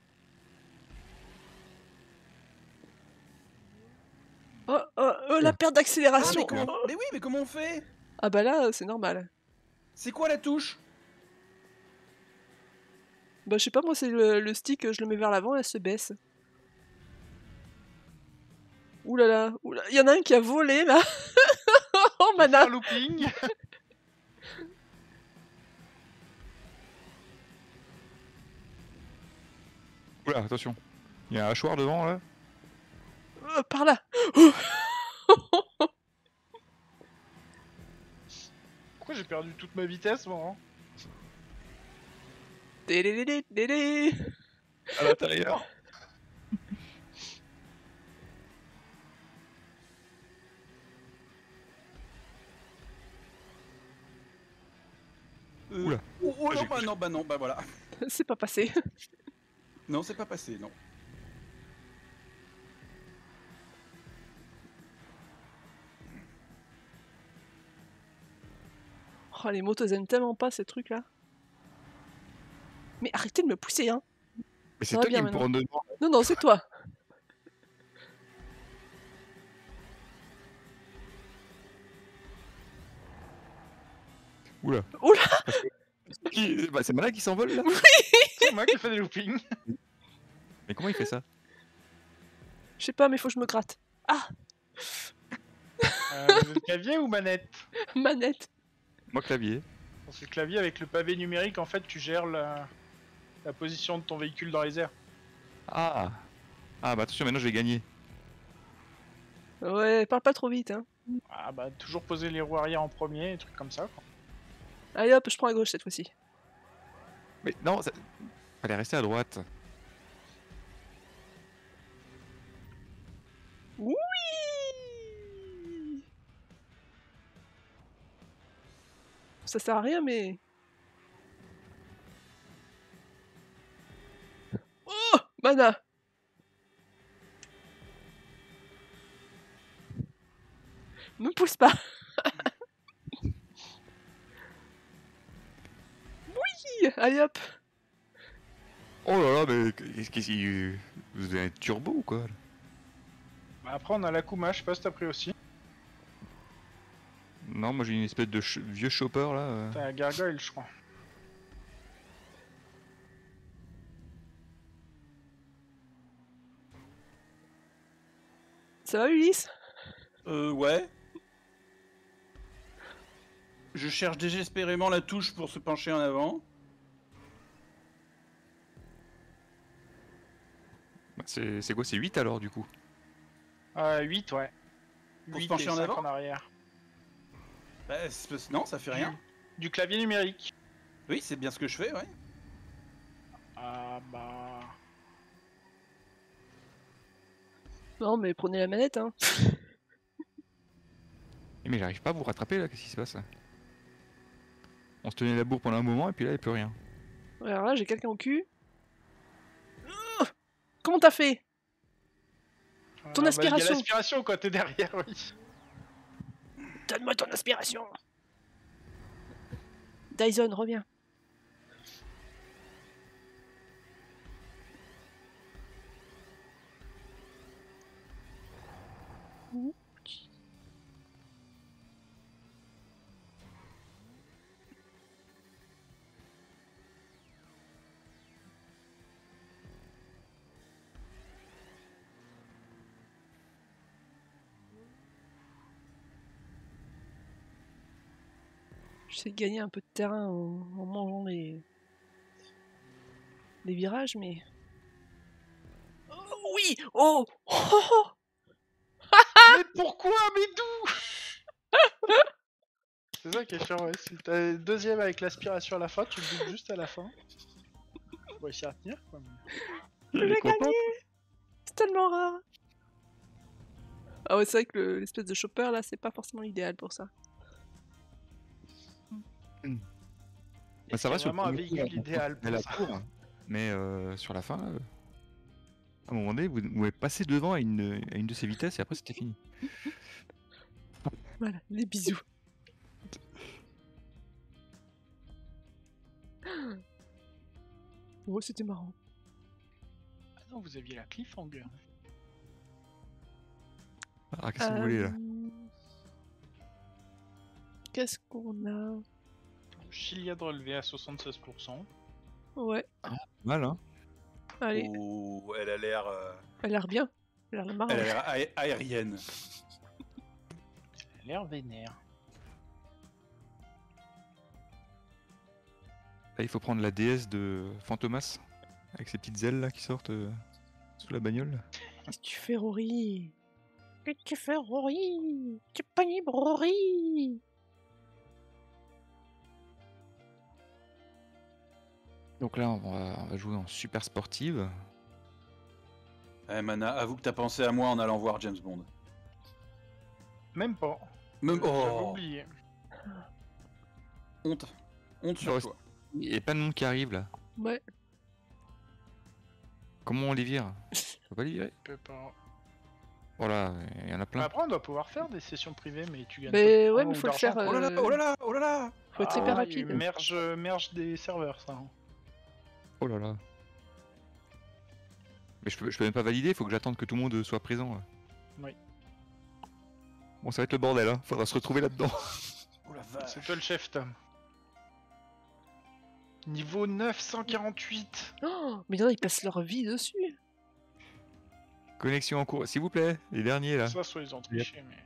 Oh, oh, oh, la perte Ah, d'accélération. mais, comment... Oh. mais oui, mais comment on fait? Ah bah là, c'est normal. C'est quoi la touche? Bah je sais pas, moi c'est le, le stick, je le mets vers l'avant, elle se baisse. Ouh là là, ouh là, il y en a un qui a volé là. Oh J'ai fait mana. un looping. Oula, attention. Il y a un hachoir devant là. Euh, par là. Pourquoi j'ai perdu toute ma vitesse moi hein? Délélélé, délé. À l'intérieur. Euh, Oula. Oh, oh, Ah, non, j'ai- bah non, bah non, bah voilà. C'est pas passé. Non, c'est pas passé, non. Oh les motos elles aiment tellement pas ces trucs là. Mais arrêtez de me pousser hein. Mais Ça c'est va toi bien qui me maintenant. prends devant. Non non c'est toi. Oula. Oula. Qui- Bah, c'est malin qui s'envole là. C'est moi qui fais des loopings. Mais comment il fait ça? Je sais pas mais faut que je me gratte. Ah. Euh, vous êtes clavier ou manette? Manette. Moi clavier. Parce que le clavier avec le pavé numérique en fait tu gères la, la position de ton véhicule dans les airs. Ah. Ah bah attention, maintenant je vais gagner. Ouais, parle pas trop vite hein. Ah bah toujours poser les roues arrière en premier, des trucs comme ça quoi. Allez hop, je prends à gauche cette fois-ci. Mais non, ça... fallait rester à droite. Oui. Ça sert à rien mais... Oh Mana. Me pousse pas. Oui. Allez hop. Oh là là, mais qu'est-ce qu'il... Vous avez un turbo ou quoi là? Bah, après on a la Kuma, je sais pas si t'as pris aussi. Non, moi j'ai une espèce de ch- vieux chopper là. euh. T'as la gargoyle je crois. Ça va Ulysse? Euh, ouais. Je cherche désespérément la touche pour se pencher en avant. Bah, c'est c'est quoi? C'est huit alors du coup? Euh, huit ouais. Pour se huit pencher et en cinq avant en arrière. Bah, c'est parce- non, ça fait rien. Du clavier numérique. Oui, c'est bien ce que je fais, ouais. Ah bah... Non mais prenez la manette hein. Eh, mais j'arrive pas à vous rattraper là, qu'est-ce qui se passe? On se tenait la bourre pendant un moment et puis là il n'y a plus rien. Alors là j'ai quelqu'un au cul. Oh Comment t'as fait? Ton Ah, bah, il y a aspiration. l'aspiration quand t'es derrière, oui. Donne-moi ton aspiration. Dyson, reviens. J'essaie de gagner un peu de terrain en, en mangeant les... les virages, mais... Oh, oui. Oh, oh, oh. Mais pourquoi? Mais d'où? C'est ça qui est chiant, ouais. Si t'as le deuxième avec l'aspiration à la fin, tu le doubles juste à la fin. Faut réussir à tenir, quoi. mais- J'ai gagné. C'est tellement rare. Ah ouais, c'est vrai que le- l'espèce de chopper là, c'est pas forcément idéal pour ça. Bah, ça Il y va a sur le vraiment un premier coup, véhicule on idéal contrôlait pour la ça. tour, mais euh, sur la fin, euh, à un moment donné, vous, vous avez passé devant à une, à une de ces vitesses et après c'était fini. Voilà, les bisous. Oh, c'était marrant. Ah non, vous aviez la cliffhanger. Ah, qu'est-ce que vous voulez là? Euh, Qu'est-ce qu'on a? Chilia de relevé à soixante-seize pour cent. Ouais, Mal, hein? allez, Oh, elle a l'air. euh, elle a l'air bien. Elle a l'air marrant. Elle a l'air aé- aérienne. Elle a l'air vénère. Là, il faut prendre la déesse de Fantomas avec ses petites ailes là qui sortent euh, sous la bagnole. Qu'est-ce que tu fais, Rory? Qu'est-ce que tu fais, Rory? Tu es pas libre, Rory? Donc là, on va, on va jouer en super sportive. Eh, Mana, avoue que t'as pensé à moi en allant voir James Bond. Même pas. Même. J'avais Oh, oublié. honte. Honte sur Ouais, toi. Il y a plein de monde qui arrive là. Ouais. Comment on les vire? On peut pas les virer? Je peux pas. Voilà, il y en a plein. Après, on doit pouvoir faire des sessions privées, mais tu gagnes Mais pas de ouais, temps mais ou faut le d'argent, faire. quoi. Oh là là, euh, oh là là, oh là là. Faut être Ah, hyper ouais, rapide. Merge, merge des serveurs, ça. Oh là là. Mais je peux, je peux même pas valider, faut que j'attende que tout le monde soit présent. Là. Oui. Bon, ça va être le bordel, hein. Faudra se retrouver là-dedans. Oh la vache. C'est toi le chef, Tom. Niveau neuf cent quarante-huit. Oh, mais non, ils passent leur vie dessus. Connexion en cours, s'il vous plaît, les derniers là. Ça, soit ils ont triché, mais...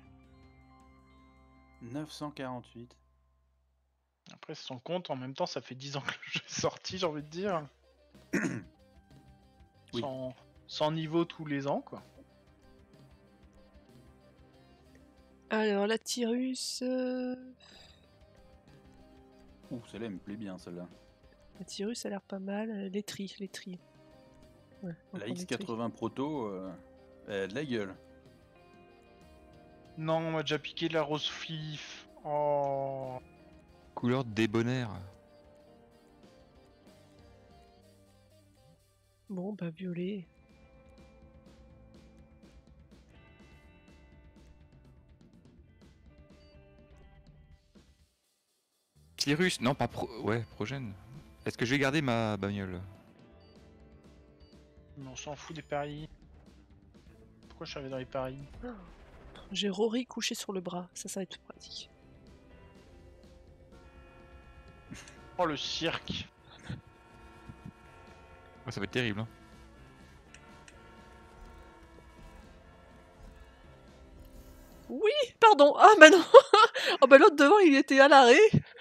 neuf cent quarante-huit. Après, c'est son compte, en même temps, ça fait dix ans que le jeu est sorti, j'ai envie de dire. Oui. Sans... Sans niveau tous les ans, quoi. Alors, la Tyrus. euh, Ouh, celle-là, elle me plaît bien, celle-là. La Tyrus a l'air pas mal. euh, Les tri, les tri. Ouais, on La prend les X tri. quatre-vingts Proto, euh, elle a de la gueule. Non, on m'a déjà piqué de la rose fif. Oh... Couleur débonnaire. Bon, bah, violet. Cyrus, non pas pro... Ouais, Progène. Est-ce que je vais garder ma bagnole? Mais on s'en fout des paris. Pourquoi je suis arrivé dans les paris? J'ai Rory couché sur le bras. Ça, ça va être pratique. Oh, le cirque. Ouais, ça va être terrible, hein. Oui, pardon. Ah, bah non. Oh, bah l'autre devant, il était à l'arrêt.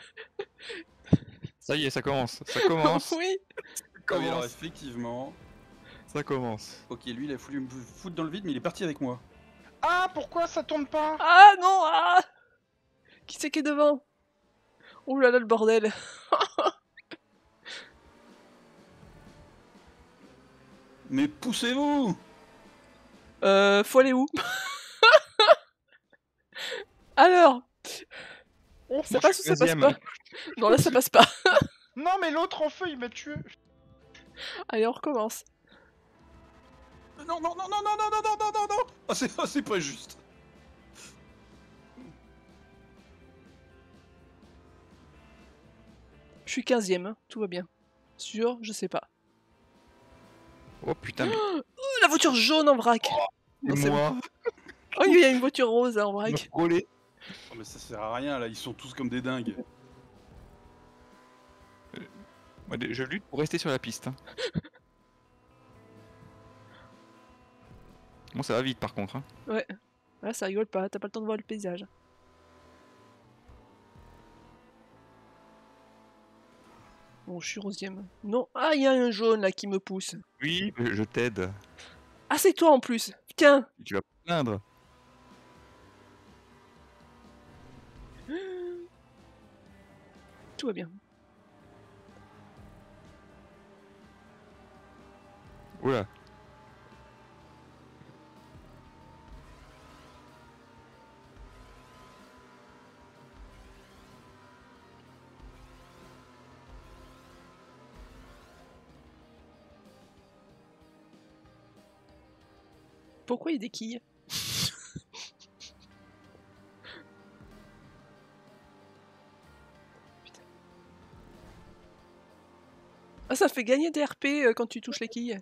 Ça y est, ça commence, ça commence, Oui. Ah oui, alors commence. effectivement. ça commence. Ok, lui, il a voulu me foutre dans le vide, mais il est parti avec moi. Ah, pourquoi ça tourne pas? Ah, non. Ah. Qui c'est qui est devant? Ouh là là, le bordel. Mais poussez-vous! Euh, faut aller où? Alors. On sait Moi, pas je si suis ça passe deuxième. pas. Non, là, ça passe pas. Non, mais l'autre en feu, il m'a tué. Allez, on recommence. Non, non, non, non, non, non, non, non, non, non, non. Oh, c'est oh, c'est pas juste. Je suis quinzième, hein, tout va bien. Sûr, je sais pas. Oh putain, mais Oh, la voiture jaune en vrac. Non, c'est c'est moi. bon. Oh, il y a une voiture rose hein, en Il m'a vrac. frôlé. Oh, mais ça sert à rien là, ils sont tous comme des dingues. Moi, je lutte pour rester sur la piste. Hein. Bon, ça va vite par contre. Hein. Ouais. Là, ça rigole pas, t'as pas le temps de voir le paysage. Bon, je suis onzième. Non, ah, il y a un jaune là qui me pousse. Oui, je je t'aide. Ah, c'est toi en plus. Tiens. Tu vas pas te plaindre. Tout va bien. Oula. Pourquoi il y a des quilles? Putain. Ah, ça fait gagner des R P euh, quand tu touches les quilles.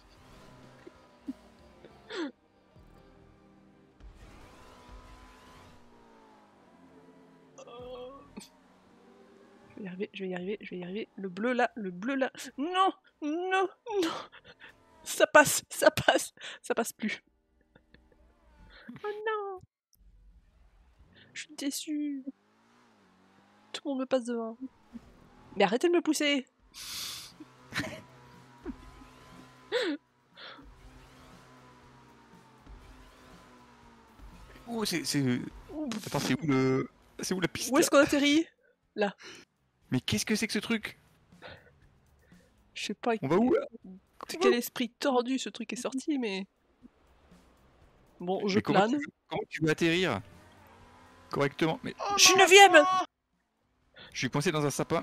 Oh. Je vais y arriver, je vais y arriver, je vais y arriver. Le bleu là, le bleu là. Non, non, non. Ça passe, ça passe, ça passe plus. Oh non. Je suis déçue. Tout le monde me passe devant. Mais arrêtez de me pousser. Oh, c'est. c'est- Attends, c'est où le. C'est où la piste Où est-ce qu'on atterrit? Là. Mais qu'est-ce que c'est que ce truc? Je sais pas On va où là? de quel esprit tordu ce truc est sorti, mais... Bon, je Mais comment plane. tu, comment tu veux atterrir correctement? Mais Oh, Je suis non, neuvième. non. je suis coincé dans un sapin.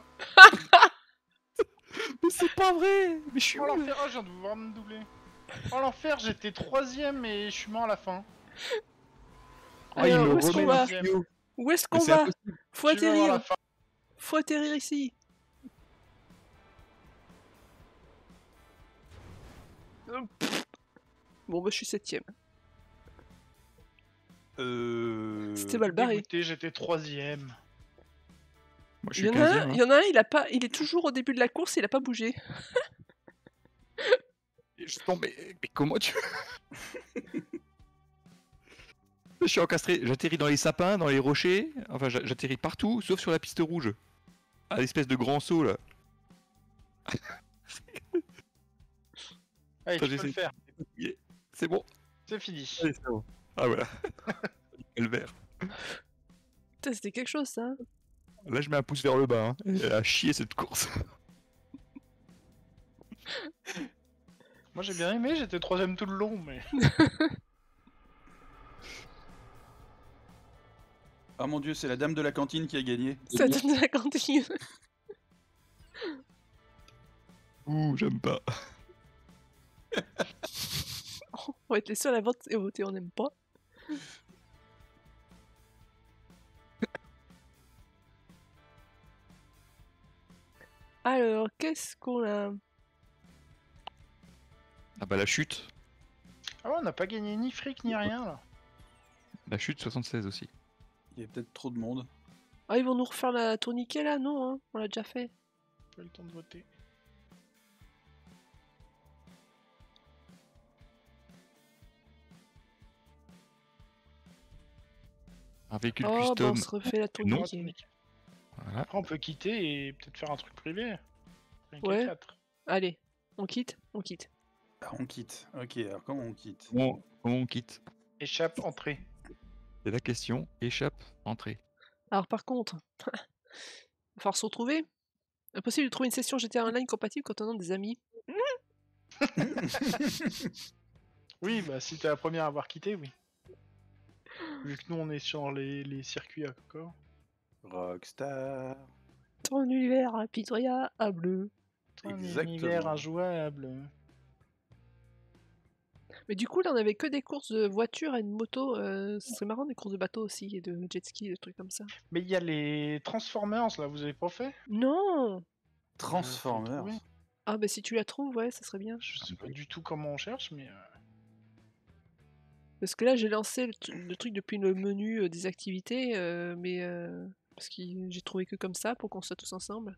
Mais c'est pas vrai! Mais je suis Oh où là? l'enfer, oh, je viens de voir me doubler. Oh l'enfer, j'étais troisième et je suis mort à la fin. Ah, il Alors, me où est-ce qu'on remet va? le tuyau. Où est-ce Mais qu'on c'est va? impossible. Faut Je suis mort à la atterrir. fin. Faut atterrir ici. Euh, pff. Bon, bah, je suis septième. Euh... C'était mal barré. Dégoûté, j'étais troisième. Moi, je Il y, suis en a un, quinzième. il y en a un, il a pas, il est toujours au début de la course, il a pas bougé. Je tombe, mais, mais comment tu. Je suis encastré, j'atterris dans les sapins, dans les rochers, enfin j'a- j'atterris partout, sauf sur la piste rouge. À l'espèce de grand saut là. Allez, Enfin, tu peux j'essaie- le faire. C'est bon. C'est fini. Allez, c'est bon. Ah voilà. Le vert. Putain, c'était quelque chose ça. Là je mets un pouce vers le bas. Hein. Elle a chier cette course. Moi j'ai bien aimé, j'étais troisième tout le long, mais... Ah mon dieu, c'est la dame de la cantine qui a gagné. Ça donne de la cantine. Ouh, j'aime pas. On va être les seuls à voter, à voter on n'aime pas. Alors, qu'est-ce qu'on a? Ah bah la chute. Ah ouais, on n'a pas gagné ni fric ni rien là. La chute soixante-seize aussi. Il y a peut-être trop de monde. Ah, ils vont nous refaire la tourniquet là? Non, hein, on l'a déjà fait. Pas le temps de voter. Un véhicule Oh, bah, on custom. se refait la Non. tourniquet. Voilà. Après on peut quitter et peut-être faire un truc privé. Rien qu'à Ouais. quatre. Allez, on quitte? On quitte. Ah, on quitte. Ok, alors comment on quitte? Bon, comment on quitte? Échappe, entrée. C'est la question. Échappe, entrée. Alors, par contre, il va falloir se retrouver. Impossible de trouver une session G T A Online compatible quand on a des amis. Oui, bah si t'es la première à avoir quitté, oui. Vu que nous on est sur les, les circuits à encore. Rockstar. Ton univers impitoyable. Un Exactement. univers injouable. Mais du coup, là, on avait que des courses de voitures et de moto. Euh, ce serait marrant des courses de bateaux aussi et de jet ski, des trucs comme ça. Mais il y a les Transformers là, vous avez pas fait? Non. Transformers. trouver. Ah bah si tu la trouves, ouais, ça serait bien. Je sais pas du tout comment on cherche, mais. euh, Parce que là, j'ai lancé le, tru- le truc depuis le menu euh, des activités, euh, mais euh, parce que j'ai trouvé que comme ça pour qu'on soit tous ensemble.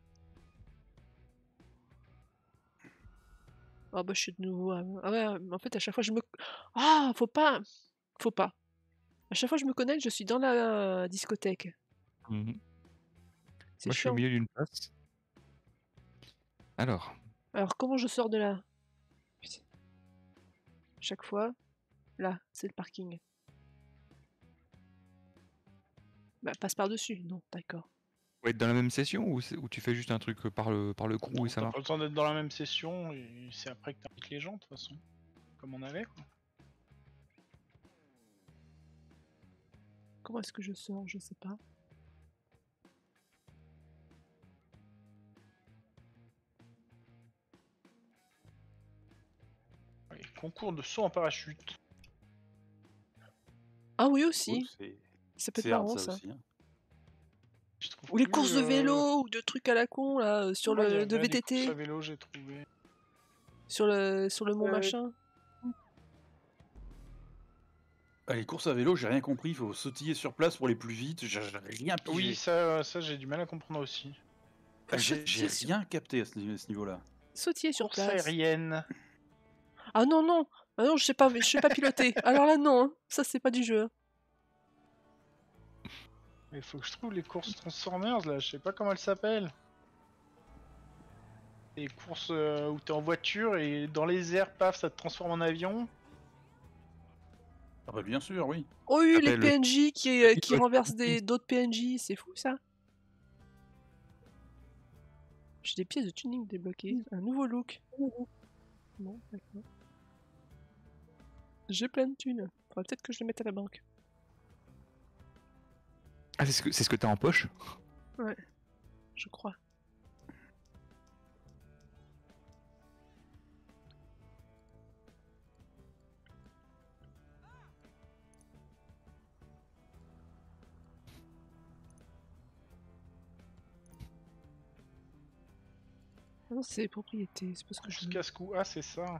Ah bah je suis de nouveau. à- Ah ouais, mais en fait à chaque fois je me. Ah, faut pas, faut pas. À chaque fois que je me connecte, je suis dans la discothèque. Mhm. C'est Moi, je suis au chiant. milieu d'une place. Alors, Alors comment je sors de là? Putain. Chaque fois, là, c'est le parking. Bah passe par dessus. Non, d'accord. faut être dans la même session ou, c'est- ou tu fais juste un truc euh, par le, par le crew non, et ça t'as marche? pas besoin d'être dans la même session, et c'est après que t'invites les gens de toute façon. Comme on avait quoi. Comment est-ce que je sors? Je sais pas. Allez, concours de saut en parachute. Ah oui Oh, aussi. c'est Ça peut être c'est hard marrant ça ça. aussi. hein. Je trouve Ou les plus, courses de euh, vélo ou de trucs à la con là euh, sur ouais, il y le a- de il y a des courses V T à T, vélo, j'ai trouvé. sur le sur le mont Euh, machin. Ah, les courses à vélo, j'ai rien compris. Il faut sautiller sur place pour aller plus vite. J'ai j'ai rien pigé. Oui, ça, ça j'ai du mal à comprendre aussi. Ah, j'ai j'ai sautiller sur- rien capté à ce, ni- ce niveau-là. Sautier sur Course place. aérienne. Ah non non, ah non je sais pas, je sais pas piloter. Alors là non, hein. Ça c'est pas du jeu. hein. Il faut que je trouve les courses Transformers là, je sais pas comment elles s'appellent. Les courses euh, où t'es en voiture et dans les airs, paf, ça te transforme en avion. Ah bah bien sûr, oui. Oh oui, les s'appelle- P N J qui, euh, Oui, qui ouais, renversent oui. des d'autres P N J, c'est fou ça. J'ai des pièces de tuning débloquées, un nouveau look. Bon, d'accord. J'ai plein de thunes. Faudrait peut-être que je les mette à la banque. Ah, c'est ce que c'est ce que t'as en poche? Je crois. Ah non, c'est propriété, c'est parce que je. Course casse-cou, ah c'est ça.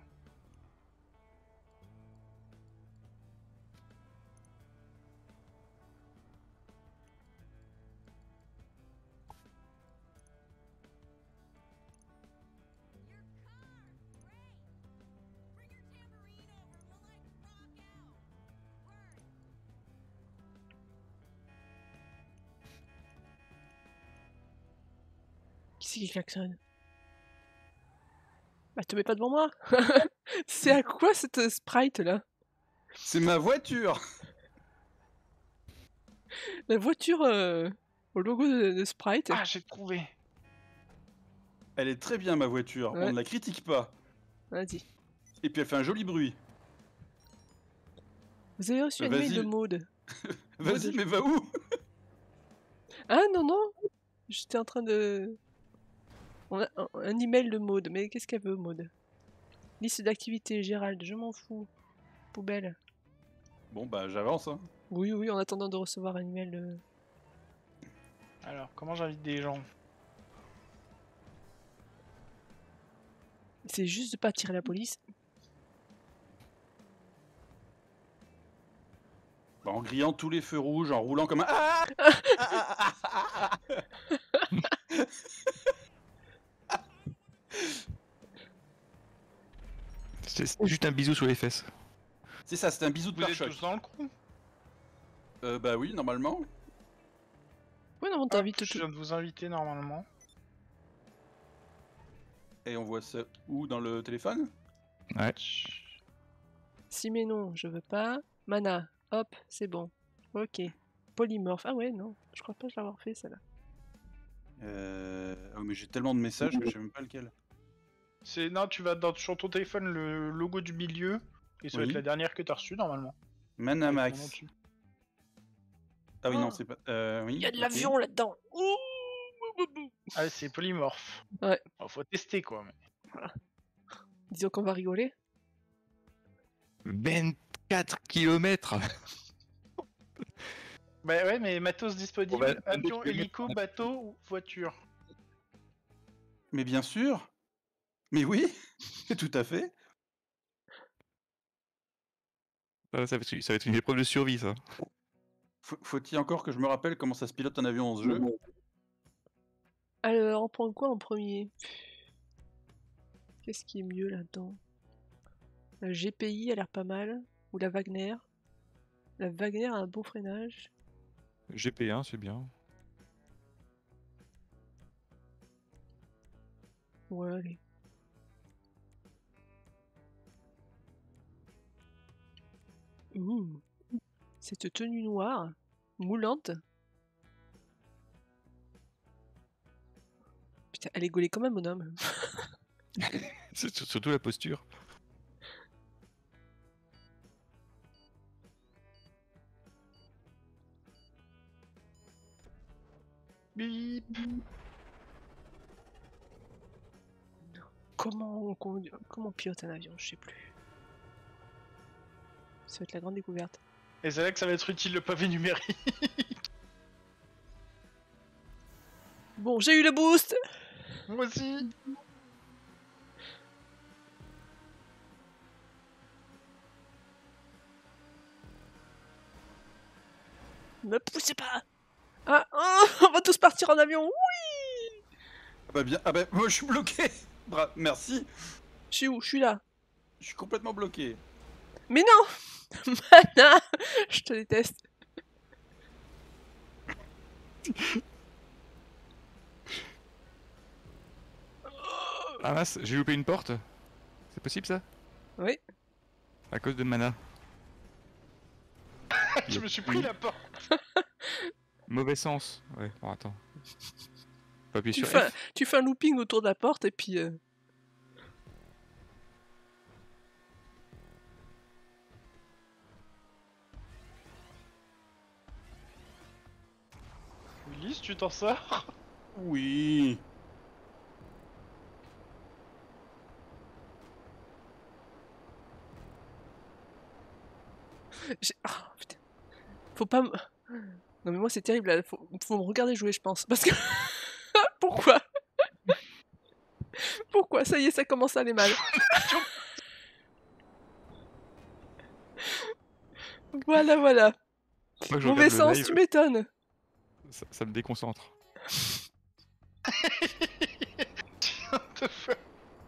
Qui c'est qui klaxonne? Bah te mets pas devant moi. C'est à quoi cette euh, sprite là? C'est ma voiture. La voiture euh, au logo de, de sprite. Ah, j'ai trouvé. Elle est très bien ma voiture. Ouais. On ne la critique pas. Vas-y. Et puis elle fait un joli bruit. Vous avez reçu un Vas-y. email de Maud. Vas-y, Maud. mais va où? Ah non non. J'étais en train de. On a un, un email de Maud, mais qu'est-ce qu'elle veut Maud? Liste d'activités, Gérald, je m'en fous. Poubelle. Bon bah j'avance. Hein. Oui oui, en attendant de recevoir un email de. Alors, comment j'invite des gens? C'est juste de pas attirer la police. Bah, en grillant tous les feux rouges, en roulant comme un. Ah C'est c'est juste un bisou sur les fesses. C'est ça, c'était un bisou de Vous êtes pare-choc. tous dans le crew? Euh, bah oui, normalement. Ouais non, on Hop, t'invite je tout. viens de vous inviter normalement. Et on voit ça où dans le téléphone? Ouais. Si mais non, je veux pas. Mana, hop, c'est bon. Ok. Polymorphe. Ah ouais, non. Je crois pas l'avoir fait celle-là. Euh... Oh, mais j'ai tellement de messages que je sais même pas lequel. C'est non, tu vas dans, sur ton téléphone le logo du milieu et ça va Oui. être la dernière que t'as reçue normalement. Avec ton nom Manamax. dessus. Ah oui, Oh. non, c'est pas. Euh, oui, Il y a de ok. l'avion là-dedans. Ouh. Ah, c'est polymorphe. Ouais. Bon, faut tester quoi. Mais... Disons qu'on va rigoler. vingt-quatre kilomètres. Bah ouais, mais matos disponible, Bon, bah, avion, vingt-deux hélico, kilomètres. bateau ou voiture. Mais bien sûr. Mais oui, tout à fait. Ah, ça, va être, ça va être une épreuve de survie, ça. Faut- Faut-il encore que je me rappelle comment ça se pilote un avion dans ce jeu? Alors, on prend quoi en premier? Qu'est-ce qui est mieux là-dedans? La G P I a l'air pas mal. Ou la Wagner. La Wagner a un bon freinage. G P un, c'est bien. Ouais, allez. Ouh. Cette tenue noire, moulante. Putain, elle est gaulée comme un bonhomme. C'est sur- surtout la posture. Bip. Comment on, conduit- comment on pilote un avion? Je sais plus. Ça va être la grande découverte. Et c'est là que ça va être utile le pavé numérique. Bon, j'ai eu le boost. Moi aussi. Me poussez pas. Ah, ah, on va tous partir en avion. Oui. Ah bah bien. Ah bah moi je suis bloqué. Bra- Merci. Je suis où? Je suis là. Je suis complètement bloqué. Mais non. Mana, je te déteste. Ah mince, j'ai loupé une porte. C'est possible ça? Oui. À cause de mana. Je me suis pris la porte. Mauvais sens. Ouais, bon attends. Faut appuyer Tu sur fais, F. tu fais un looping autour de la porte et puis... euh, Ulysse, tu t'en sors? Oui. j'ai- ah, putain. Faut pas me... Non mais moi c'est terrible, là. Faut, faut me regarder jouer je pense. Parce que... Pourquoi? Pourquoi? Ça y est, ça commence à aller mal. Voilà, voilà. Faut pas que je Mauvais regarde le sens, live, tu m'étonnes. ça, ça me déconcentre. What the fuck?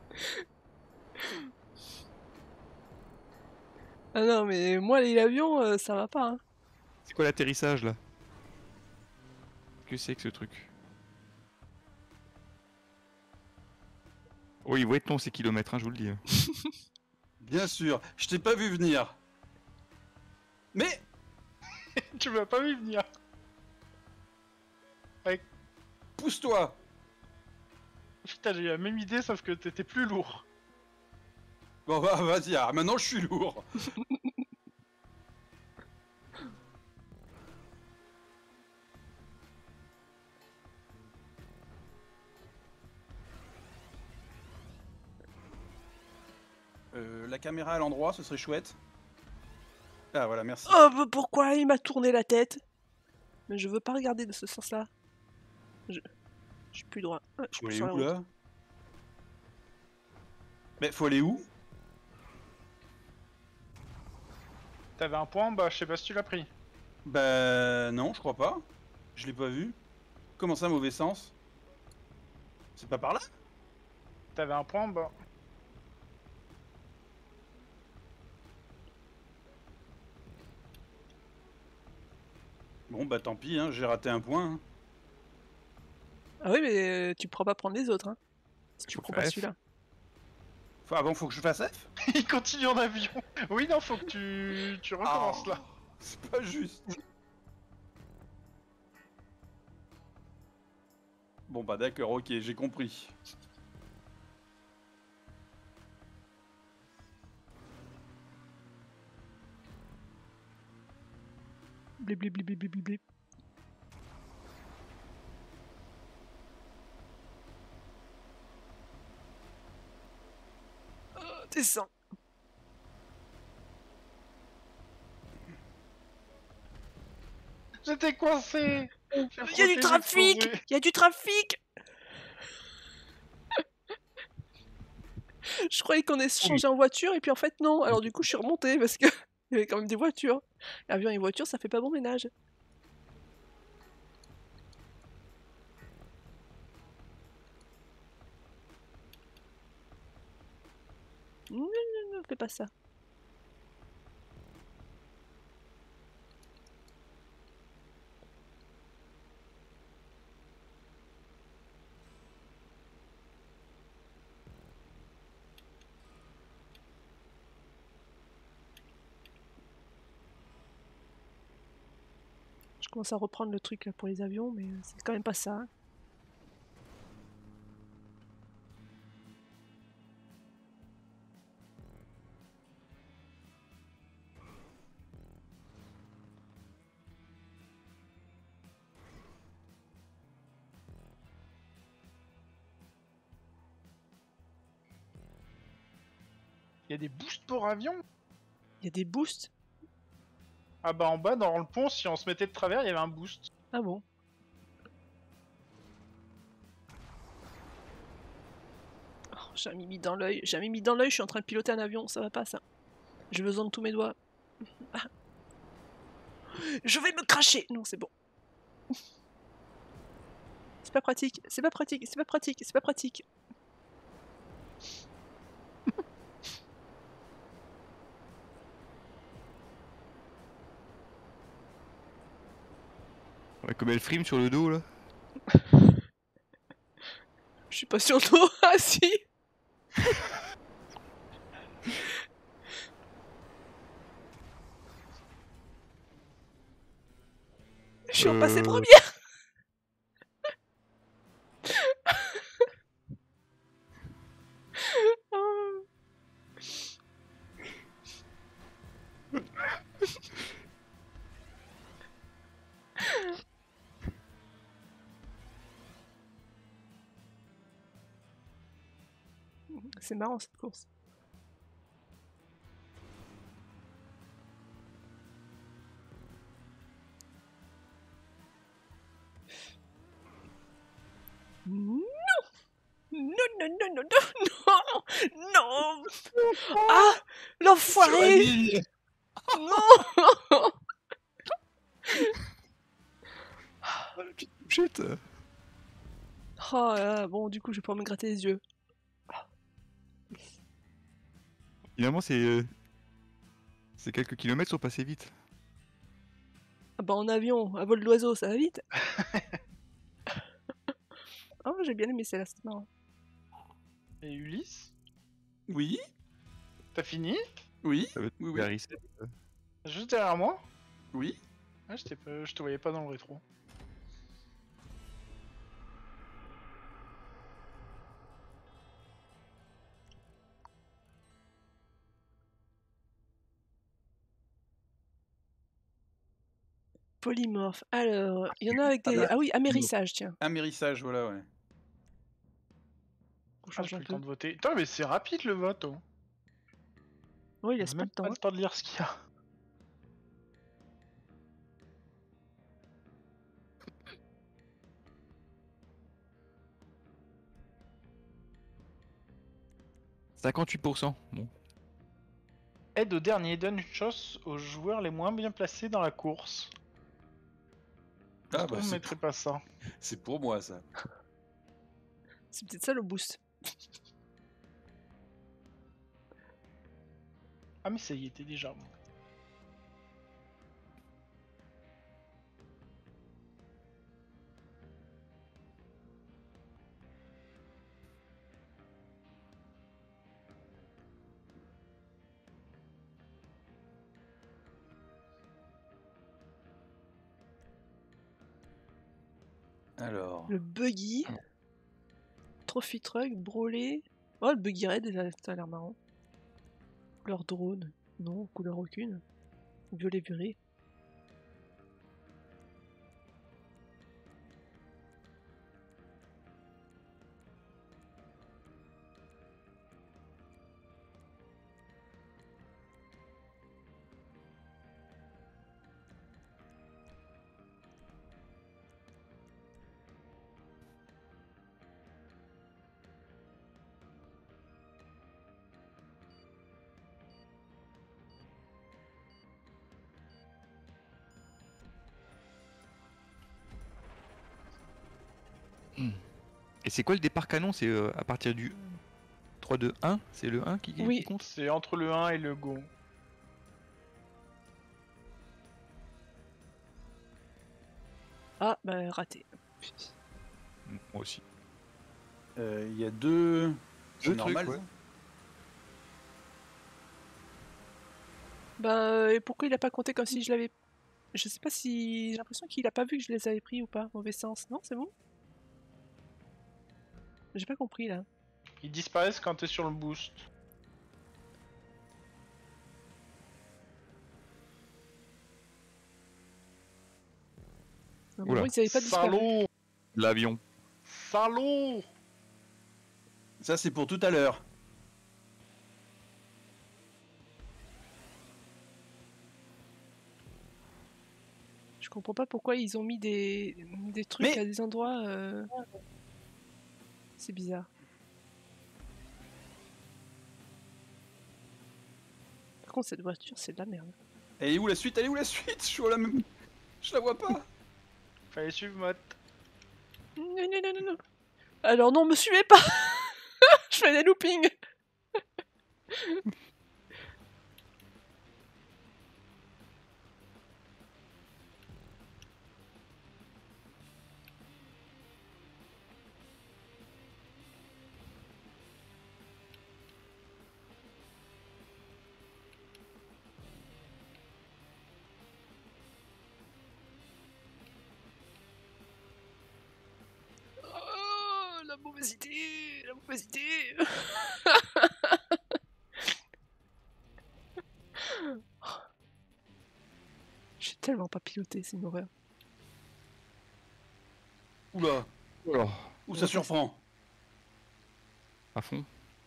Ah non mais moi les avions, euh, ça va pas. Hein. C'est quoi l'atterrissage là? Que c'est que ce truc? Oui, où est-on ces kilomètres, hein, je vous le dis. Bien sûr. Je t'ai pas vu venir. Mais Tu m'as pas vu venir. pousse-toi. Putain, j'ai eu la même idée sauf que t'étais plus lourd. Bon bah vas-y. Ah, maintenant je suis lourd. Euh, la caméra à l'endroit, ce serait chouette. Ah voilà, merci. Oh, bah, pourquoi il m'a tourné la tête? Mais je veux pas regarder de ce sens-là. Je... je suis plus droit. Ah, je suis Faut plus aller sur la où route. là? Mais faut aller où? T'avais un point, bah je sais pas si tu l'as pris. Bah non, je crois pas. Je l'ai pas vu. Comment ça, mauvais sens? C'est pas par là? T'avais un point, bah. Bon bah tant pis, hein, j'ai raté un point. hein. Ah oui, mais euh, tu pourras pas prendre les autres. Hein, si tu Faut prends faire pas F. celui-là. Faut- Ah bon, faut que je fasse F? Il continue en avion. Oui, non, faut que tu, tu recommences Ah, là. C'est pas juste. Bon bah d'accord, ok, j'ai compris. Blip, blip, blip, blip, blip, blip. Oh, descends. J'étais coincé. Il y a du trafic. Il y a du trafic. Je croyais qu'on allait se changer en voiture et puis en fait non. Alors du coup je suis remontée parce que il y avait quand même des voitures. Avion et voiture ça fait pas bon ménage. Non, non, non, fais pas ça. Je commence à reprendre le truc là pour les avions, mais c'est quand même pas ça. Il y a des boosts pour avion. Il y a des boosts. Ah bah en bas dans le pont, si on se mettait de travers, il y avait un boost. Ah bon? Oh, j'ai mis mis dans l'œil. J'ai mis mis dans l'œil. Je suis en train de piloter un avion. Ça va pas ça. J'ai besoin de tous mes doigts. Ah. Je vais me cracher. Non, c'est bon. C'est pas pratique. C'est pas pratique. C'est pas pratique. C'est pas pratique. Ouais, comme elle frime sur le dos là. Je suis pas sur le dos. Ah si. Je suis repassée Euh, première. Oh. C'est marrant cette course. Non. Non, non, non, non, non, non, non. Ah, l'enfoiré. Non. Ah, la petite bouchette. Oh là là, bon, du coup, je vais pouvoir me gratter les yeux. Finalement, c'est. euh, Ces quelques kilomètres sont passés vite. Ah bah en avion, à vol d'oiseau, ça va vite. Oh, j'ai bien aimé celle-là, c'était marrant. Et Ulysse, Oui, t'as fini? oui, Ça va être oui, oui, vers ici. Juste derrière moi? oui. Ah, je, t'ai pas- je te voyais pas dans le rétro. Polymorphe. Alors, il y en a avec Ah des. bah, Ah oui, amérissage, tiens. Amérissage, voilà, ouais. On Ah, change j'ai un plus le peu. temps de voter. Putain, mais c'est rapide le vote, hein. Oui, il J'ai laisse pas même le temps. pas hein. le temps de lire ce qu'il y a. cinquante-huit pour cent. Bon. Aide au dernier, donne une chance aux joueurs les moins bien placés dans la course. Ah Pourquoi bah on c'est mettrait pas ça? c'est pour moi ça. C'est peut-être ça le boost. Ah, mais ça y était déjà. Bon. Alors, Le buggy. Trophy truck, brûlé. Oh, le buggy raid, ça ça a l'air marrant. Couleur drone. Non, couleur aucune. Violet violet. Et c'est quoi le départ canon? C'est euh, à partir du trois, deux, un? C'est le un qui, qui Oui. compte? C'est entre le un et le go. Ah, bah raté. Mm, Moi aussi. Euh, Il y a deux. C'est Deux normal. trucs, ouais. ça Bah, euh, et pourquoi il a pas compté comme si je l'avais... Je sais pas si... J'ai l'impression qu'il a pas vu que je les avais pris ou pas. Mauvais sens. Non, c'est bon? J'ai pas compris, là. Ils disparaissent quand t'es sur le boost. À un Oula. moment, ils avaient pas disparu. Salaud! L'avion. Salaud! Ça, c'est pour tout à l'heure. Je comprends pas pourquoi ils ont mis des, des trucs Mais- à des endroits... euh, C'est bizarre. Par contre, cette voiture, c'est de la merde. Elle est où la suite? Elle est où la suite? Je suis au la même. Je la vois pas. Fallait suivre Mott. Non, non, non, non, non. Alors non, me suivez pas. Je fais des loopings. Oh, la mauvaise idée, la mauvaise idée. J'ai tellement pas piloté, c'est une horreur. Oula. Alors, Où ça surprend. à fond.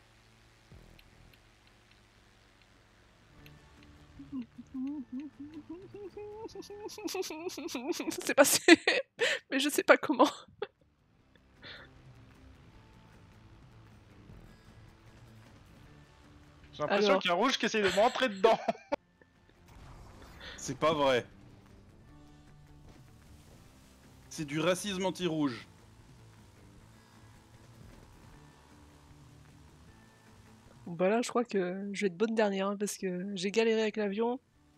C'est passé, mais je sais pas comment. J'ai l'impression Alors. qu'il y a un rouge qui essaye de me rentrer dedans. C'est pas vrai. C'est du racisme anti-rouge. Bon, bah là, je crois que je vais être bonne dernière hein, parce que j'ai galéré avec l'avion.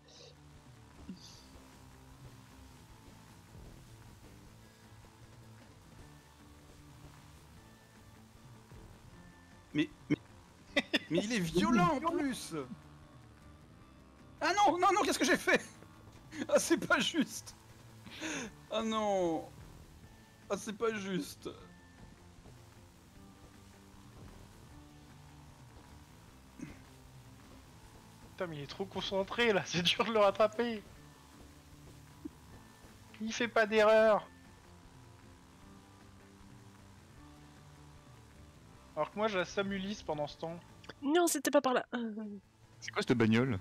Mais, mais, mais il est violent en plus. Ah non, non, non, qu'est-ce que j'ai fait? Ah, c'est pas juste. Ah non. Ah, c'est pas juste. Putain, mais il est trop concentré là, c'est dur de le rattraper. Il fait pas d'erreur. Alors que moi, je la Samulis pendant ce temps. Non, c'était pas par là. Euh, C'est quoi cette bagnole?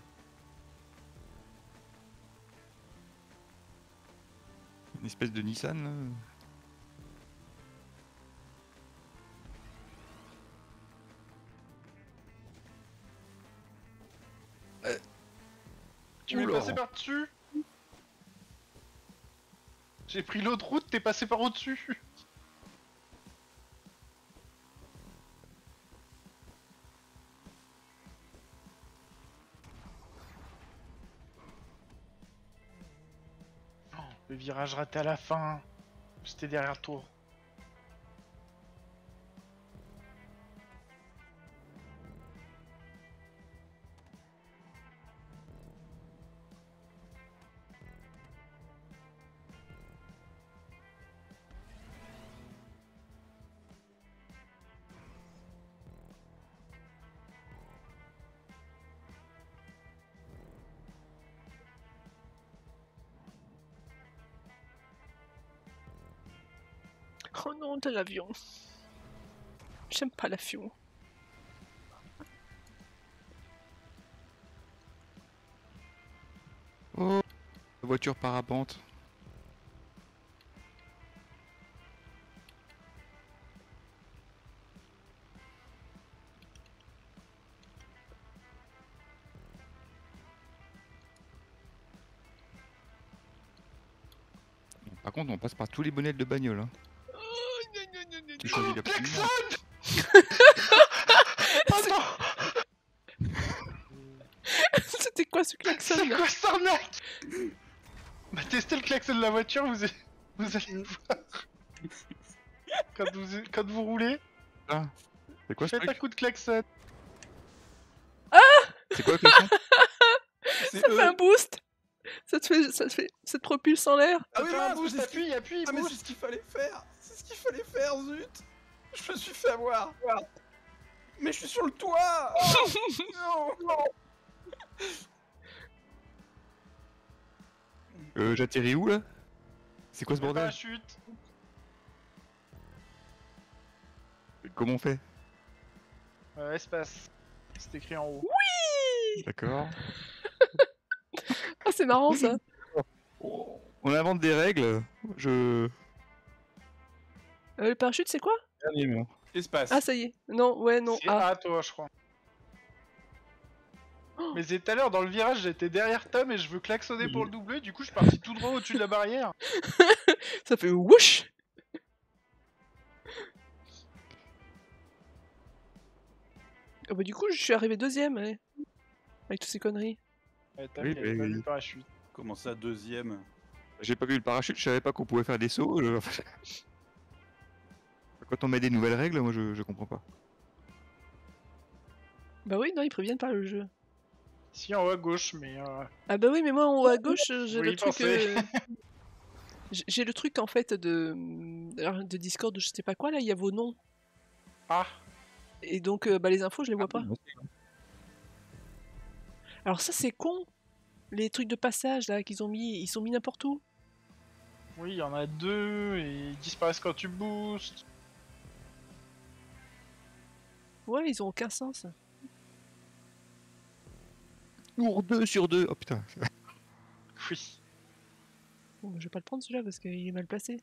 Une espèce de Nissan là. Tu m'es Oula. passé par-dessus. J'ai pris l'autre route, t'es passé par au-dessus. Oh, le virage raté à la fin. J'étais derrière toi. Oh non, de l'avion. J'aime pas l'avion. Oh, la voiture parapente. Par contre, on passe par tous les bonnets de bagnole. Hein. Oh, gna, gna, gna, gna, Tu choisis la plus Klaxon. lumière. Oh non. C'était quoi ce klaxon C'est là? quoi cette arnaque? Bah testez le klaxon de la voiture, vous, vous allez voir. Quand vous, quand vous roulez, Ah, c'est quoi ce faites un truc? coup de klaxon. C'est quoi le klaxon? C'est Ça eux. fait un boost. Ça te fait, ça te fait, ça te propulse en l'air. Ah oui, Fais un mince, boost, mais c'est ce appuie, appuie, Ah mais c'est boost. ce qu'il fallait faire. C'est ce qu'il fallait faire, zut. Je me suis fait avoir. Mais je suis sur le toit. Oh, non, non. Euh, j'atterris où là? C'est quoi ce Le bordel? parachute. Comment on fait? Euh, espace. C'est écrit en haut. D'accord. Ah, c'est marrant ça. On invente des règles. Je. Euh, le parachute, c'est quoi? Dernier mur. Espace. Ah, ça y est. Non, ouais, non. C'est Ah. A toi, je crois. Oh. Mais c'est tout à l'heure dans le virage, j'étais derrière Tom et je veux klaxonner pour le doubler, du coup je suis parti tout droit au-dessus de la barrière. Ça fait whoosh. Ah bah du coup, je suis arrivé deuxième, ouais. Avec toutes ces conneries. Ouais, Tom, Oui, il avait oui, pas oui. vu le parachute. Comment ça, deuxième? J'ai pas vu le parachute, je savais pas qu'on pouvait faire des sauts. je- Quand on met des nouvelles règles, moi je, je comprends pas. Bah oui, non, ils préviennent pas le jeu. Si, en haut à gauche, mais... Euh... Ah bah oui, mais moi en haut à gauche, euh, j'ai Vous le y truc. pensez. euh, j'ai- J'ai le truc en fait de alors, de Discord, je sais pas quoi là, il y a vos noms Ah, et donc euh, bah les infos je les vois pas. Moi, Alors ça c'est con, les trucs de passage là qu'ils ont mis, ils sont mis n'importe où. oui, il y en a deux et ils disparaissent quand tu boostes. Ouais, ils ont aucun sens. Tour deux sur deux. Oh putain. Oui. Bon, bah, je vais pas le prendre celui-là parce qu'il est mal placé.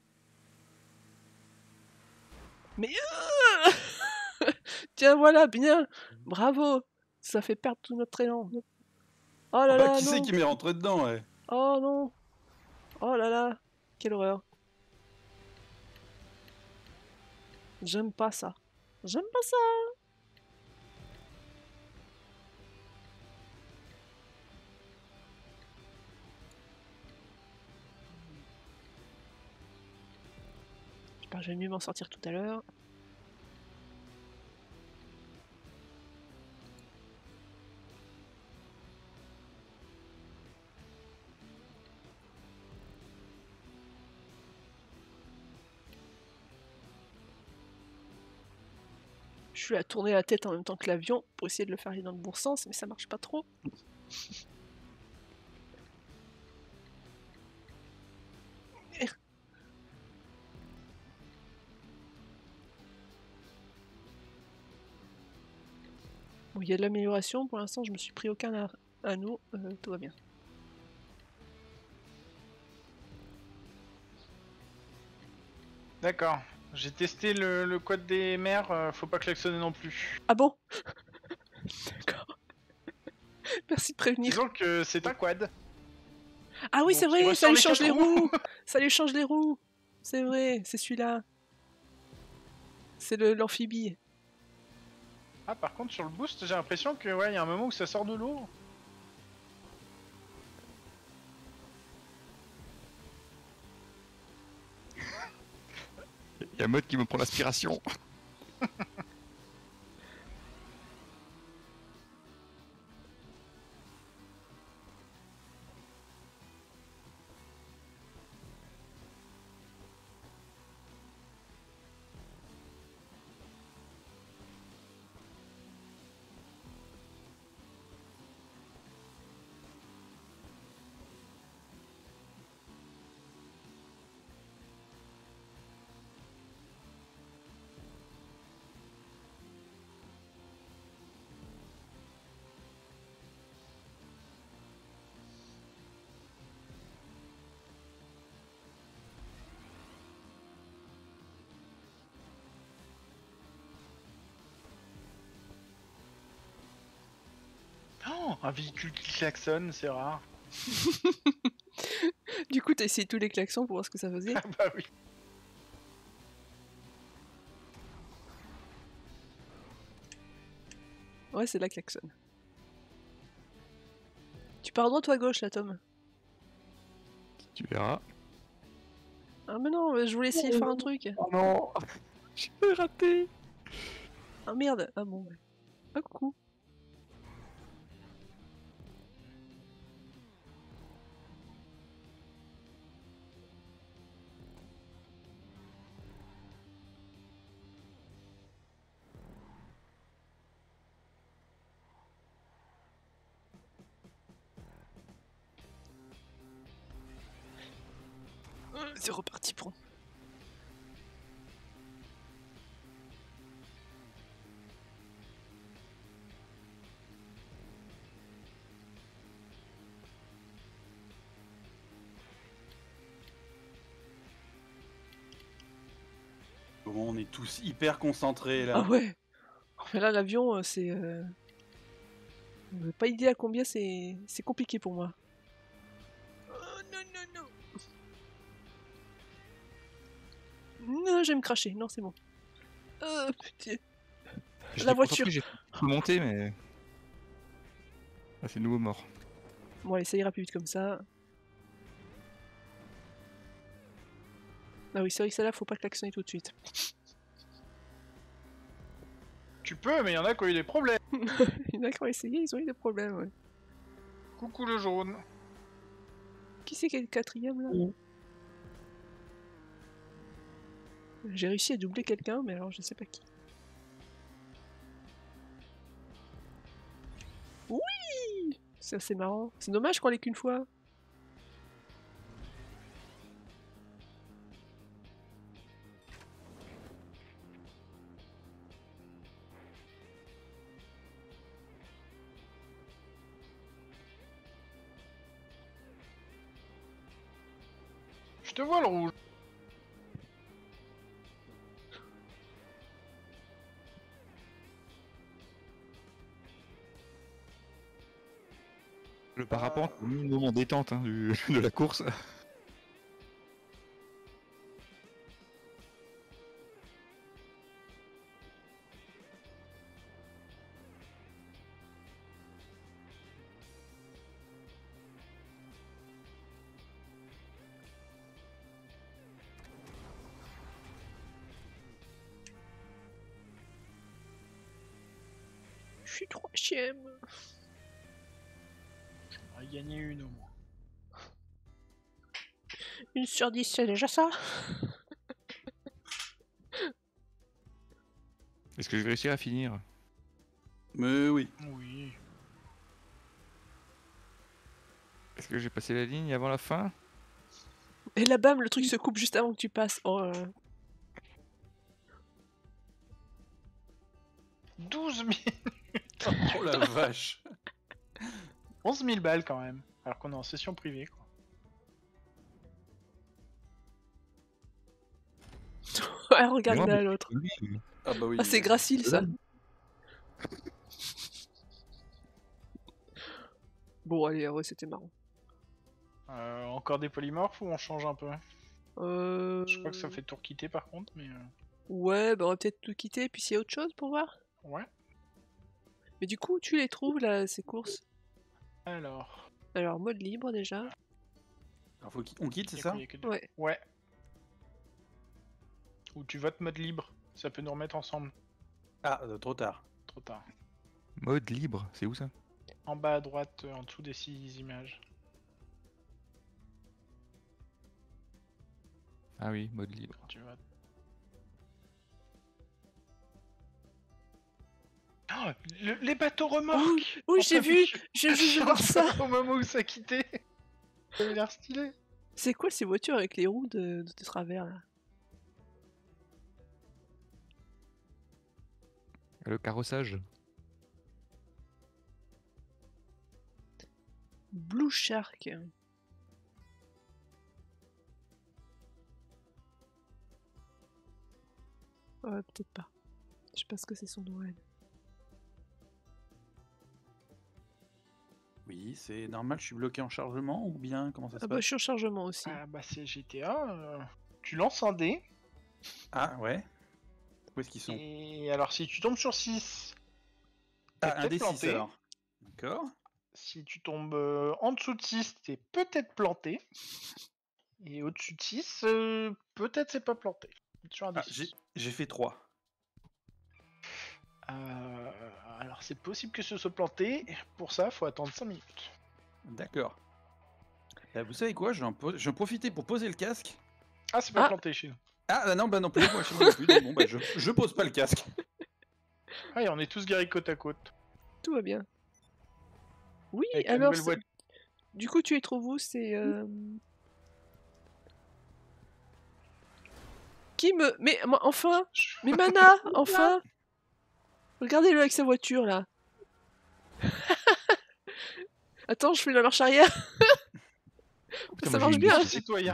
Mais euh tiens voilà, bien, bravo, ça fait perdre tout notre élan. Oh là Bah, là, qui c'est non. qui m'est rentré dedans, ouais. Oh non. Oh là là. Quelle horreur. J'aime pas ça. J'aime pas ça. J'espère que je vais mieux m'en sortir tout à l'heure. Je suis à tourner la tête en même temps que l'avion pour essayer de le faire aller dans le bon sens, mais ça marche pas trop. Bon, il y a de l'amélioration, pour l'instant je me suis pris aucun ar- anneau, euh, tout va bien. D'accord. J'ai testé le, le code des mers, euh, faut pas klaxonner non plus. Ah bon? D'accord. Merci de prévenir. Disons que c'est un quad. Ah oui, Bon, c'est qui vrai, ressort ça lui les change quatre les roues. roues. Ça lui change les roues. C'est vrai, c'est celui-là. C'est le- l'amphibie. Ah, par contre, sur le boost, j'ai l'impression que ouais, il y a un moment où ça sort de l'eau. Il y a Mode qui me prend l'aspiration. Oh, un véhicule qui klaxonne, c'est rare. Du coup, t'as essayé tous les klaxons pour voir ce que ça faisait. Ah bah oui. Ouais, c'est là klaxon. Tu pars à droite ou à gauche là, Tom? Tu verras. Ah mais non, je voulais essayer de faire un truc. Oh non. J'ai raté. Ah merde. Ah bon. Ouais. Ah coucou. C'est reparti pour. Bon, on est tous hyper concentrés là. Ah ouais. Mais là l'avion euh, c'est. Euh... euh, Pas idée à combien c'est c'est compliqué pour moi. Oh non non non. Non, je vais me cracher. Non, c'est bon. Euh, putain. J'étais La concentré, voiture. J'ai pu monter, mais. Ah, c'est de nouveau mort. Bon allez, ça ira plus vite comme ça. Ah oui, c'est vrai que celle-là, faut pas klaxonner tout de suite. Tu peux, mais il y en a qui ont eu des problèmes. Il y en a qui ont essayé, ils ont eu des problèmes, ouais. Coucou le jaune. Qui c'est qui est le quatrième, là? J'ai réussi à doubler quelqu'un, mais alors je sais pas qui. Oui! C'est assez marrant. C'est dommage qu'on l'ait qu'une fois. Je te vois le rouge. Le parapente, c'est le moment détente hein, du... de la course. Je suis troisième. On a gagné une au moins. Une sur dix, c'est déjà ça? Est-ce que je vais réussir à finir? Mais oui. Oui. Est-ce que j'ai passé la ligne avant la fin? Et là, bam, le truc se coupe juste avant que tu passes. Oh là là. douze mille. Oh la vache. onze mille balles quand même. Alors qu'on est en session privée quoi. Ouais, regarde Non, là mais- l'autre. Oui. Ah bah oui. Ah, c'est Gracile ça. Bon, allez, ouais, c'était marrant. Euh, encore des polymorphes ou on change un peu? Euh... Je crois que ça fait tout quitter par contre, mais... euh, Ouais, bah on va peut-être tout quitter, puis s'il y a autre chose pour voir. Ouais. Mais du coup, tu les trouves là, ces courses? Alors... Alors, mode libre déjà. Alors faut qu'on quitte, c'est y a ça? quoi, y a que deux. Ouais. Ouais. Ou tu votes mode libre. Ça peut nous remettre ensemble. Ah, euh, trop tard. Trop tard. Mode libre, c'est où ça? En bas à droite, euh, en dessous des six images. Ah oui, mode libre. Quand tu votes. Oh, le- les bateaux remorques. Oui, On j'ai t'a vu. je- Je viens juste de voir ça. Au moment où ça quittait. Ça avait l'air stylé. C'est quoi ces voitures avec les roues de, de travers là? Le carrossage. Blue Shark. Ouais, peut-être pas. Je sais pas ce que c'est son nom, elle. Oui, c'est normal, je suis bloqué en chargement ou bien comment ça se Ah bah, je passe? suis en chargement aussi. Ah bah c'est G T A. euh, Tu lances un dé. Ah ouais. Où est-ce qu'ils sont? Et alors si tu tombes sur six, Ah, un peut-être des six planté. alors. D'accord. Si tu tombes euh, en dessous de six, t'es peut-être planté. Et au-dessus de six, euh, peut-être c'est pas planté. Sur un des Ah, six. j'ai j'ai fait trois. Euh, alors c'est possible que ce soit planté. Pour ça, faut attendre cinq minutes. D'accord. Euh, vous savez quoi, je vais, en po- je vais en profiter pour poser le casque. Ah, c'est pas Ah. planté chez nous. Ah bah non, bah non plus, moi chez moi non plus, donc bon bah je, je pose pas le casque. Ah, et on est tous garés côte à côte. Tout va bien. Oui, Avec la alors, nouvelle c'est- voiture. du coup, tu es trouves où? C'est... euh, Qui me... Mais moi, enfin Mais Mana, enfin Regardez-le avec sa voiture, là. Attends, je fais la marche arrière. Putain, Ça moi, j'ai marche une bien. décision. Citoyen.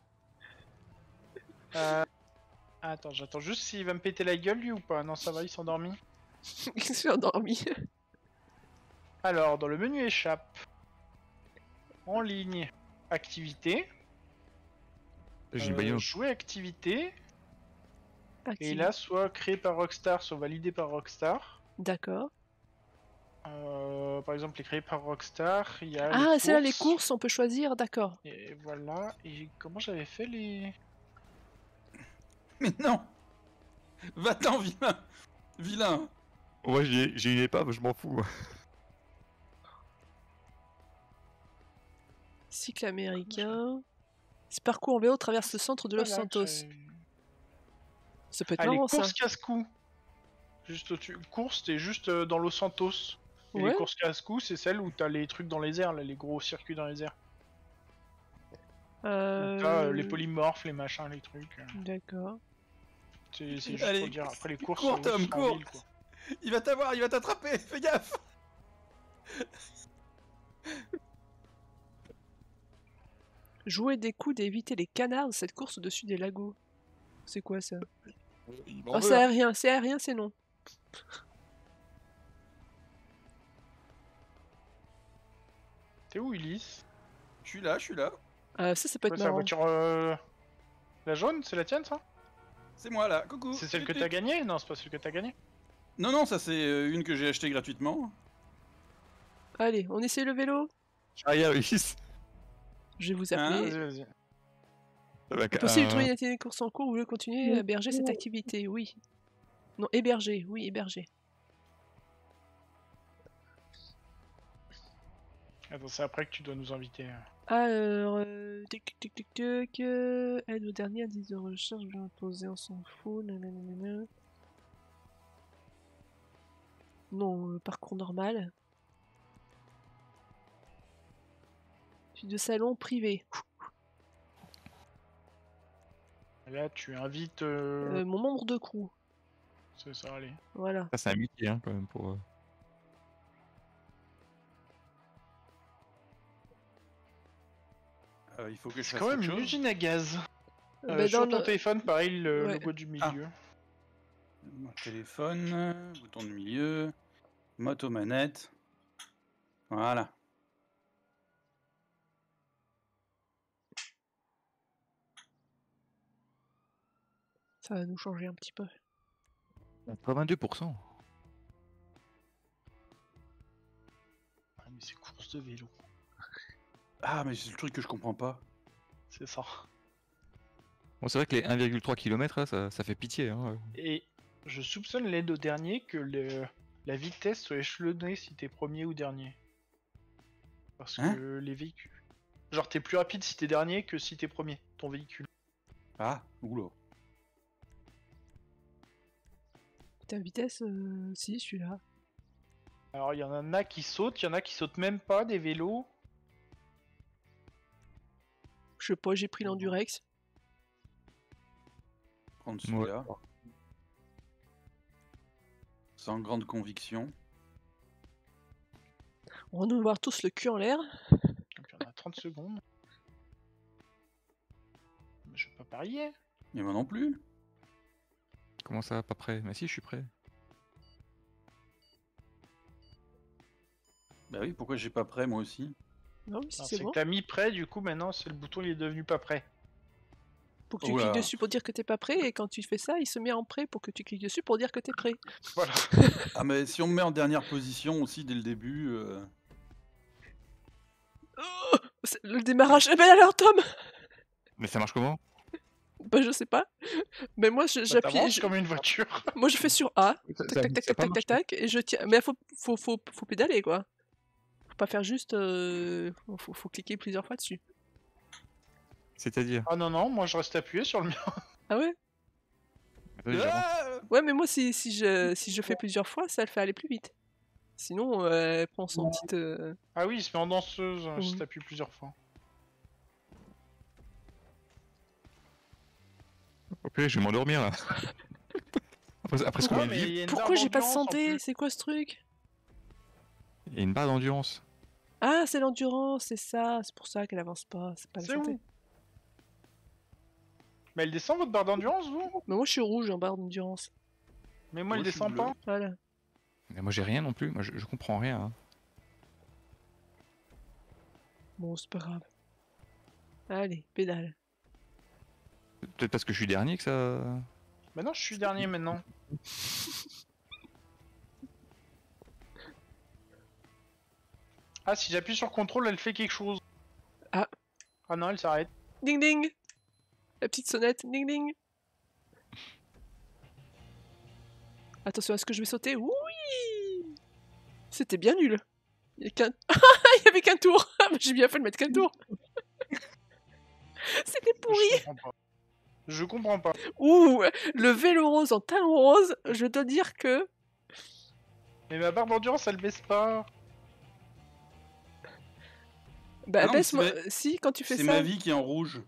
Euh... Attends, j'attends juste s'il va me péter la gueule lui ou pas. Non, ça va, il s'est endormi. Je suis endormi. Alors, dans le menu échappe, en ligne, activité, J'ai une euh, bagnole. jouer activité, et Active. là, soit créé par Rockstar, soit validé par Rockstar. D'accord. Euh, par exemple, les créés par Rockstar, il y a Ah, les c'est là les courses. courses, on peut choisir, d'accord. Et voilà, et comment j'avais fait les... Mais non. Va-t'en, vilain. Vilain. Ouais, j'ai j'ai une épave, je m'en fous. Cycle américain. Ce parcours en vélo traverse le centre de Los Voilà, Santos. j'ai- Ça peut être Ah, les marrant, ça. courses casse-cou. Juste au-dessus. Course, t'es juste euh, dans Los Santos. Et Ouais. les courses casse-cou, c'est celles où t'as les trucs dans les airs, là, les gros circuits dans les airs. Euh... T'as euh, les polymorphes, les machins, les trucs. euh. D'accord. C'est c'est juste Allez, pour dire. Après, les courses, cours, euh, Tom, sont en cours. ville, quoi. Il va t'avoir, il va t'attraper, fais gaffe. Jouer des coudes et éviter les canards de cette course au-dessus des lagos. C'est quoi ça? Il Ah, c'est aérien, c'est aérien, c'est non. T'es où, Ulysse? Je suis là, je suis là. Ah, ça, ça peut Ouais, être c'est la marrant. voiture. euh, La jaune, c'est la tienne, ça? C'est moi là, coucou. C'est celle que Tut, t'as tut. gagnée? Non, c'est pas celle que t'as gagnée. Non, non, ça c'est euh, une que j'ai achetée gratuitement. Allez, on essaie le vélo. Arrière, Ulysse. Je vais vous Hein, appeler. Vas-y, vas-y. Ah bah, Possible de euh, trouver une course en cours, vous voulez continuer à héberger cette activité? Oui. Non, héberger, oui, héberger. Attends, c'est après que tu dois nous inviter. euh. Alors, euh, tic tic tic tic, euh, aide au dernier indice de recherche, je vais imposer, on s'en fout, nanana. Non, euh, parcours normal. Suite de salon privé. Là, tu invites. euh, Euh, mon membre de crew, C'est ça, allez. voilà. ça, c'est un métier, hein, quand même, pour... euh, Euh, il faut que je C'est fasse quand même quelque une chose. usine à gaz. Euh, Euh, bah, sur dans ton le- téléphone, pareil, le Ouais. logo du milieu. Mon téléphone, bouton de milieu, moto-manette. Voilà. Ça va nous changer un petit peu. quatre-vingt-deux pour cent. Ah, mais c'est course de vélo. Ah, mais c'est le truc que je comprends pas. C'est ça. Bon, c'est vrai que les un virgule trois kilomètres, là, ça, ça fait pitié. Hein. Et je soupçonne l'aide au dernier que le... la vitesse soit échelonnée si t'es premier ou dernier. Parce Hein que les véhicules. Genre, t'es plus rapide si t'es dernier que si t'es premier, ton véhicule. Ah, oula. Ta vitesse, euh, si, celui-là. Alors, il y en a qui sautent, il y en a qui sautent même pas des vélos. Je sais pas, j'ai pris l'Endurex. Prendre celui-là. Sans grande conviction. On va nous voir tous le cul en l'air. Donc, il y en a trente secondes. Mais je peux pas parier. Et moi non plus. Comment ça, pas prêt? Bah si, je suis prêt. Bah oui, pourquoi j'ai pas prêt moi aussi? Non, mais si Alors, c'est C'est bon. que t'as mis prêt, du coup, maintenant, c'est le bouton, il est devenu pas prêt. pour que tu Oula. cliques dessus pour dire que t'es pas prêt, et quand tu fais ça, il se met en prêt pour que tu cliques dessus pour dire que t'es prêt. Voilà. Ah, mais si on me met en dernière position aussi dès le début. euh, C'est le démarrage. Eh ben alors, Tom! Mais ça marche comment? Bah, je sais pas. Mais moi, je- Bah, j'appuie. t'avances je- comme une voiture. Moi, je fais sur A. Ça, Tac, ça- tac, tac, ça a tac, pas tac, tac, marché. tac, et je tiens. Mais faut, faut, faut, faut pédaler, quoi. Faut pas faire juste. euh, Faut, faut, faut cliquer plusieurs fois dessus. C'est-à-dire? Ah non, non, moi je reste appuyé sur le mien. Ah ouais? Attendez, j'avance. Ah Ouais, mais moi, si, si, je, si je fais plusieurs fois, ça le fait aller plus vite. Sinon, euh, elle prend son petit. euh, Ah oui, il se met en danseuse hein, si Mhm. t'appuies plusieurs fois. Ok, je vais m'endormir là. après, après ce qu'on Ouais, vient de mais vivre, il y a une Pourquoi barre j'ai pas de d'endurance en santé? plus. C'est quoi ce truc? il y a une barre d'endurance. Ah, c'est l'endurance, c'est ça. C'est pour ça qu'elle avance pas. C'est pas la C'est santé. où? Mais elle descend votre barre d'endurance, vous? Mais moi, je suis rouge en barre d'endurance. Mais moi, Moi, elle je suis descend bleu. pas. Voilà. Mais moi j'ai rien non plus, moi je, je comprends rien. hein. Bon, c'est pas grave. Allez, pédale. Peut-être parce que je suis dernier que ça. Mais non, je suis dernier maintenant. Ah, si j'appuie sur contrôle, elle fait quelque chose. Ah. Ah non, elle s'arrête. Ding ding! La petite sonnette, ding ding! Attention, est-ce que je vais sauter? Oui! C'était bien nul. Il y a qu'un... Il y avait qu'un tour! J'ai bien fait de mettre qu'un tour! C'était pourri! Je comprends pas. Je comprends pas. Ouh! Le vélo rose en talon rose, je dois dire que... Mais ma barre d'endurance, elle baisse pas. Bah, Ah non, mais baisse-moi... c'est ma- Si, quand tu fais C'est ça... ma vie qui est en rouge.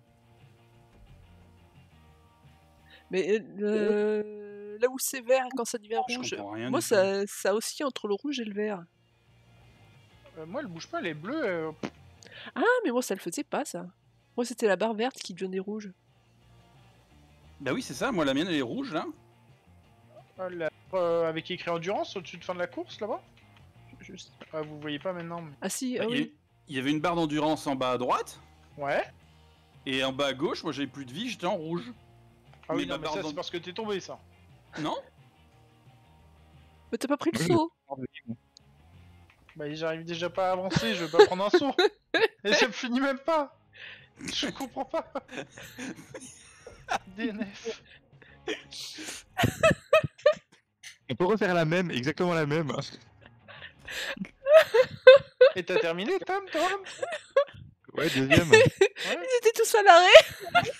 Mais euh, là où c'est vert, quand ça devient Je rouge... comprends rien Moi, du tout. ça, ça oscille entre le rouge et le vert. Euh, moi, elle bouge pas, elle est bleue. euh, Ah, mais moi, ça le faisait pas, ça. Moi, c'était la barre verte qui devenait rouge. Bah oui, c'est ça, moi la mienne elle est rouge là. euh, la- euh, avec écrit endurance au-dessus de fin de la course là-bas. Je- je- Ah, vous voyez pas maintenant. mais- Ah si, Bah, ah il, y a- oui. il y avait une barre d'endurance en bas à droite, Ouais. et en bas à gauche, moi j'avais plus de vie, j'étais en rouge. Ah oui, Mais non, ma mais barre ça, d'en- c'est parce que t'es tombé, ça. Non? Mais t'as pas pris le Oui, saut. Bah, j'arrive déjà pas à avancer, je veux pas prendre un saut. Et ça me finit même pas. Je comprends pas. D N F. On peut refaire la même, exactement la même. Et t'as terminé, Tom, Tom? Ouais, deuxième. Ouais. Ils étaient tous à l'arrêt.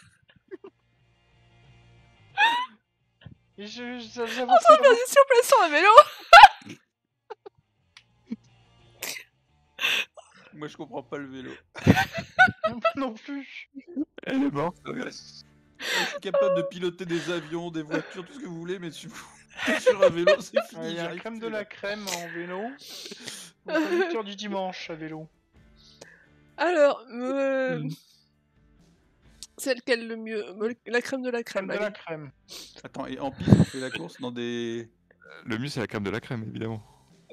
Et je, je- j'avance pas. Position plein sur le vélo. Moi je comprends pas le vélo. Non plus. Elle est morte. Je suis capable de piloter des avions, des voitures, tout ce que vous voulez, mais sur, sur un vélo c'est fini. Il y a j'arrive crème plus, de là. la crème en vélo. Au conducteur du dimanche à vélo. Alors, euh, Hmm. c'est lequel le mieux? Me- La crème de la crème. Crème de la allez. crème. Attends, et en piste on fait la course dans des... Le mieux c'est la crème de la crème, évidemment.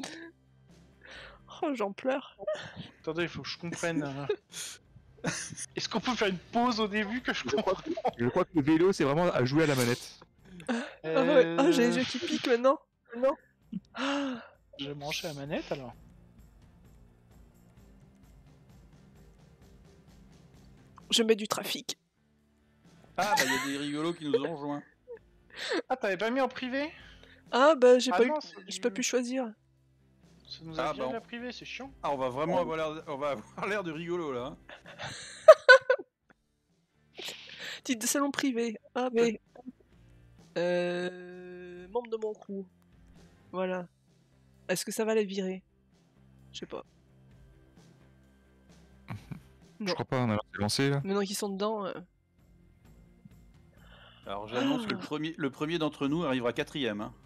Oh, j'en pleure. Attendez, il faut que je comprenne. euh. Est-ce qu'on peut faire une pause au début que je comprends? Je crois que le vélo c'est vraiment à jouer à la manette. Ah ouais. Ah, j'ai les Euh, yeux qui piquent maintenant. Non. Ah. Je vais brancher la manette alors. Je mets du trafic. Ah bah il y a des rigolos qui nous ont rejoints. Ah, t'avais pas mis en privé? Ah bah j'ai Ah pas non, eu, c'est j'ai du- pas pu choisir. Ça nous a Ah, bien bah, on- la privée, c'est chiant. Ah on va vraiment avoir l'air, on va avoir l'air de rigolo là. hein. Titre de salon privé. Ah mais. Euh... Membre de mon crew. Voilà. Est-ce que ça va les virer? Je sais pas. Je Non. crois pas, on a lancé là. Maintenant qu'ils sont dedans. euh, Alors j'annonce Ah. que le premier, le premier d'entre nous arrivera quatrième. Hein.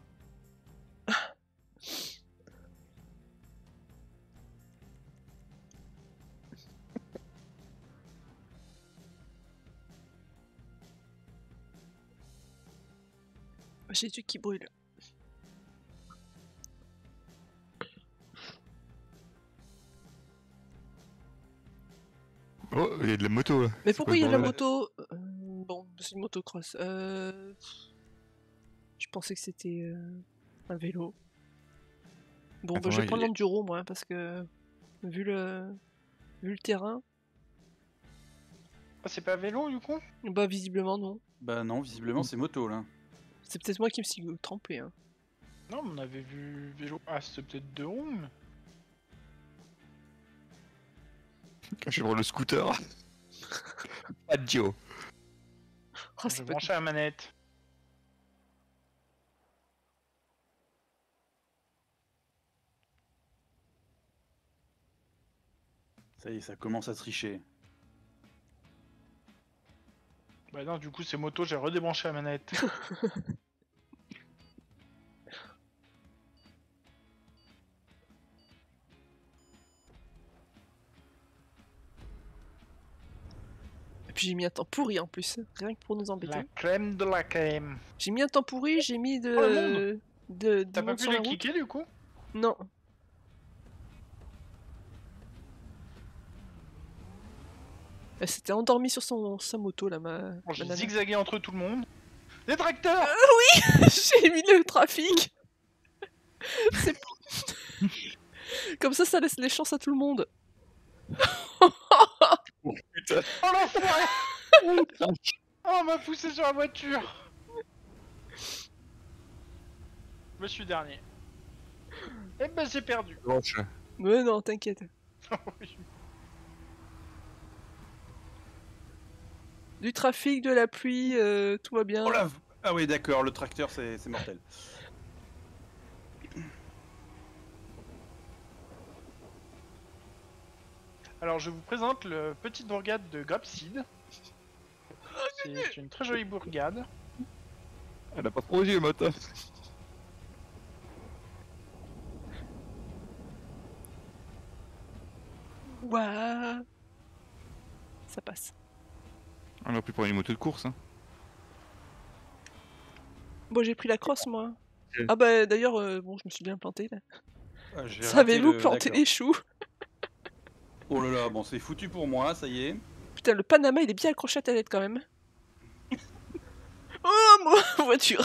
J'ai les yeux qui brûlent. Oh, il y a de la moto là. Mais C'est pourquoi quoi il y ce a de la bordel moto? Euh, bon, c'est une motocross. Euh... Je pensais que c'était euh, un vélo. Bon, Attends, bah, je vais ouais, prendre il- l'enduro, moi, parce que vu le, vu le terrain, Ah, c'est pas vélo du coup? bah visiblement non. Bah non, visiblement c'est moto là. C'est peut-être moi qui me suis trompé. Hein. Non, mais on avait vu vélo. Ah, c'était peut-être deux roues. mais- Je suis sur le scooter. Pas de Joe. Oh, Je c'est vais pas brancher la manette. Ça y est, ça commence à tricher. Bah non, du coup c'est moto, j'ai redébranché la manette. Et puis j'ai mis un temps pourri en plus, rien que pour nous La embêter. crème de la crème. J'ai mis un temps pourri, j'ai mis de. Oh, le de, T'as du pas monde pu sur les la route. cliquer du coup? Non. Elle s'était endormie sur son, sa moto là, ma. Bon, ma j'ai nana. zigzagué entre tout le monde. Des tracteurs! J'ai mis le trafic. C'est comme ça, ça laisse les chances à tout le monde. Putain. Oh l'enfoiré! Oh, on m'a poussé sur la voiture! Je suis dernier. Eh ben j'ai perdu. Roche. Mais non, t'inquiète. Oui. Du trafic, de la pluie, euh, tout va bien. Oh là. Ah oui, d'accord, le tracteur c'est c'est mortel. Alors je vous présente le petite bourgade de Grapseed. C'est une très jolie bourgade. Elle a pas trop aux yeux, moto. Ouah. Ça passe. On a pris pour une moto de course. Hein. Bon, j'ai pris la crosse, moi. Ok. Ah bah d'ailleurs, euh, bon, je me suis bien planté là. Ah, j'ai raté Savez-vous le- planter d'accord. les choux? Oh là là, bon c'est foutu pour moi, ça y est. Putain, le Panama, il est bien accroché à ta tête quand même. Oh, moi, voiture.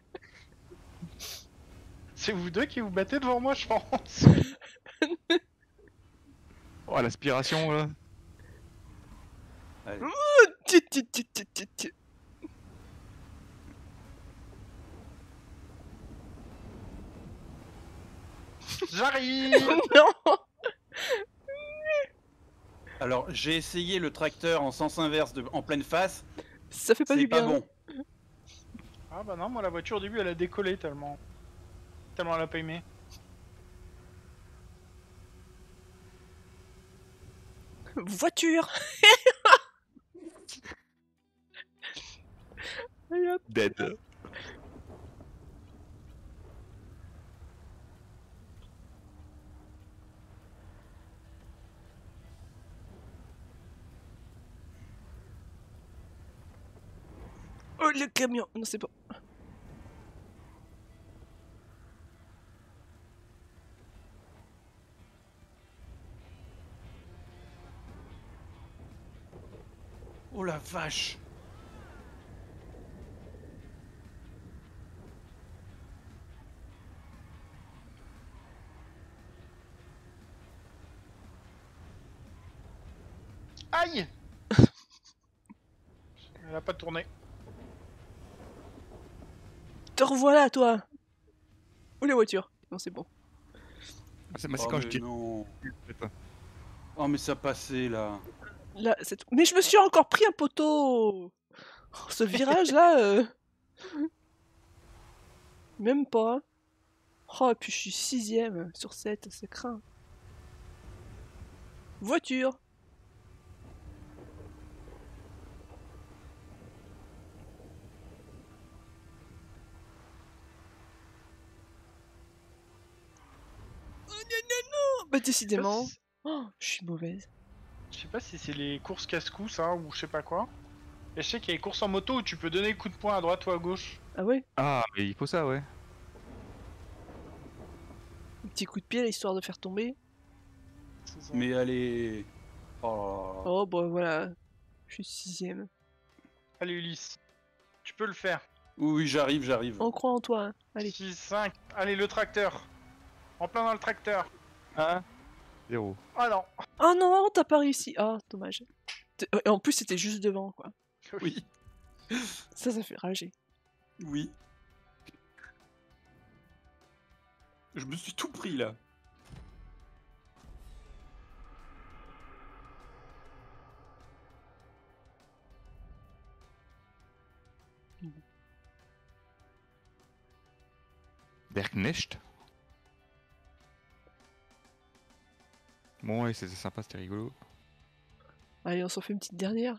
C'est vous deux qui vous battez devant moi, je pense. Oh, l'aspiration là. Allez. Ti, ti, ti, ti, ti, ti. J'arrive! Non. Alors j'ai essayé le tracteur en sens inverse de... en pleine face, Ça fait pas c'est du pas bien. bon. Ah bah non, moi la voiture au début elle a décollé tellement. Tellement elle a pas aimé. Voiture. Allez, hop. Dead. Oh, le camion. Non, c'est bon. Oh la vache. Aïe! Elle a pas tourné. Te revoilà, toi. Où les voitures? Non, c'est bon. Ah, c'est moi, c'est Oh, quand mais je dis. non. Oh mais ça passait là. Là, c'est tout. Mais je me suis encore pris un poteau. Oh, ce virage là. euh, Même pas. Oh, et puis je suis sixième sur sept, c'est craint. Voiture. Oh, non, non, non. Bah décidément. Je sais Oh, je suis mauvaise. je sais pas si c'est les courses casse-cou ça ou je sais pas quoi. Et je sais qu'il y a les courses en moto où tu peux donner coup de poing à droite ou à gauche. Ah ouais? Ah, mais il faut ça, ouais. Un petit coup de pied histoire de faire tomber. C'est ça. Mais allez. Oh là là. Oh bah voilà. Je suis sixième. Allez Ulysse, tu peux le faire. Oui, oui, j'arrive, j'arrive. On croit en toi. Hein. Allez. six, cinq, allez le tracteur. En plein dans le tracteur. un, zéro. Ah non. Oh non, t'as pas réussi. Oh, dommage. T- Et en plus, c'était juste devant, quoi. Oui, Ça, ça fait rager. oui. Je me suis tout pris là. Bergknecht. Bon, ouais, c'était sympa, c'était rigolo. Allez, on s'en fait une petite dernière.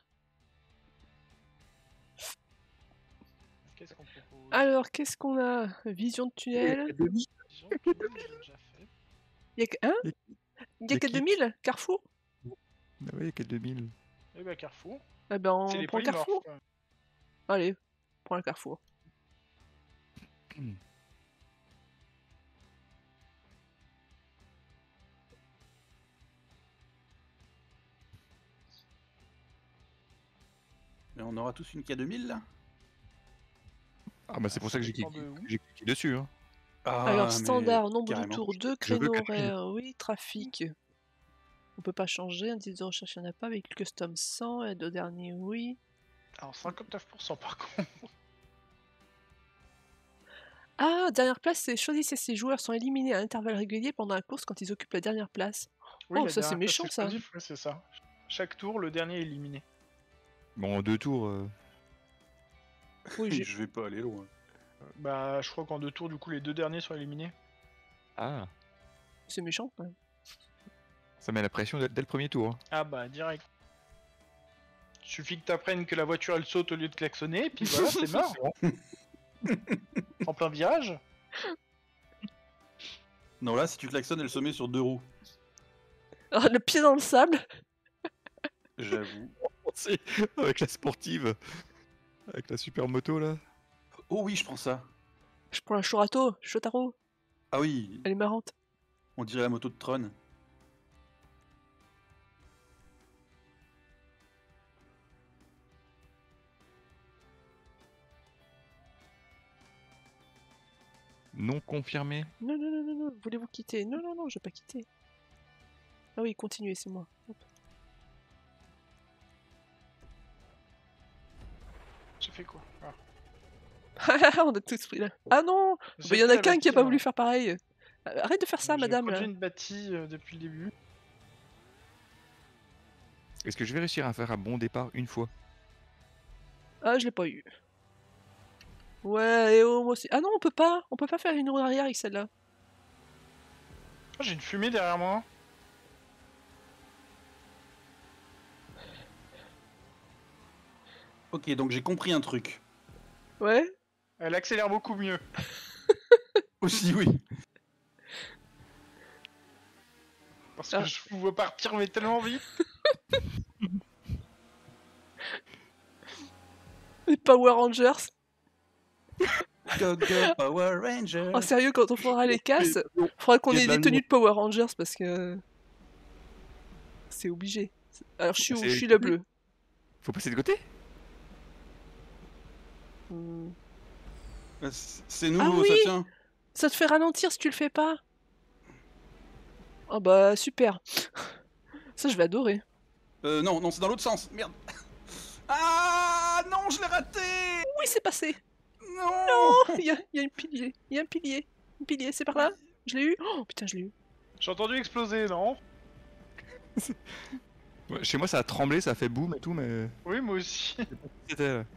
Qu'est-ce qu'on propose? Alors, qu'est-ce qu'on a? Vision de tunnel. Vision, j'ai déjà fait. Y'a que... Hein Y- Y'a y a que qui- deux mille Carrefour? Ah ouais, il y a que deux mille. Eh bah Carrefour. Eh ben, C'est on les prend polymorphes. Carrefour. quoi. Allez, prends le Carrefour. Mais on aura tous une K deux mille là. Ah bah c'est pour Ça ça que j'ai dépend cliqué, de où. j'ai cliqué dessus. Hein. Ah, Alors, mais standard, nombre de carrément. tours, deux Je veux créneaux quatre mille. horaires, oui, trafic. On peut pas changer, indice de recherche, il n'y en a pas, véhicule custom cent, aide au dernier, oui. Alors cinquante-neuf pour cent par contre. Ah, dernière place, c'est choisissez ces joueurs sont éliminés à intervalles réguliers pendant la course quand ils occupent la dernière place. Oui, Oh, la ça, c'est dernière méchant, place ça. explosive, ouais, c'est ça. Chaque tour, le dernier est éliminé. Bon, en deux tours. euh, Oui, j'ai... Je vais pas aller loin. Euh, Bah, je crois qu'en deux tours, du coup, les deux derniers sont éliminés. Ah, c'est méchant quand même. ça met la pression dès, dès le premier tour. Hein. Ah bah, direct. Suffit que t'apprennes que la voiture elle saute au lieu de klaxonner, et puis voilà, c'est mort. En plein virage. Non, là, si tu klaxonnes, elle se met sur deux roues. Ah, le pied dans le sable. J'avoue. C'est avec la sportive, avec la super moto là. Oh oui, je prends ça. Je prends la Chorato, Chotaro, Ah oui, elle est marrante. on dirait la moto de Tron. Non confirmé. Non, non, non, non, non, voulez-vous quitter? Non, non, non, je vais pas quitter. Ah oui, continuez, c'est moi. Hop. J'ai fait quoi? Ah. On a tous pris là. Ah non, J'ai il y en fait a la qu'un qui a bâtie, pas moi. voulu faire pareil. Euh, Arrête de faire ça, J'ai madame. produit Là. une bâtie euh, depuis le début. Est-ce que je vais réussir à faire un bon départ une fois? Ah, je l'ai pas eu. Ouais, et oh, moi aussi. Ah non, on peut pas. On peut pas faire une roue arrière avec celle-là. Oh, j'ai une fumée derrière moi. Ok, donc j'ai compris un truc. Ouais. Elle accélère beaucoup mieux. Aussi, oui. Parce Ah. que je vous vois partir mais tellement vite. Les Power Rangers. Go, go, Power Ranger. En sérieux, quand on fera les casses, faudra qu'on Il y a ait de des l'amour. tenues de Power Rangers parce que. C'est obligé. Alors, je suis où? C'est- Je suis le bleu. Faut passer de côté? Hmm. C'est c'est nouveau, Ah ça oui. tient. Ça te fait ralentir si tu le fais pas. Oh bah, super. Ça, je vais adorer. Euh, non, non, c'est dans l'autre sens. Merde. Ah non, je l'ai raté. Oui, c'est passé. Non. Il y a, il y a un pilier. Il y a un pilier. Un pilier, c'est par là. Je l'ai eu. Oh putain, je l'ai eu. J'ai entendu exploser, non? Ouais, chez moi ça a tremblé, ça a fait boum et tout, mais Oui, moi aussi. c'était là.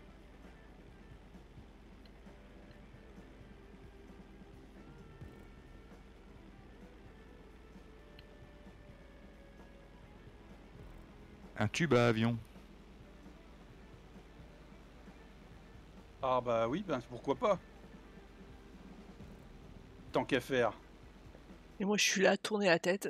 Un tube à avion. Ah bah oui, ben pourquoi pas. Tant qu'à faire. Et moi, je suis là à tourner la tête.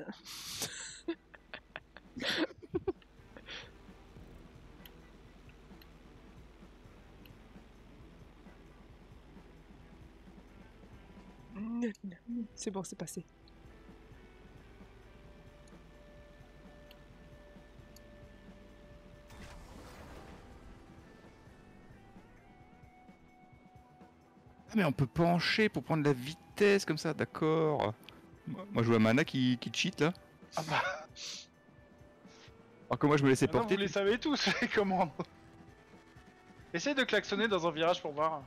C'est bon, c'est passé. mais on peut pencher pour prendre la vitesse comme ça, d'accord. Moi je vois Mana qui, qui cheat là. Ah bah, Alors que moi je me laissais maintenant, porter. vous les savez tous, les commandes. Essaye de klaxonner dans un virage pour voir.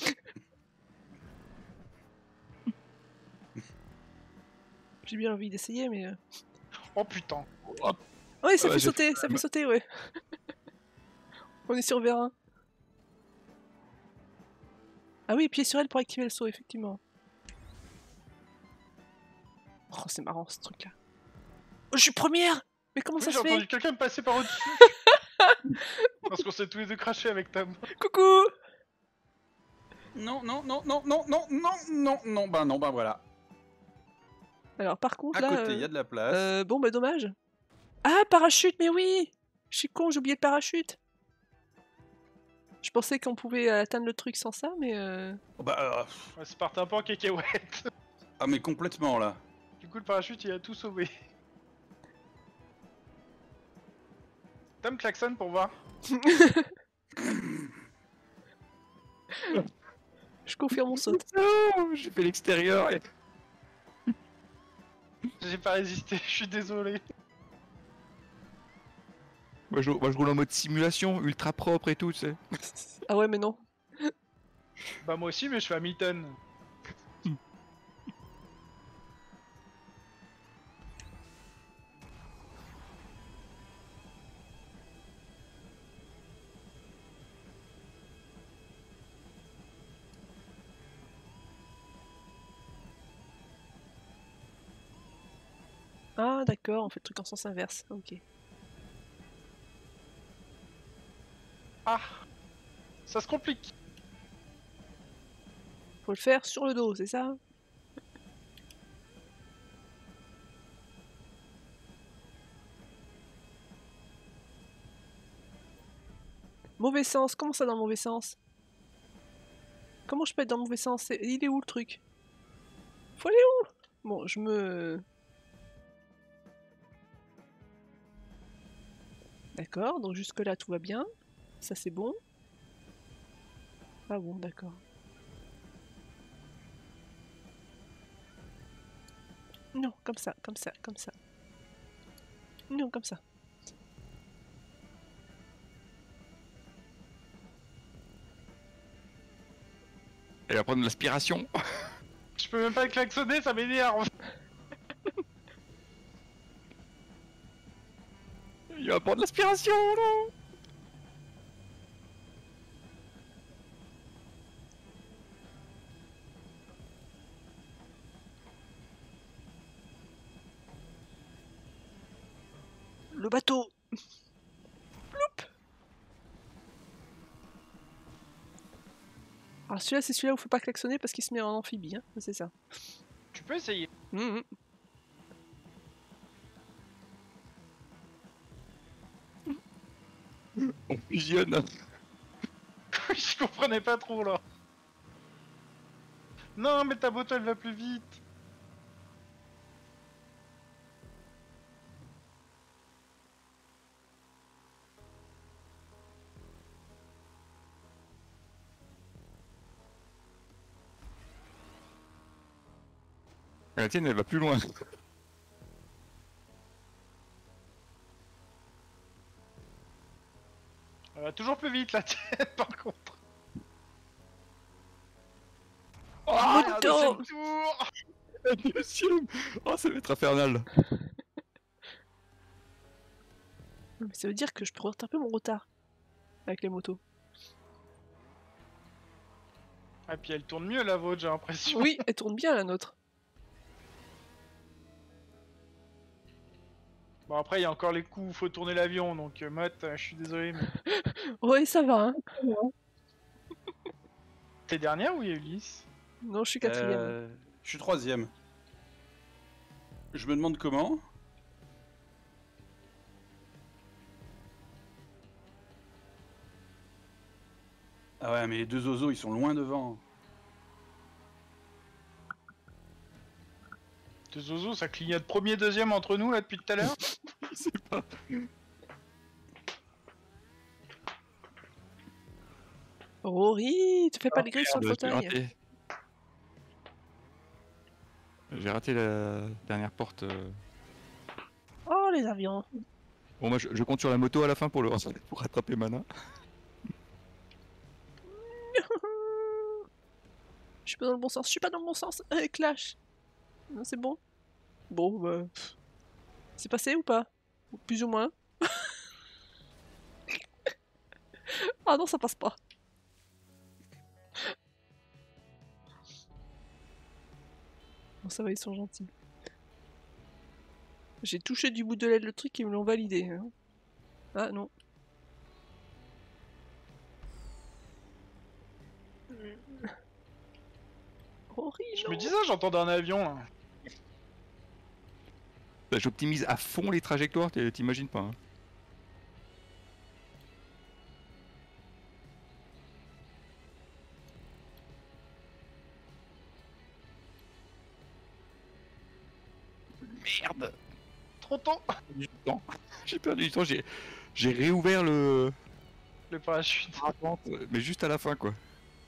J'ai bien envie d'essayer, mais. euh, Oh putain. Ouais, ça Ouais, fait j'ai sauter, ça fait sauter, ouais. On est sur Vérin. Ah oui, pied sur elle pour activer le saut, effectivement. Oh, c'est marrant ce truc-là. Oh, je suis première! Mais comment Oui, ça j'ai se fait? entendu quelqu'un me passer par au-dessus. Parce qu'on s'est tous les deux crachés avec ta main. Coucou! Non, non, non, non, non, non, non, non, non, bah non, bah voilà. Alors, par contre, À là. côté, il euh, y a de la place. euh, bon, bah, dommage. Ah, parachute, mais oui! Je suis con, j'ai oublié le parachute. Je pensais qu'on pouvait atteindre le truc sans ça, mais. Euh... Oh, bah, euh, pff, Ouais, c'est parti un peu en cacahuète. ah mais complètement là. Du coup, le parachute, il a tout sauvé. Tom klaxonne pour voir. Je confirme mon saut. Non, j'ai fait l'extérieur. Et... J'ai pas résisté, je suis désolé. Moi, je, moi je roule en mode simulation, ultra propre et tout, tu sais. Ah ouais, mais non. Bah moi aussi, mais je fais Hamilton. Ah, d'accord, on fait le truc en sens inverse. Ok. Ah, ça se complique. Faut le faire sur le dos, c'est ça? Mauvais sens, comment ça dans le mauvais sens? Comment je peux être dans le mauvais sens? C'est- Il est où le truc? Faut aller où? Bon, je me... D'accord, donc jusque là tout va bien. Ça c'est bon. Ah bon, d'accord. Non, comme ça, comme ça, comme ça. Non, comme ça. Elle va prendre l'aspiration. Je peux même pas klaxonner, ça m'énerve. Il va prendre l'aspiration, non. Le bateau! Ploup! Alors celui-là, c'est celui-là où faut pas klaxonner parce qu'il se met en amphibie, hein. C'est ça. Tu peux essayer. Mhm. On fusionne. Je comprenais pas trop là. Non, mais ta moto elle va plus vite. La tienne, elle va plus loin. Elle va toujours plus vite la tienne par contre. Oh, un Moto deuxième tour. la deuxième. Oh, ça va être infernal. Mais ça veut dire que je peux rattraper mon retard avec les motos. Ah puis elle tourne mieux la vôtre, j'ai l'impression. Oui, elle tourne bien la nôtre. Bon après il y a encore les coups où faut tourner l'avion, donc euh, Mott, euh, je suis désolé mais... Ouais, ça va, hein. T'es dernière ou il y a Ulysse? Non, je suis quatrième. Euh, je suis troisième. Je me demande comment. Ah ouais, mais les deux oiseaux, ils sont loin devant. Deux zozos, ça clignote premier, deuxième entre nous là depuis tout à l'heure. Je sais pas. Rory, tu fais pas de grille sur le Merde, j'ai fauteuil. raté. J'ai raté la dernière porte. euh. Oh, les avions. Bon, moi, je, je compte sur la moto à la fin pour, le, pour rattraper Mana. Je suis pas dans le bon sens, je suis pas dans le bon sens. Euh, clash. Non, c'est bon. Bon, bah... pff. C'est passé ou pas? Plus ou moins. Ah non, ça passe pas. Bon, ça va, ils sont gentils. J'ai touché du bout de l'aile le truc, ils me l'ont validé. Hein. Ah non. Rory, Je non. me disais, j'entendais un avion là. Bah, j'optimise à fond les trajectoires, t'es- t'imagines pas. Hein. Merde. Trop tôt. J'ai perdu du temps. J'ai perdu du temps, j'ai j'ai réouvert le Le parachute. parapente, mais juste à la fin quoi.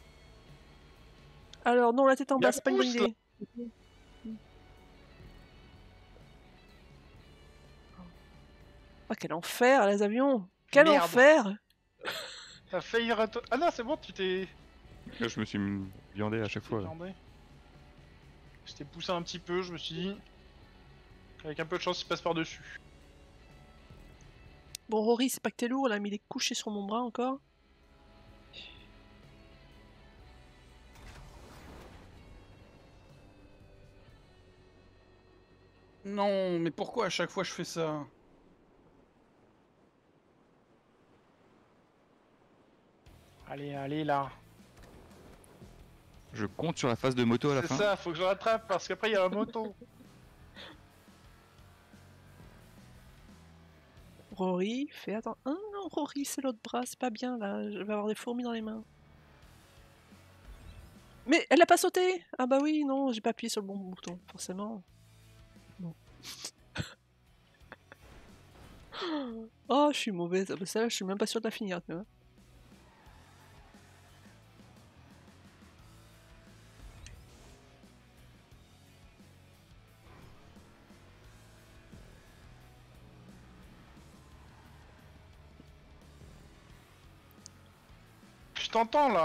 Alors non, la tête en Y a bas, c'est pas une bonne pouce, là. idée. Ah, quel enfer, les avions. Quel Merde. enfer. T'as failli rater. Ah non, c'est bon, tu t'es. Là, je me suis viandé à chaque t'es fois. viandé. Je t'ai poussé un petit peu, je me suis dit. Avec un peu de chance, il passe par-dessus. Bon, Rory, c'est pas que t'es lourd, là, mais il est couché sur mon bras encore. Non, mais pourquoi à chaque fois je fais ça? Allez, allez là. Je compte sur la phase de moto à la C'est fin. ça, faut que je rattrape parce qu'après il y a la moto. Rory, fais attention. Ah non, Rory, c'est l'autre bras, c'est pas bien, là. Je vais avoir des fourmis dans les mains. Mais elle a pas sauté. Ah bah oui, non, j'ai pas appuyé sur le bon bouton, forcément. Bon. Oh, je suis mauvaise. Ah bah ça, je suis même pas sûre de la finir, tu vois. Je t'entends là.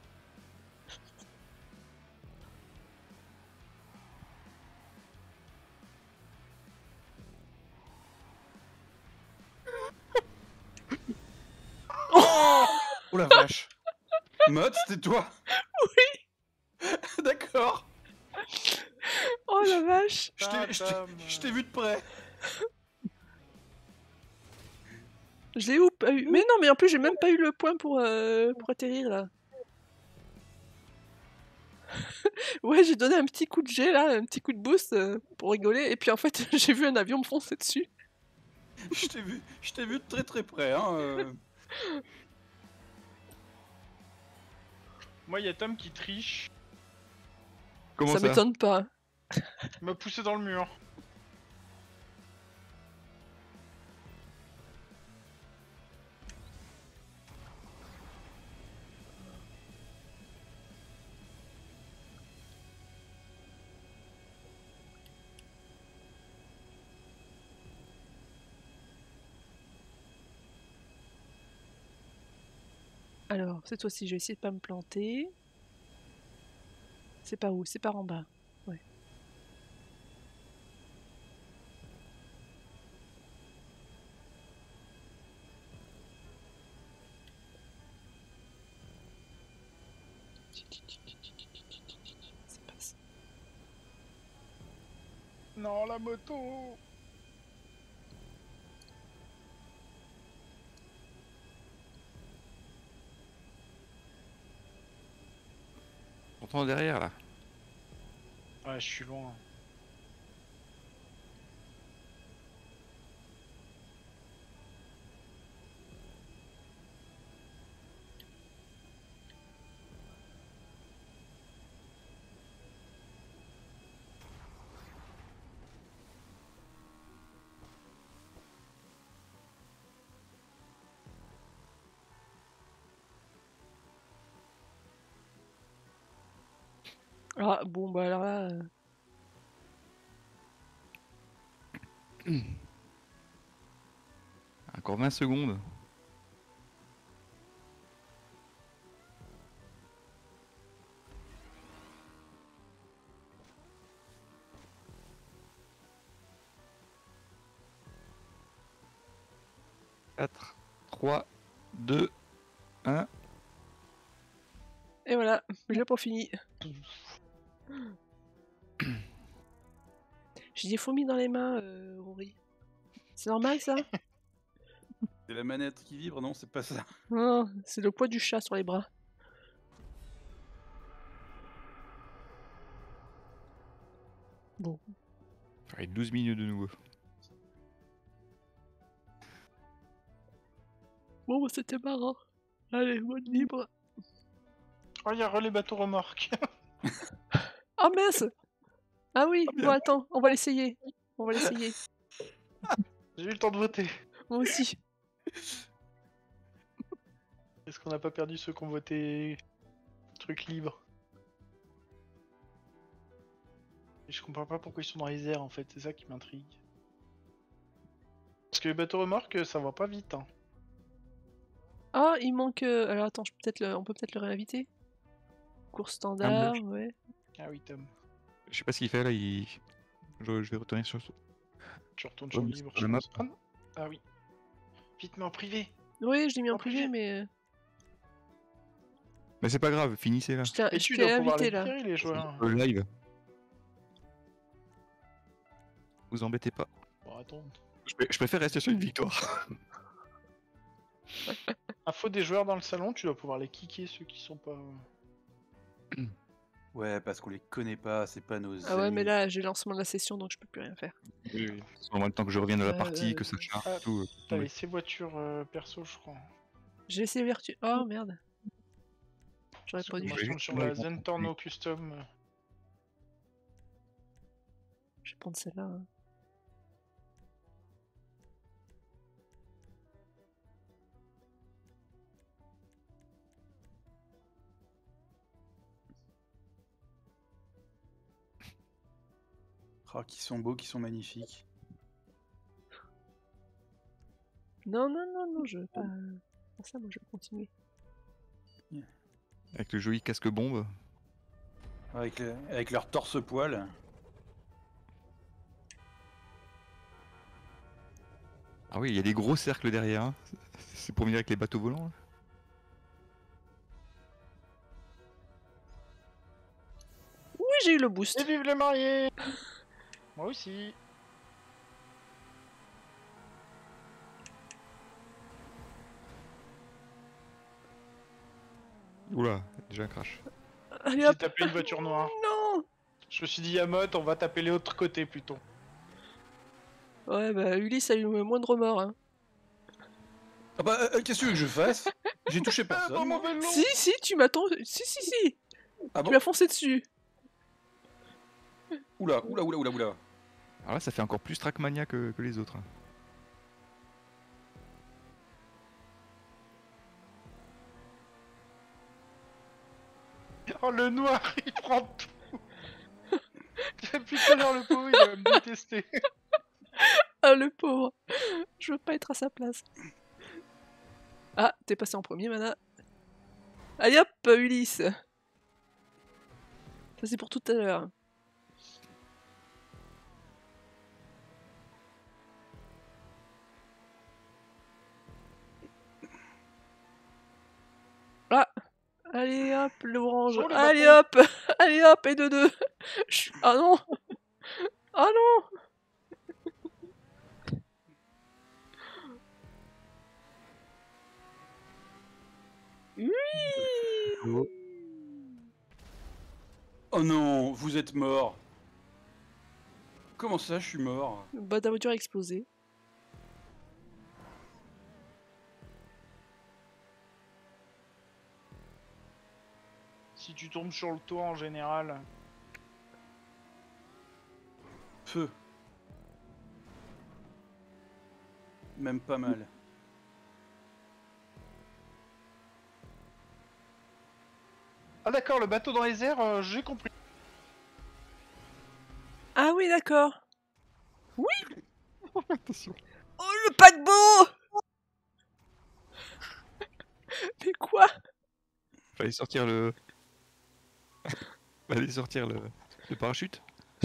Oh la vache. Mode, c'était toi? Oui. D'accord. Oh la vache. Je t'ai- je t'ai- Tatam. je t'ai vu de près. Je l'ai où pas eu. Mais non, mais en plus, j'ai même pas eu le point pour, euh, pour atterrir, là. Ouais, j'ai donné un petit coup de jet, là, un petit coup de boost euh, pour rigoler. Et puis en fait, j'ai vu un avion me foncer dessus. Je t'ai vu, je t'ai vu de très très près. Hein, euh. Moi, il y a Tom qui triche. Comment Ça ça, m'étonne pas. Il m'a poussé dans le mur. Alors, cette fois-ci, je vais essayer de pas me planter. C'est pas où? C'est par en bas. Ouais. C'est pas ça. Non, la moto. J'entends derrière là. Ouais, je suis loin. Ah, bon, bah alors là... euh, Encore vingt secondes. quatre, trois, deux, un. Et voilà, j'ai pas fini. J'ai des fourmis dans les mains, euh, Rory. C'est normal ça? C'est la manette qui vibre, non, c'est pas ça. Non, c'est le poids du chat sur les bras. Bon. Allez, douze minutes de nouveau. Bon, bah, c'était marrant. Allez, mode libre. Oh, il y a relais bateau remorque. Ah mince! Ah oui, Ah, bien. bon attends, on va l'essayer. On va l'essayer. J'ai eu le temps de voter. Moi aussi. Est-ce qu'on n'a pas perdu ceux qui ont voté truc libre? Et je comprends pas pourquoi ils sont dans les airs en fait, c'est ça qui m'intrigue. Parce que les bateaux remorques, ça va pas vite. Hein. Ah, il manque. euh, Alors attends, je peux peut-être le... on peut peut-être le réinviter. Cours standard, Ah, ouais. Ah oui, Tom. Je sais pas ce qu'il fait là, il... je, je vais retourner sur... Tu retournes Ouais, sur le mais libre, c'est je le map. pense. Ah, non. Ah oui. Vite, mais en privé. Oui, je l'ai mis en En privé, privé. mais. euh, Mais c'est pas grave, finissez là. Je t'ai Et je tu t'ai dois pouvoir invité les là. virer, les joueurs. Le live. Vous embêtez pas. Bon, attends. Je, pr- je préfère rester sur une victoire. Info des joueurs dans le salon, tu dois pouvoir les kicker ceux qui sont pas. Ouais, parce qu'on les connaît pas, c'est pas nos Ah ouais, mais amis. là, j'ai le lancement de la session donc je peux plus rien faire. Oui, oui. Sur le temps que je revienne à la partie, Euh, que ça charge ah, tout. euh, T'as oui. laissé voiture euh, perso, je crois. J'ai laissé vertu. Oh merde. J'aurais pas dû. Moi, Je je vais tourne juste sur prendre la le bon Zentorno Custom. euh. Je vais prendre celle-là. hein. Oh, qui sont beaux, qui sont magnifiques. Non, non, non, non, je veux pas. Pas ça, moi je vais continuer. Avec le joli casque bombe. Avec, le- avec leur torse-poil. Ah oui, il y a des gros cercles derrière. hein. C'est pour venir avec les bateaux volants. là. Oui, j'ai eu le boost. Et vive les mariés. Moi aussi. Oula, déjà un crash. Allez J'ai hop. tapé une voiture noire. Non. Je me suis dit, Yamot, on va taper les autres côtés plutôt. Ouais, bah Ulysse a eu le moindre remords. Hein. Ah bah, euh, qu'est-ce que tu veux que je fasse? J'ai touché personne. dans mon moi. vélo. Si, si, tu m'attends. Si, si, si. Ah Tu bon? m'as foncé dessus. Oula, oula, oula, oula, oula. Alors là, ça fait encore plus Trackmania que, que les autres. hein. Oh, le noir, il prend tout. Depuis tout à l'heure, le pauvre, il va me détester. Ah, le pauvre. Je veux pas être à sa place. Ah, t'es passé en premier, Mana. Allez hop, Ulysse. Ça, c'est pour tout à l'heure. Ah, allez hop, l'orange. Oh, le Allez bâton. hop, allez hop, et de deux. Chut. Ah non. Ah non. Oui. Oh non, vous êtes mort. Comment ça, je suis mort? Bah, ta voiture a explosé. Si tu tombes sur le toit en général. Feu. Même pas mal. Ah d'accord, le bateau dans les airs, euh, j'ai compris. Ah oui, d'accord. Attention. Oh, le paquebot! Mais quoi? Fallait sortir le. Fallait sortir le, le parachute.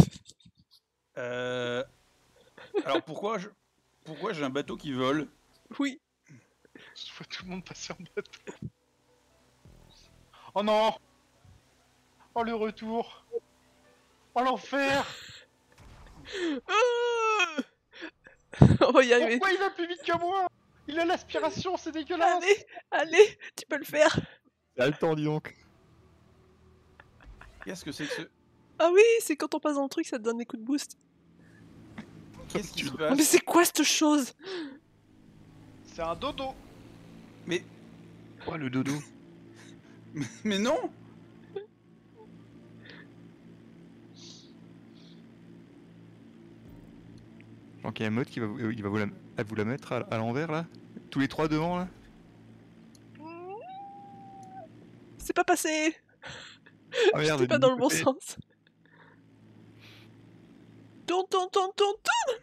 Euh... Alors pourquoi je... pourquoi j'ai un bateau qui vole? Oui. Je vois tout le monde passer en bateau. Oh non! Oh le retour! Oh l'enfer! Ah, on va y arriver. Pourquoi il va plus vite que moi? Il a l'aspiration, c'est dégueulasse! Allez, allez, tu peux le faire. T'as le temps, dis donc. Qu'est-ce que c'est que ce... Ah oui, c'est quand on passe dans le truc, ça te donne des coups de boost. Qu'est-ce qui se Oh, passe? mais c'est quoi cette chose? C'est un dodo! Mais... Oh, le dodo. Mais non! Donc il y a un mode qui va, vous- il va vous, la, à vous la mettre à, à l'envers là. Tous les trois devant là. C'est pas passé. Ah merde, J'étais pas du dans le bon côté. sens. Tourne, tourne, tourne, tourne, tourne.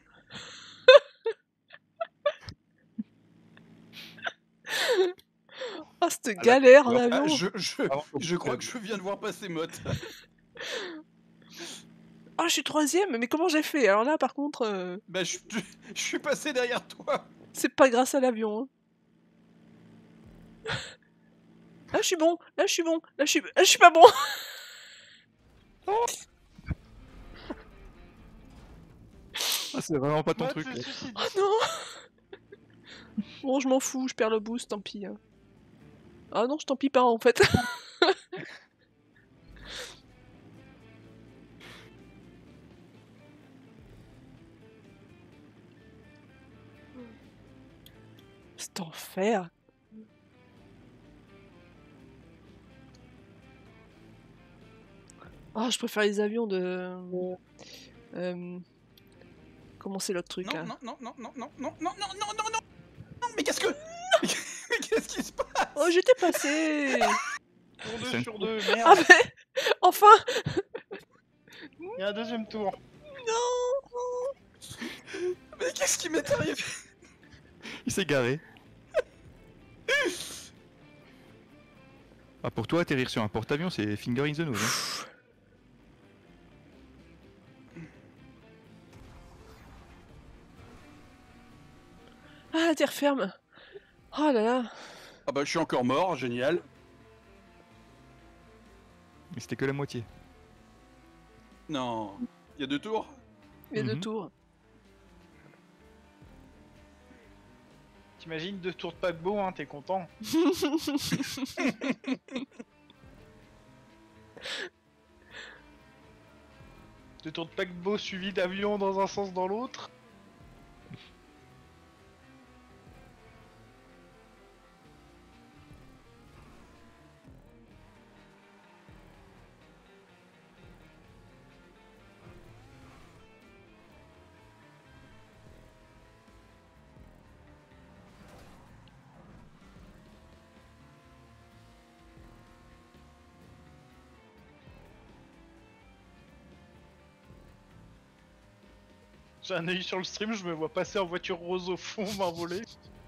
Ah, cette Ah, galère en là, Ah, avion. je, je, Avant qu'on je crois coupe que je viens de voir passer Mott. Ah, je suis troisième, mais comment j'ai fait? Alors là, par contre, euh, Bah je, je, je suis passé derrière toi. c'est pas grâce à l'avion. Hein. Là, je suis bon. Là, je suis bon. Là, je suis, là, je suis pas bon. Ah, c'est vraiment pas ton Mode truc. se là. suicide. Oh non. Bon, je m'en fous. Je perds le boost. Tant pis. hein. Ah non, je tant pis pas en fait. C'est enfer. Ah, je préfère les avions de. Euh... Comment c'est l'autre truc Non, là? non, non, non, non, non, non, non, non, non, non, non, non, mais qu'est-ce que... Mais qu'est-ce qui se passe? Oh, j'étais passé. Tour C'est deux un- sur deux, Ah merde! mais enfin. Il y a un deuxième tour. Non. Mais qu'est-ce qui m'est arrivé? Il s'est garé. Ah, pour toi, atterrir sur un porte-avions, c'est finger in the nose. Hein. Ah, la terre ferme. Oh là là. Ah bah je suis encore mort, génial. Mais c'était que la moitié. Non, il y a deux tours. Il y a deux Mhm. tours. T'imagines deux tours de paquebot, hein, t'es content? Deux tours de paquebot suivis d'avions dans un sens dans l'autre? J'ai un œil sur le stream, je me vois passer en voiture rose au fond, m'envoler.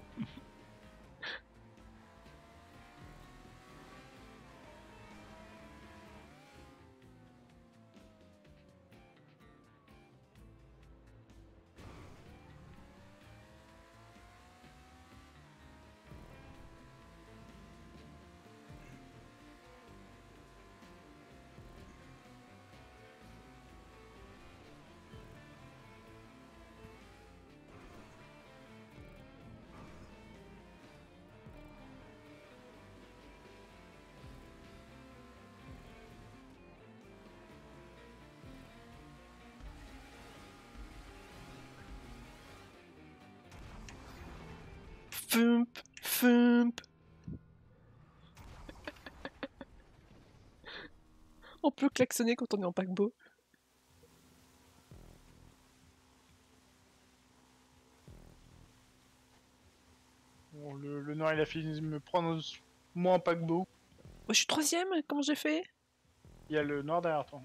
Fump, fump. On peut klaxonner quand on est en paquebot. Bon, le, le noir il a fini de me prendre moi en paquebot. Oh, je suis troisième, comment j'ai fait? Il y a le noir derrière toi.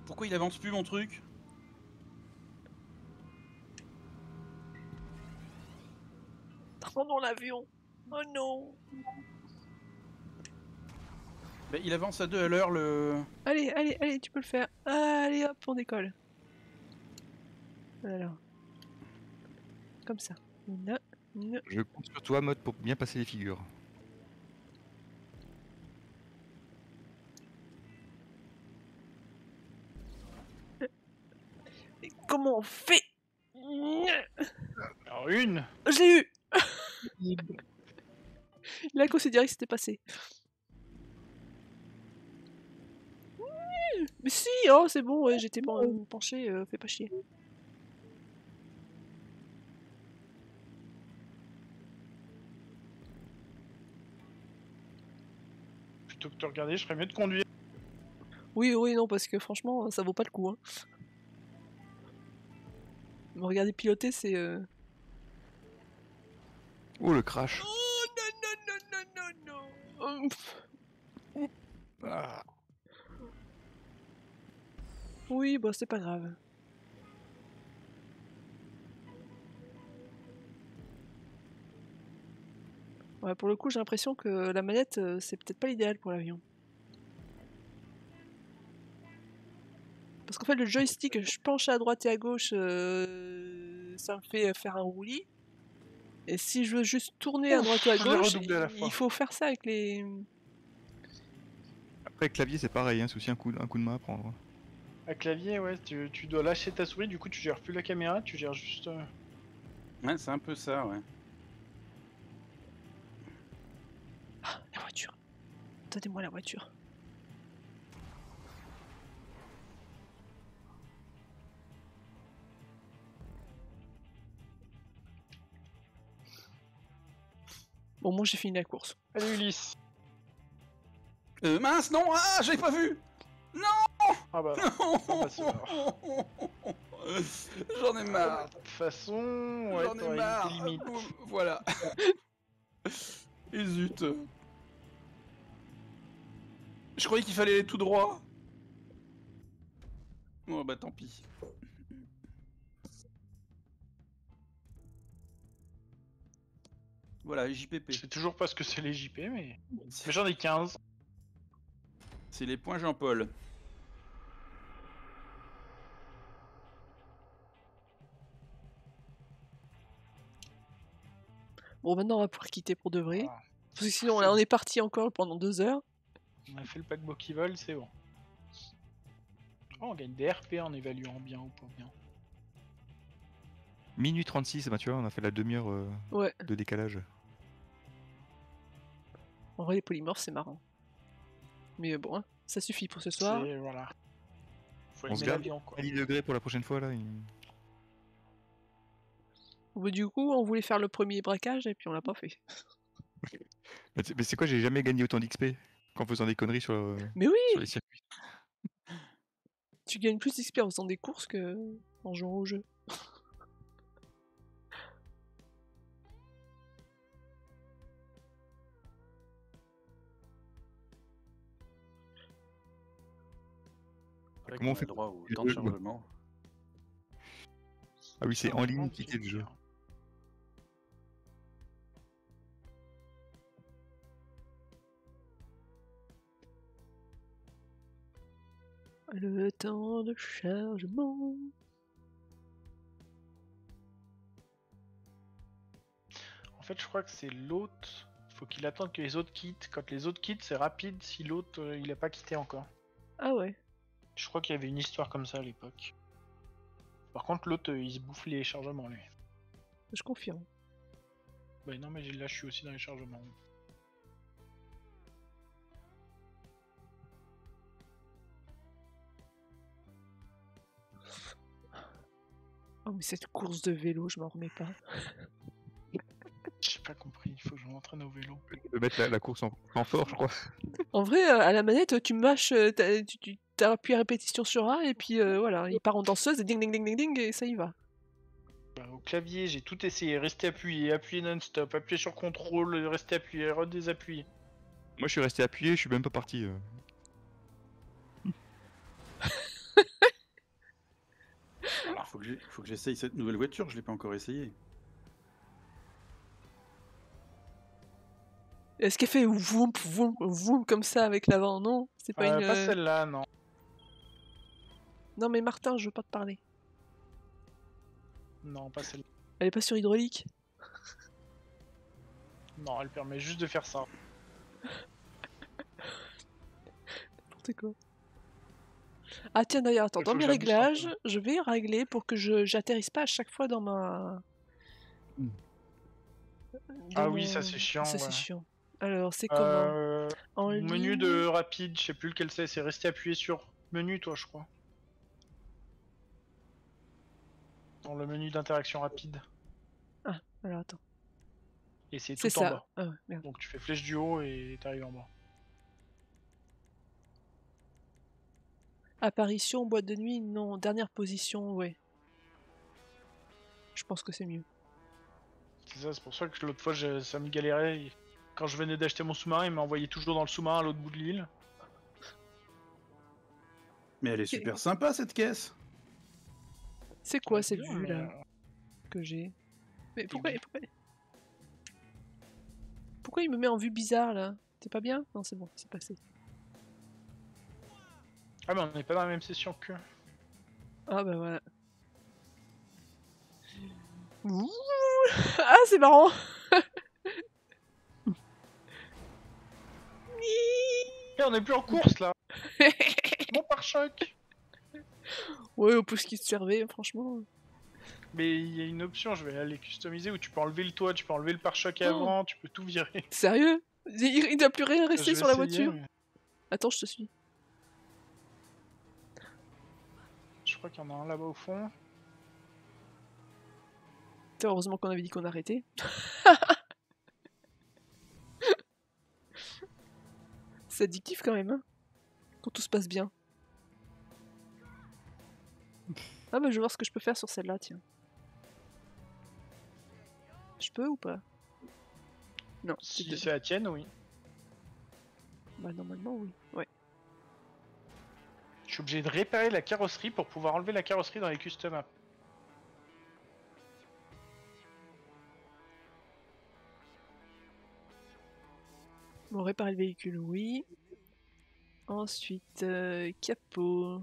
Pourquoi il avance plus mon truc? Oh non, l'avion. Oh non. Bah, il avance à deux à l'heure le... Allez, allez, allez, tu peux le faire. Allez, hop, on décolle. Voilà. Comme ça. Non, non. Je compte sur toi, mode, pour bien passer les figures. Et comment on fait? Alors une. Je l'ai eu. Il a considéré que c'était passé. Mais si, oh c'est bon, ouais, j'étais pen- penché, euh, fais pas chier. Plutôt que de te regarder, je ferais mieux de conduire. Oui, oui, non, parce que franchement, ça vaut pas le coup. Hein. Me regarder piloter, c'est... Euh... Oh, le crash. Oh non, non, non, non, non, non. Hum, Ah. Oui, bah c'est pas grave. Ouais, pour le coup, j'ai l'impression que la manette, euh, c'est peut-être pas l'idéal pour l'avion. Parce qu'en fait, le joystick, je penche à droite et à gauche, euh, ça me fait faire un roulis. Et si je veux juste tourner à Ouf, droite ou à je l'ai gauche, redoublé à la il fois. faut faire ça avec les... Après, le clavier, c'est pareil, hein, c'est aussi un coup, un coup de main à prendre. À clavier, ouais, tu, tu dois lâcher ta souris, du coup tu gères plus la caméra, tu gères juste. euh, Ouais, c'est un peu ça, ouais. Ah, la voiture. Donnez-moi la voiture. Bon, moi j'ai fini la course. Allez Ulysse. Euh, mince, non, ah, j'avais pas vu. Ah bah, Non. bah, c'est mort. J'en ai marre. de toute façon, ouais, J'en ai t'aurais mis marre. tes limites. Voilà. Et zut. Je croyais qu'il fallait aller tout droit. Oh bah tant pis. Voilà, J P P. Je sais toujours pas ce que c'est les J P, mais. Mais j'en ai quinze. C'est les points Jean-Paul. Bon, maintenant on va pouvoir quitter pour de vrai. Ah, Parce que sinon, là, on est parti encore pendant deux heures. on a fait le paquebot qui vole, c'est bon. Oh, on gagne des R P en évaluant bien ou pas bien. Minuit trente-six, bah tu vois, on a fait la demi-heure euh, Ouais. de décalage. En vrai, les polymorphes, c'est marrant. Mais bon, hein, ça suffit pour ce soir. C'est. Voilà. Faut On se aimer garde l'avion, quoi. à dix degrés pour la prochaine fois, là. il- Au bout du coup, on voulait faire le premier braquage et puis on l'a pas fait. Mais c'est- mais c'est quoi, j'ai jamais gagné autant d'X P qu'en faisant des conneries sur, euh, Mais oui, sur les circuits. tu gagnes plus d'X P en faisant des courses que en jouant au jeu. C'est vrai Comment on qu'on a fait le droit au pour- temps de chargement. Ah oui, c'est en ligne, Normalement, quitter le tu- jeu. Le temps de chargement. En fait, je crois que c'est l'autre. Faut qu'il attende que les autres quittent. Quand les autres quittent, c'est rapide si l'autre euh, il a pas quitté encore. Ah ouais. Je crois qu'il y avait une histoire comme ça à l'époque. Par contre, l'autre euh, il se bouffe les chargements, lui. Je confirme. Bah non, mais j'ai- là je suis aussi dans les chargements. Oh mais cette course de vélo, je m'en remets pas. J'ai pas compris, il faut que je m'entraîne au vélo. On peut mettre la, la course en, en fort, je crois. En vrai, euh, à la manette, tu mâches, euh, t'as- tu, tu appuies à répétition sur A et puis euh, voilà, il part en danseuse et ding ding ding ding ding et ça y va. Bah, au clavier, j'ai tout essayé. Rester appuyé, appuyer non-stop, appuyer sur contrôle, rester appuyé, redésappuyer. Moi, je suis resté appuyé, je suis même pas parti. euh. que j'ai- faut que j'essaye cette nouvelle voiture, je l'ai pas encore essayé. Est-ce qu'elle fait voum, voum, voum comme ça avec l'avant? Non, c'est pas Euh, une. pas euh, celle-là, non. Non, mais Martin, je veux pas te parler. Non, pas celle-là. Elle est pas sur hydraulique. Non, elle permet juste de faire ça. N'importe quoi. Ah, tiens, d'ailleurs, attends, Il dans faut que mes je la booste un peu. réglages, je vais régler pour que je j'atterrisse pas à chaque fois dans ma. Hmm. dans Ah oui, mon- ça, c'est chiant, Ça, c'est ouais. chiant. Alors, c'est comment? Euh, En menu ligne. de rapide, je sais plus lequel c'est, c'est rester appuyé sur menu, toi, je crois. Dans le menu d'interaction rapide. Ah, alors attends. Et c'est C'est tout en ça. bas. Ah, ouais, merde. Donc tu fais flèche du haut et t'arrives en bas. Apparition, boîte de nuit, non. Dernière position, ouais. Je pense que c'est mieux. C'est ça, c'est pour ça que l'autre fois j'ai- ça me galérait. Et quand je venais d'acheter mon sous-marin, il m'a envoyé toujours dans le sous-marin à l'autre bout de l'île. Mais elle est super sympa cette caisse. C'est quoi Ouais, cette bien, vue mais, là euh, que j'ai? Mais pourquoi, bien. pourquoi Pourquoi il me met en vue bizarre là? T'es pas bien? Non, c'est bon, c'est passé. Ah mais on n'est pas dans la même session que... Ah bah voilà. Ouh. Ah, c'est marrant! Eh, on est plus en course là. Mon pare-choc. Ouais, au pouce qui se servait, franchement. Mais il y a une option, je vais aller customiser, où tu peux enlever le toit, tu peux enlever le pare-choc Oh. avant, tu peux tout virer. Sérieux? Il, il doit plus rien rester Je vais sur la essayer, voiture? mais Attends, je te suis. je crois qu'il y en a un là-bas au fond. Putain, heureusement qu'on avait dit qu'on arrêtait. C'est addictif quand même, hein? Quand tout se passe bien. Ah bah je vais voir ce que je peux faire sur celle-là, tiens. Je peux ou pas? Non, c'est Si deux. c'est la tienne, oui. Bah normalement oui. Ouais. Je suis obligé de réparer la carrosserie pour pouvoir enlever la carrosserie dans les custom apps. Bon, réparer le véhicule, oui. Ensuite, euh, capot.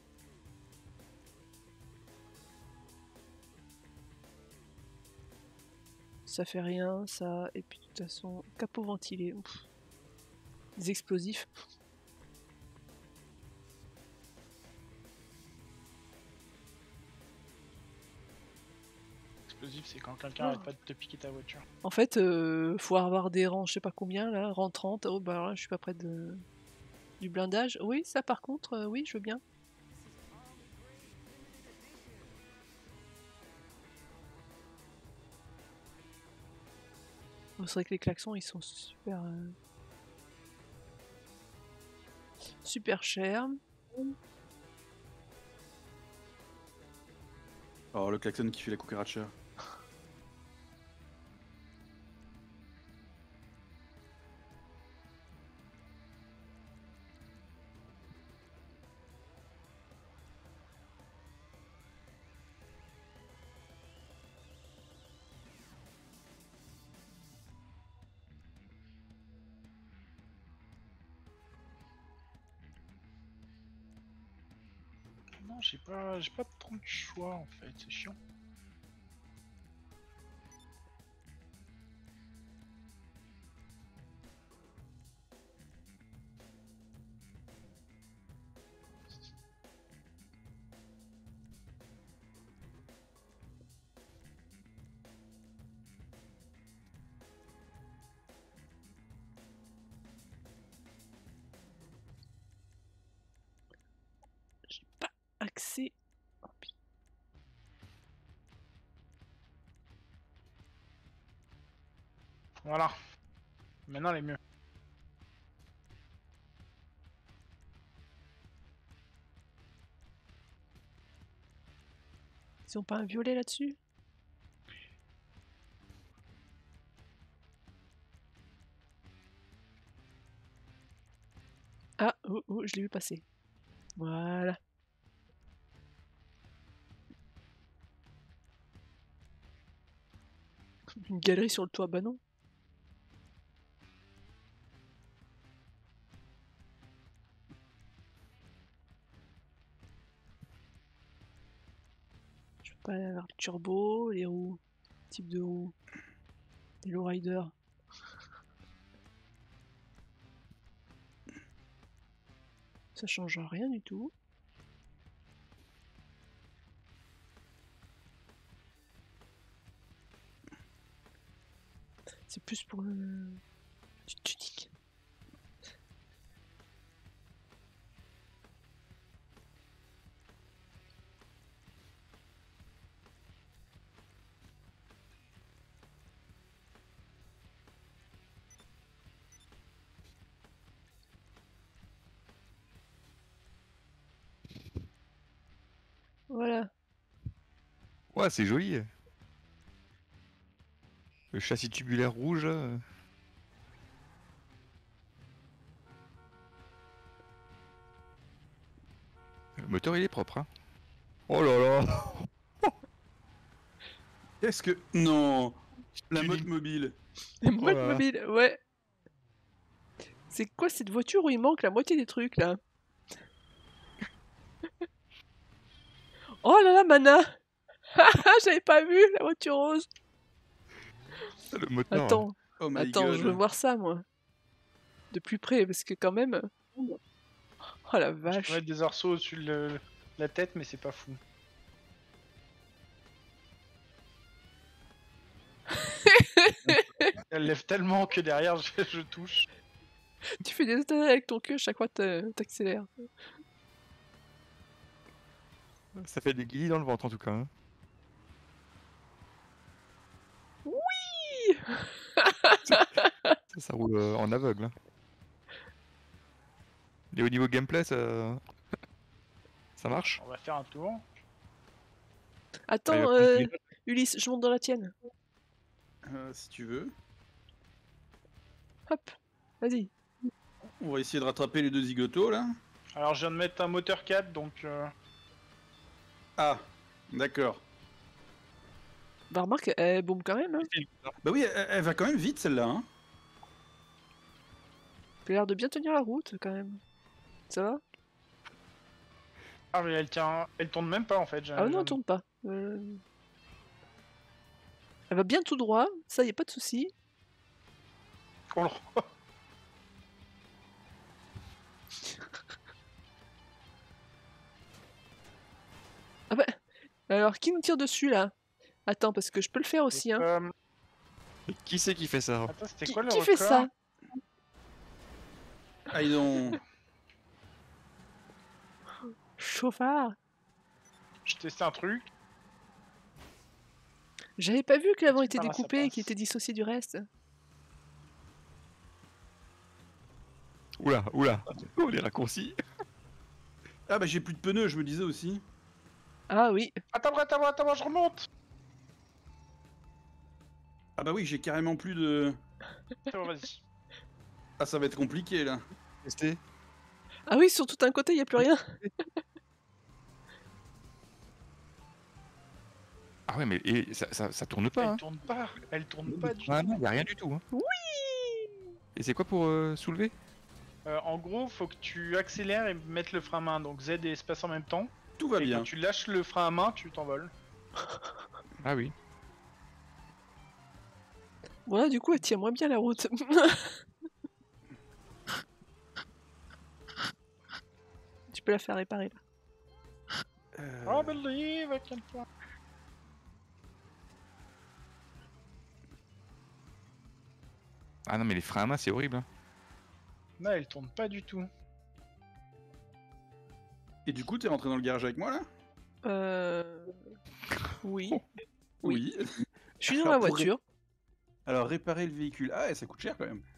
Ça fait rien, ça. Et puis de toute façon, capot ventilé. Ouf. Des explosifs. Explosif, c'est quand quelqu'un Oh. arrête pas de te piquer ta voiture. En fait, euh, faut avoir des rangs, je sais pas combien là, rang trente. Oh bah alors là, je suis pas près de du blindage. Oui, ça par contre, euh, oui, je veux bien. Oh, c'est vrai que les klaxons, ils sont super euh, super chers. Oh, le klaxon qui fait la cucaracha. Non, j'ai pas, j'ai pas trop de choix en fait, c'est chiant. J'ai pas accès. Oh, putain. Voilà. Maintenant, elle est mieux. Ils ont pas un violet là-dessus? Ah, oh, oh, je l'ai vu passer. Voilà. Une galerie sur le toit, bah non. Je peux pas aller vers le turbo, les roues, type de roues, les lowriders. Ça change rien du tout. C'est plus pour le... du tuning. Voilà. Ouais, c'est joli. Le châssis tubulaire rouge. là. Le moteur il est propre. Hein. Oh là là. Qu'est-ce que... Non. La Tuning. mode mobile. Les modes là là. mobiles, ouais. C'est quoi cette voiture où il manque la moitié des trucs là? Oh là là, Mana! J'avais pas vu la voiture rose. Le moteur. Attends, Oh my attends, god. je veux voir ça moi. De plus près, parce que quand même. Oh la Je peux vache. mettre des arceaux au-dessus de le- la tête, mais c'est pas fou. Elle lève tellement que derrière, je, je touche. Tu fais des états avec ton cul, à chaque fois t'a- t'accélères. Ça fait des guillis dans le ventre en tout cas. Hein. Oui. Ça, ça roule euh, en aveugle. Hein. Et au niveau gameplay, ça, ça marche. On va faire un tour. Bah, il Attends, va prendre euh, le virage. Ulysse, je monte dans la tienne. Euh, si tu veux. Hop, vas-y. On va essayer de rattraper les deux zigotos là. Alors, je viens de mettre un moteur quatre, donc... euh, Ah, d'accord. Bah remarque, elle bombe quand même. Hein. Bah oui, elle, elle va quand même vite celle-là. Hein. Elle a l'air de bien tenir la route quand même. Ça va? Ah, mais elle tient... Elle tourne même pas, en fait. j'ai- Ah non, j'ai- elle tourne pas. Euh, Elle va bien tout droit, ça y a pas de souci. Oh, le- Ah bah, alors qui nous tire dessus là? Attends, parce que je peux le faire aussi. Hein. Euh, Et qui c'est qui fait ça? Attends, c'était Qui, quoi le qui fait record ça? Ah, ils ont... Chauffard. Je testais un truc. J'avais pas vu que l'avant était par là, ça découpé et qu'il passe. était dissocié du reste. Oula, oula. Oh, les raccourcis. Ah bah j'ai plus de pneus, je me disais aussi. Ah oui. Attends, attends, attends, je remonte. Ah bah oui, j'ai carrément plus de... C'est bon, vas-y. Ah, ça va être compliqué là. Testé. Ah oui, sur tout un côté, il y a plus rien. Ah ouais, mais et ça, ça, ça tourne pas. Elle Hein. tourne pas. Elle tourne pas du tout. Ah non, y a rien du tout. Hein. Oui. Et c'est quoi pour euh, soulever? Euh, en gros, faut que tu accélères et mettes le frein à main, donc Z et espace en même temps. Tout va et bien. quand tu lâches le frein à main, tu t'envoles. Ah oui. Voilà, du coup, elle tient moins bien la route. Tu peux la faire réparer là. Euh, Oh, believe I can fly. Ah non, mais les freins à main, c'est horrible. Hein. Non, elle tourne pas du tout. Et du coup, t'es rentré dans le garage avec moi là? Euh... Oui. Oui. Je suis dans Alors, la pour voiture. Alors, réparer le véhicule. Ah, ouais, ça coûte cher quand même.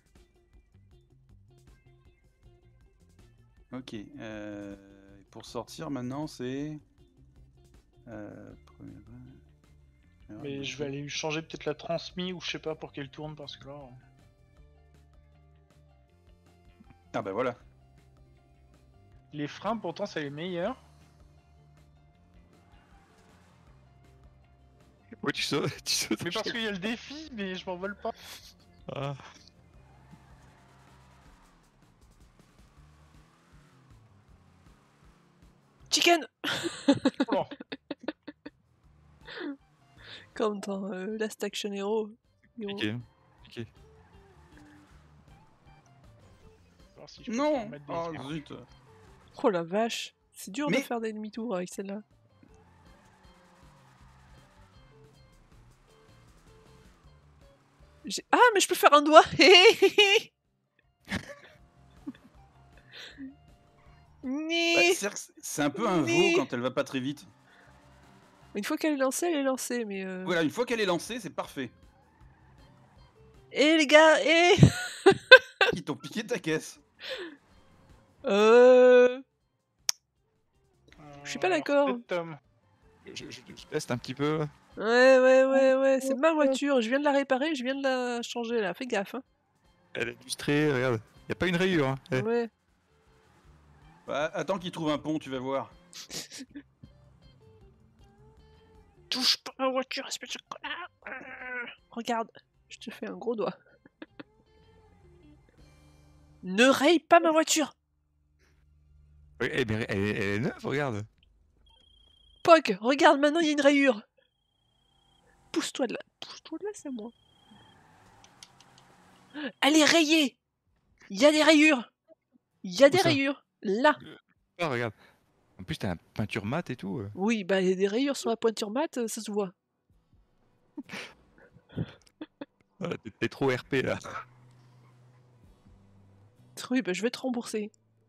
Ok. Euh... Pour sortir maintenant, c'est... Euh... premier- Alors, Mais je vais aller changer peut-être la transmis ou je sais pas pour qu'elle tourne parce que là. euh, Ah bah voilà. Les freins pourtant c'est les meilleurs. Ouais, tu sautes, tu sautes. Mais parce qu'il y a le défi, mais je m'envole pas. Ah. Chicken. Oh. Comme dans euh, Last Action Hero. Hero. Ok. Ok. Voir si je peux Non. permettre des Oh trucs. zut. Oh la vache. C'est dur de Mais- faire des demi-tours avec celle-là. J'ai- Ah, mais je peux faire un doigt. Bah, Ni. c'est c'est un peu un veau Mais- quand elle va pas très vite. Une fois qu'elle est lancée, elle est lancée, mais... Euh... Voilà, une fois qu'elle est lancée, c'est parfait. Eh les gars, eh Ils t'ont piqué ta caisse. Euh... Je suis pas Alors, d'accord. peut-être Tom. Je, je- je teste un petit peu. Ouais, ouais, ouais, ouais, c'est ma voiture, je viens de la réparer, je viens de la changer là, fais gaffe. Hein. Elle est illustrée, regarde. Y a pas une rayure. Hein. Eh. Ouais. Bah, attends qu'il trouve un pont, tu vas voir. Touche pas ma voiture, espèce de connard. Euh, Regarde, je te fais un gros doigt. Ne raye pas ma voiture. Ouais, eh, mais elle, est- elle est neuve, regarde. Pog, regarde, maintenant il y a une rayure. Pousse-toi de là, pousse-toi de là, c'est à moi. Elle est rayée. Il y a des rayures. Il y a des ça rayures. Là. Ah, regarde. En plus, t'as une peinture mate et tout. euh. Oui, bah il y a des rayures sur la pointure mat, euh, ça se voit. Ah, t'es- T'es trop R P là. Oui, bah je vais te rembourser.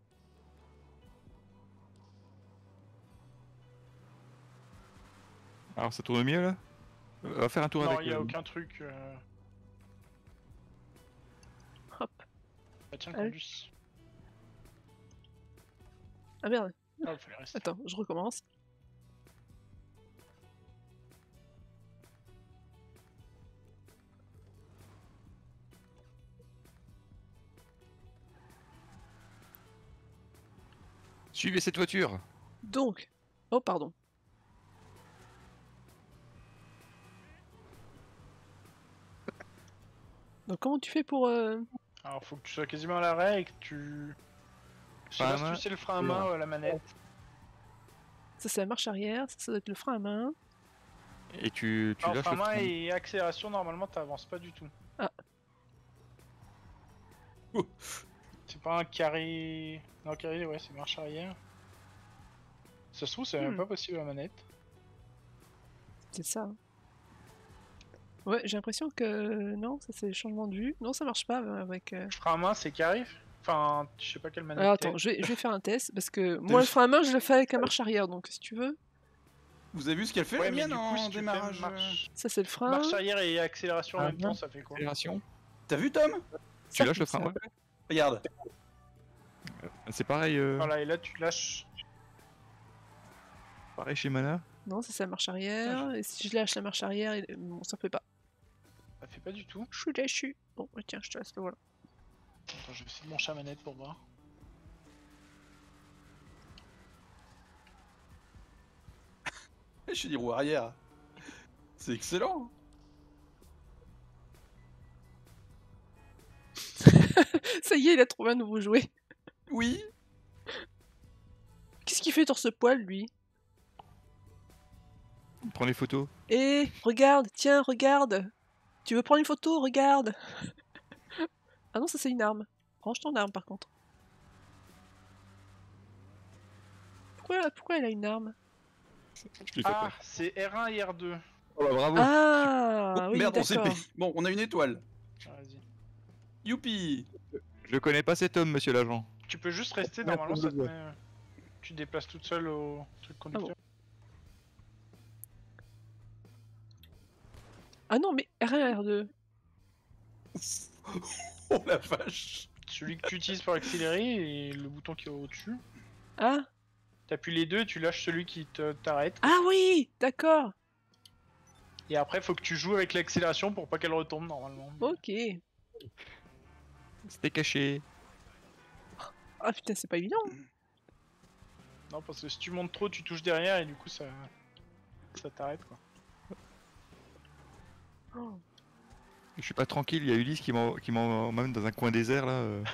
Alors, ça tourne mieux là. On va faire un tour Non, avec. il y a euh, aucun truc. Euh... Hop. Bah tiens, Allez. conduis. Ah merde. Ah, il fallait rester. Attends, je recommence. Suivez cette voiture. Donc. Oh, pardon. Donc comment tu fais pour... euh, Alors, faut que tu sois quasiment à l'arrêt et que tu. Je sais Frein à pas si main. tu sais le frein à main ou à la manette. Ça c'est la marche arrière, ça, ça doit être le frein à main. Et tu, tu Alors, lâches frein à le main frein. et accélération, normalement, t'avances pas du tout. Ah. Ouh. C'est pas un carré. Non, carré, ouais, c'est marche arrière. Ça se trouve, c'est même Hmm. pas possible à la manette. C'est ça. hein. Ouais, j'ai l'impression que... Non, ça c'est le changement de vue. Non, ça marche pas euh, avec... euh, Frein à main, c'est carré. Enfin, je sais pas quelle manette. Alors attends, t'es. je vais, je vais faire un test, parce que moi le vu- frein à main, je le fais avec la marche arrière, donc si tu veux. Vous avez vu ce qu'elle fait Ouais, la mais mienne du coup, en si tu fais démarrage euh, marche... Ça c'est le frein. marche arrière et accélération en Ah, même non. temps, ça fait quoi? Accélération. T'as vu Tom? Tu Ça lâches fait le frein. ça. Ouais. Regarde. C'est pareil, euh, Voilà, et là, tu lâches. pareil chez Mana. Non, ça c'est la marche arrière, et si je lâche la marche arrière, il- bon, ça fait pas. Ça fait pas du tout. Je suis déçu. Bon, bah, tiens, je te laisse le voilà. Attends, je vais essayer de brancher la manette pour voir. Je suis des roues arrière. C'est excellent. Ça y est, il a trouvé un nouveau jouet. Oui. Qu'est-ce qu'il fait dans ce poil, lui? Prends les photos. Eh, regarde, tiens, regarde. Tu veux prendre une photo? Regarde. Ah non, ça c'est une arme. Range ton arme par contre. Pourquoi, pourquoi elle a une arme? Je l'ai fait Ah, peur. c'est R un et R deux. Oh bah bravo. Ah, Oh, oui, merde, on s'est d'accord. payé. Bon, on a une étoile. Ah, vas-y. Youpi. Je connais pas cet homme, monsieur l'agent. Tu peux juste rester, Merde, normalement, je ça te vois. met. euh, Tu te déplaces toute seule au truc conducteur. Ah non, mais R un, R deux. Oh la vache. Celui que tu utilises pour accélérer et le bouton qui est au-dessus. Ah, T'appuies les deux et tu lâches celui qui te- t'arrête. ah oui, d'accord. Et après, faut que tu joues avec l'accélération pour pas qu'elle retombe normalement. Ok. C'était caché. Ah putain, c'est pas évident. Non, parce que si tu montes trop, tu touches derrière et du coup ça. Ça t'arrête quoi. je suis pas tranquille, il y a Ulysse qui m'en- qui m'emmène dans un coin désert là. euh.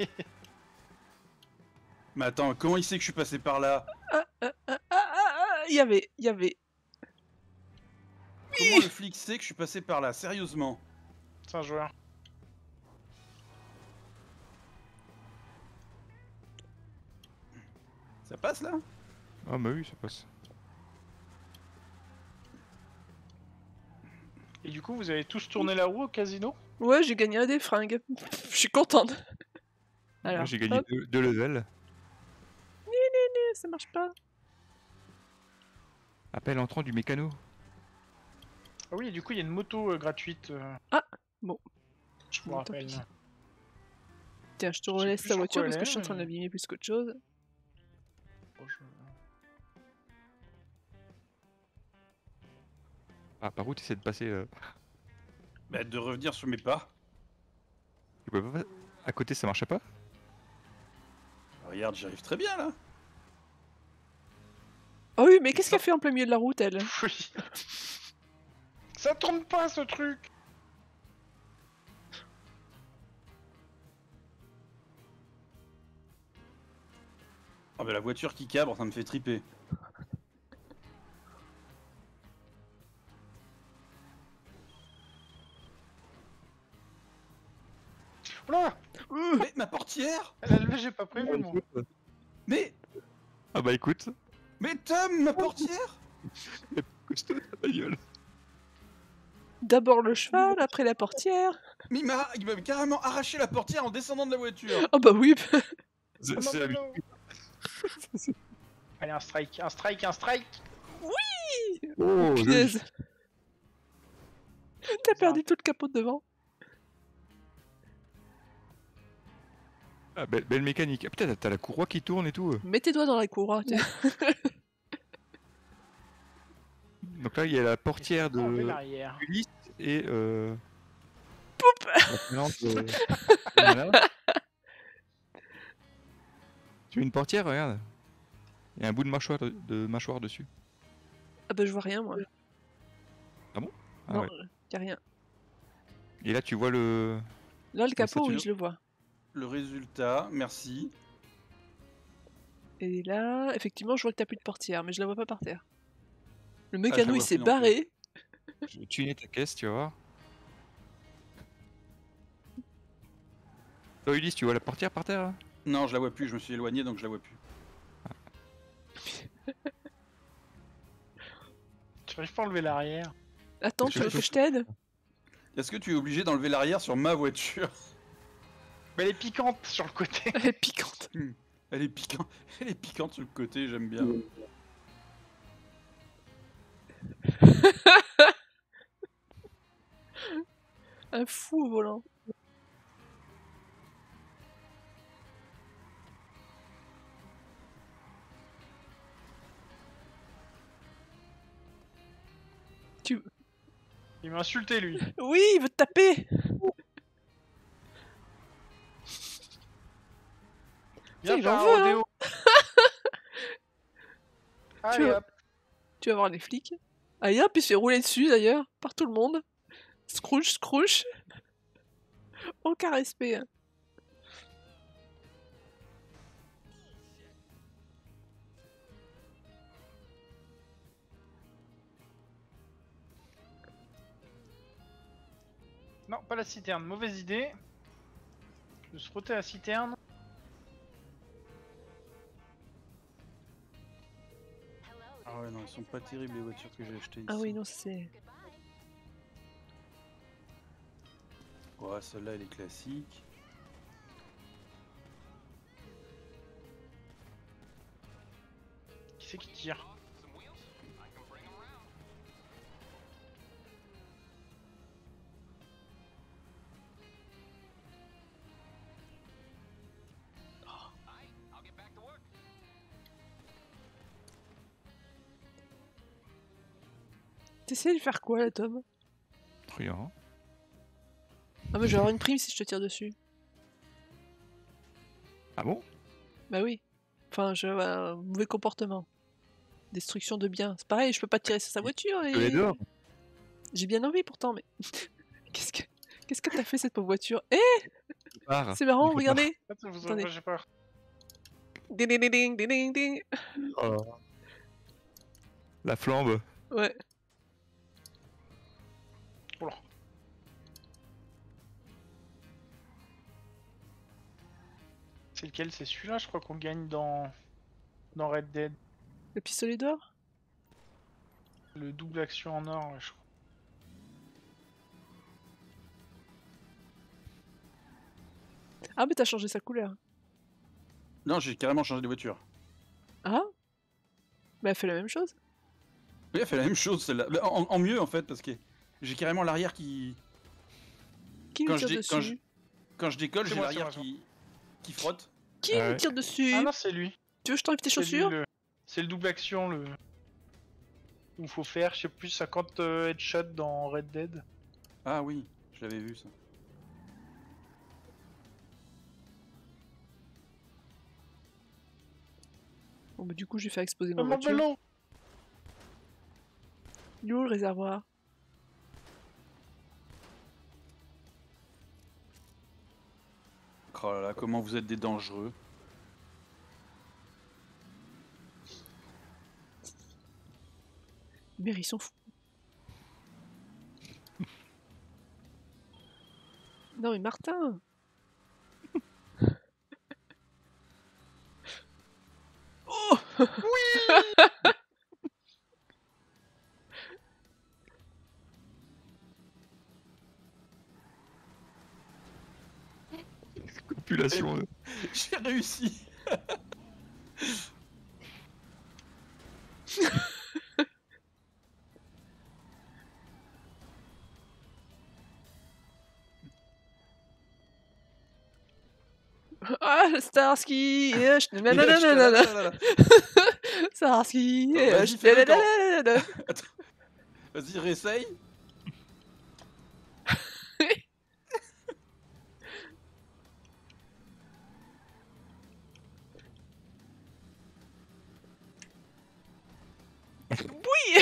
Mais attends, comment il sait que je suis passé par là? Ah, ah, ah, ah, ah, il y avait, il y avait. Comment le flic sait que je suis passé par là? Sérieusement? C'est un joueur. Ça passe là? Ah bah oui, ça passe. Et du coup, vous avez tous tourné la roue au casino? Ouais, j'ai gagné un des fringues. Je suis contente. Moi Alors, j'ai gagné hop, deux, deux levels. ça marche pas. Appel entrant du mécano. Ah oui, et du coup, il y a une moto euh, gratuite. euh, Ah, bon. Je me Bon, tant rappelle. pis. Tiens, je te Je sais relaisse plus ta sur voiture quoi parce elle que je suis en est, train de mais- l'abîmer plus qu'autre chose. Bon, je- Ah, par où t'essaies de passer euh... Bah de revenir sur mes pas. tu peux pas... À côté ça marchait pas? Regarde, j'arrive très bien là. Oh oui, mais qu'est-ce qu'elle fait en plein milieu de la route, elle? Oui. Ça tourne pas ce truc. Ah bah la voiture qui cabre, ça me fait triper. Oula, Mais ma portière! elle a levé, j'ai pas prévu moi. Mais... Ah bah écoute, Mais Tom, ma portière! costaud ta bagnole. D'abord le cheval, après la portière. Mais il m'a il m'a carrément arraché la portière en descendant de la voiture. Oh bah oui. C'est- Ah non, c'est mais la- non. Allez, un strike, un strike, un strike. Oh, Punaise. T'as perdu tout le capot de devant. Ah, belle, belle mécanique. Ah, putain, t'as la courroie qui tourne et tout. Mets tes doigts dans la cour. Hein, tiens. Donc là, il y a la portière de Enlever l'arrière. Ulysse et euh... Poup. la présidente de- de Nana. Tu veux une portière? Regarde. Il y a un bout de mâchoire, de, de mâchoire dessus. Ah bah je vois rien, moi. Ah bon? Ah Non, ouais. y a rien. Et là, tu vois le... Là, le capot, statue oui, de- je le vois. Le résultat, merci. Et là, effectivement, je vois que t'as plus de portière, mais je la vois pas par terre. Le je mécano, la il vois s'est plus non plus. barré. Je vais tuner ta caisse, tu vas voir. Toi, Ulysse, tu vois la portière par terre là? Non, je la vois plus, je me suis éloigné donc je la vois plus. Tu arrives pas à enlever l'arrière. Attends, Mais tu je- veux que je t'aide? Est-ce que tu es obligé d'enlever l'arrière sur ma voiture? Mais elle est piquante sur le côté. Elle est piquante. Elle est piquante, elle est piquante sur le côté, j'aime bien. Un fou au volant. Tu... Il m'a insulté lui. Oui, il veut te taper. Viens il faire en un veut, hein. rodéo. Allez veux- hop. Tu vas voir les flics. Allez hop, il se fait rouler dessus d'ailleurs, par tout le monde. Scrooge, Scrooge. Aucun respect. Hein. Non, pas la citerne, mauvaise idée. De se frotter à la citerne. Ah ouais, non, ils sont pas terribles les voitures que j'ai achetées ici. Ah oui, non, c'est... Ouais, celle-là, elle est classique. Qui c'est qui tire? T'essayes de faire quoi là, Tom? Rien. Ah mais je vais avoir une prime si je te tire dessus. Ah bon? Bah oui. Enfin, je un mauvais comportement. Destruction de biens. C'est pareil, je peux pas tirer sur sa voiture et... Je les dehors. J'ai bien envie pourtant, mais... Qu'est-ce que... Qu'est-ce que t'as fait cette pauvre voiture? Eh, Il part. c'est marrant, Il fait regardez. Attends, vous Attendez. en j'ai peur. Ding ding ding ding ding ding ding. part. Oh. La flambe. Ouais. Oula. C'est lequel? C'est celui-là, je crois qu'on gagne dans... dans Red Dead. Le pistolet d'or? Le double action en or, ouais, je crois. Ah, mais t'as changé sa couleur. Non, j'ai carrément changé de voiture. Ah? Bah, elle fait la même chose. Oui, elle fait la même chose celle-là. Mais En, en mieux en fait, parce que j'ai carrément l'arrière qui. Qui Quand nous je, tire dé- quand, je, dessus? quand je décolle, C'est j'ai moi, c'est l'arrière moi, qui... qui frotte. Qui Ah nous ouais. tire dessus? Ah non, c'est lui. Tu veux que je t'enlève tes C'est lui, chaussures? le... C'est le double action, le... où faut faire, je sais plus, cinquante euh, headshots dans Red Dead. Ah oui, je l'avais vu ça. Bon, bah, du coup, j'ai fait exploser ma Oh, mon voiture. vélo! Il est où le réservoir? Oh là là, comment vous êtes des dangereux. Mais ils sont fous. Non, mais Martin! Oh! Copulation. euh. J'ai réussi. Ah, Starsky! eh, je- Et nanana, là, j'étais nanana. là, là, là, là. Starsky! Attends, eh, vas-y, je- fais-le, attends. nanana. Attends. Vas-y, réessaye. Oui!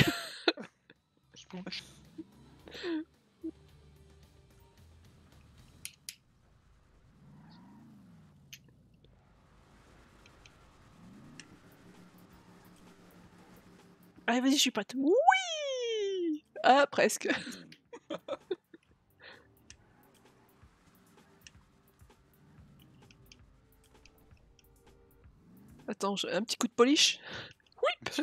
Allez, vas-y, je suis prête. Oui! Ah, presque. Attends, je- un petit coup de polish. Oui!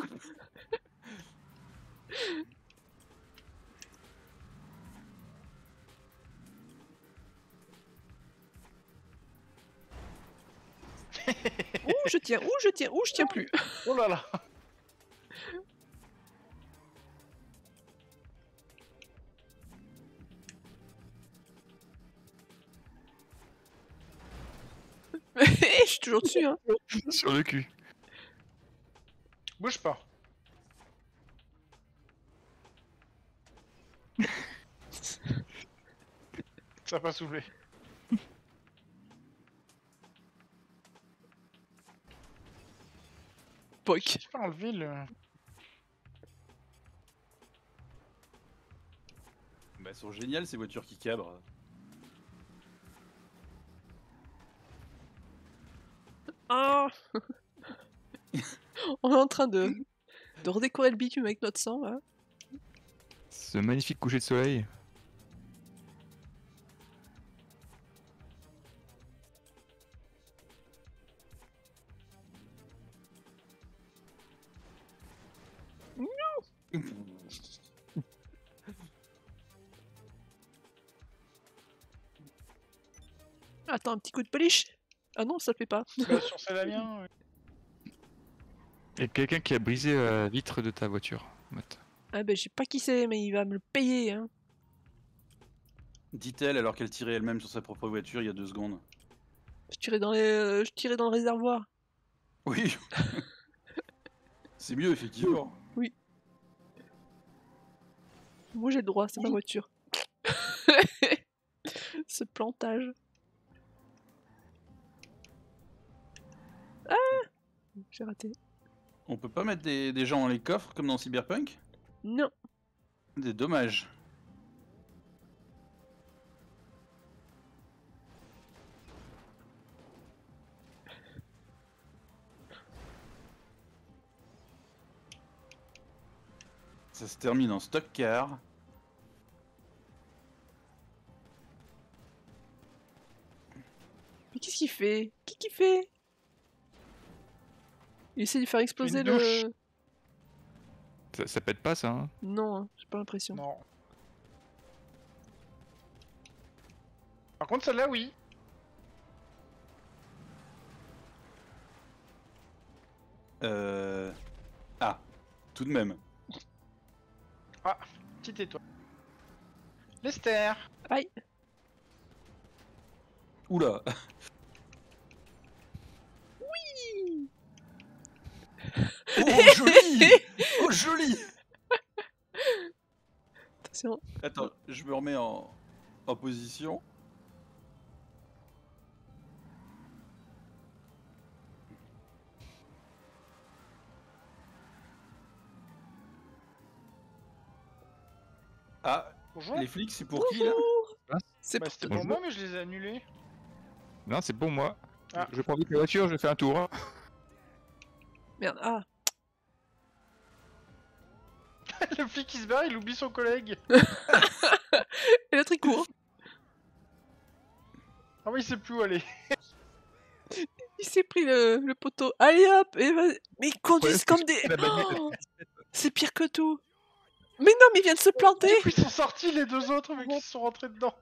Ouh, je tiens, ouh, je tiens, ouh, je tiens plus. Oh là là! Je suis toujours dessus, hein. Sur le cul. Bouge pas. Ça a pas soufflé. Poc. Tu peux enlever le... Bah, elles sont géniales ces voitures qui cabrent. Ah. On est en train de, de redécorer le bitume avec notre sang, là. Ce magnifique coucher de soleil. Attends, un petit coup de polish. Ah non, ça le fait pas. Bah, sur Salamien, euh, Il y a quelqu'un qui a brisé la vitre de ta voiture, Matt. Ah ben, je sais pas qui c'est, mais il va me le payer, hein. Dit-elle alors qu'elle tirait elle-même sur sa propre voiture il y a deux secondes. Je tirais dans les, euh, je tirais dans le réservoir. Oui. C'est mieux effectivement. Moi j'ai le droit, c'est ma voiture. Ce plantage. Ah, j'ai raté. On peut pas mettre des, des gens dans les coffres comme dans Cyberpunk? Non. C'est dommage. Ça se termine en stock car. Mais qu'est-ce qu'il fait? Qu'est-ce qu'il fait? Il essaie de faire exploser Une le... douche. Ça, ça pète pas ça, hein. Non, hein, j'ai pas l'impression. Non. Par contre, celle-là, oui. Euh... Ah, tout de même. Petite étoile. Lester. Aïe. Oula. Oh joli. Oh joli. Attention. Attends, je me remets en, en position. Ah, Bonjour. les flics, c'est pour qui là? Bonjour. C'est Bah, pour c'était toi. pour moi, mais je les ai annulés. Non, c'est pour moi. Ah. Je prends vite la voiture, je fais un tour. hein. Merde, ah. Le flic qui se barre, il oublie son collègue. Et l'autre il court. Ah oui, il sait plus où aller. Il s'est pris le, le poteau. Allez hop, et vas-y. Mais ils conduisent Ouais, comme des... la bagnole. Oh, c'est pire que tout. Mais non, mais il vient de se planter. Du coup, ils sont sortis les deux autres, mais qu'ils sont rentrés dedans.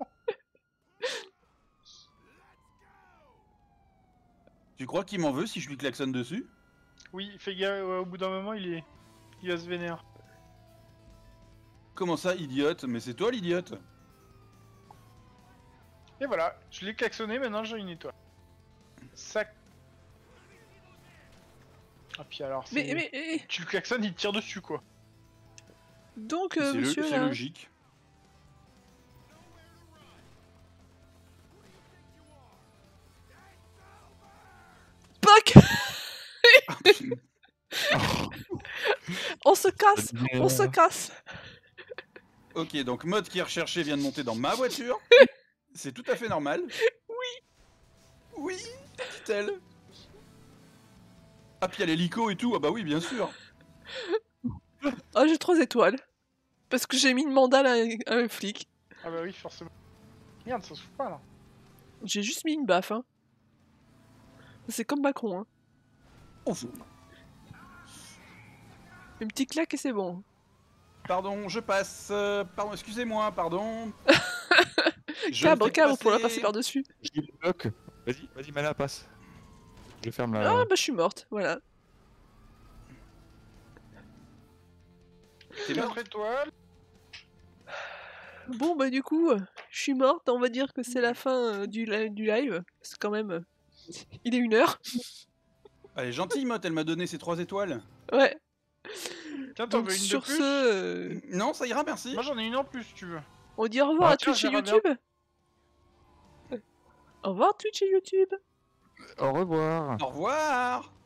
Tu crois qu'il m'en veut si je lui klaxonne dessus? Oui, fais gaffe, ouais, au bout d'un moment, il est... Il va se vénérer. Comment ça, idiote? Mais c'est toi l'idiote. Et voilà, je l'ai klaxonné, maintenant j'ai une étoile. Sac. Ah puis alors, c'est... Mais, mais, mais- Tu le klaxonnes, il te tire dessus, quoi. donc, euh, C'est le- monsieur, c'est là... logique. Puck. On se casse. On se casse. Ok, donc mode qui est recherché vient de monter dans ma voiture. C'est tout à fait normal. Oui. Oui, dit-elle. Ah, puis il y a l'hélico et tout. Ah bah oui, bien sûr. Ah, j'ai trois étoiles. Parce que j'ai mis une mandale à un, à un flic. Ah bah oui, forcément. Merde, ça se fout pas, là. J'ai juste mis une baffe, hein. C'est comme Macron, hein. Ouf. Une petite claque et c'est bon. Pardon, je passe. euh, pardon, excusez-moi, pardon. Je Cabre, fais cabre pour la passer. passer par-dessus. Je le bloque. Vas-y, vas-y, Mana, passe. Je ferme la. Ah, bah je suis morte, voilà. T'es mort? Quatre étoiles. Bon, bah du coup, euh, je suis morte. On va dire que c'est la fin euh, du, li- du live. C'est quand même... euh, il est une heure. Elle est gentille, Mot, elle m'a donné ses trois étoiles. Ouais. Tiens, t'en Donc veux une de sur plus ce, euh, Non, ça ira, merci. Moi j'en ai une en plus, si tu veux. on dit au revoir Ah, à tiens, Twitch et j'aimerais bien. YouTube. Au revoir Twitch et YouTube. Au revoir. Au revoir.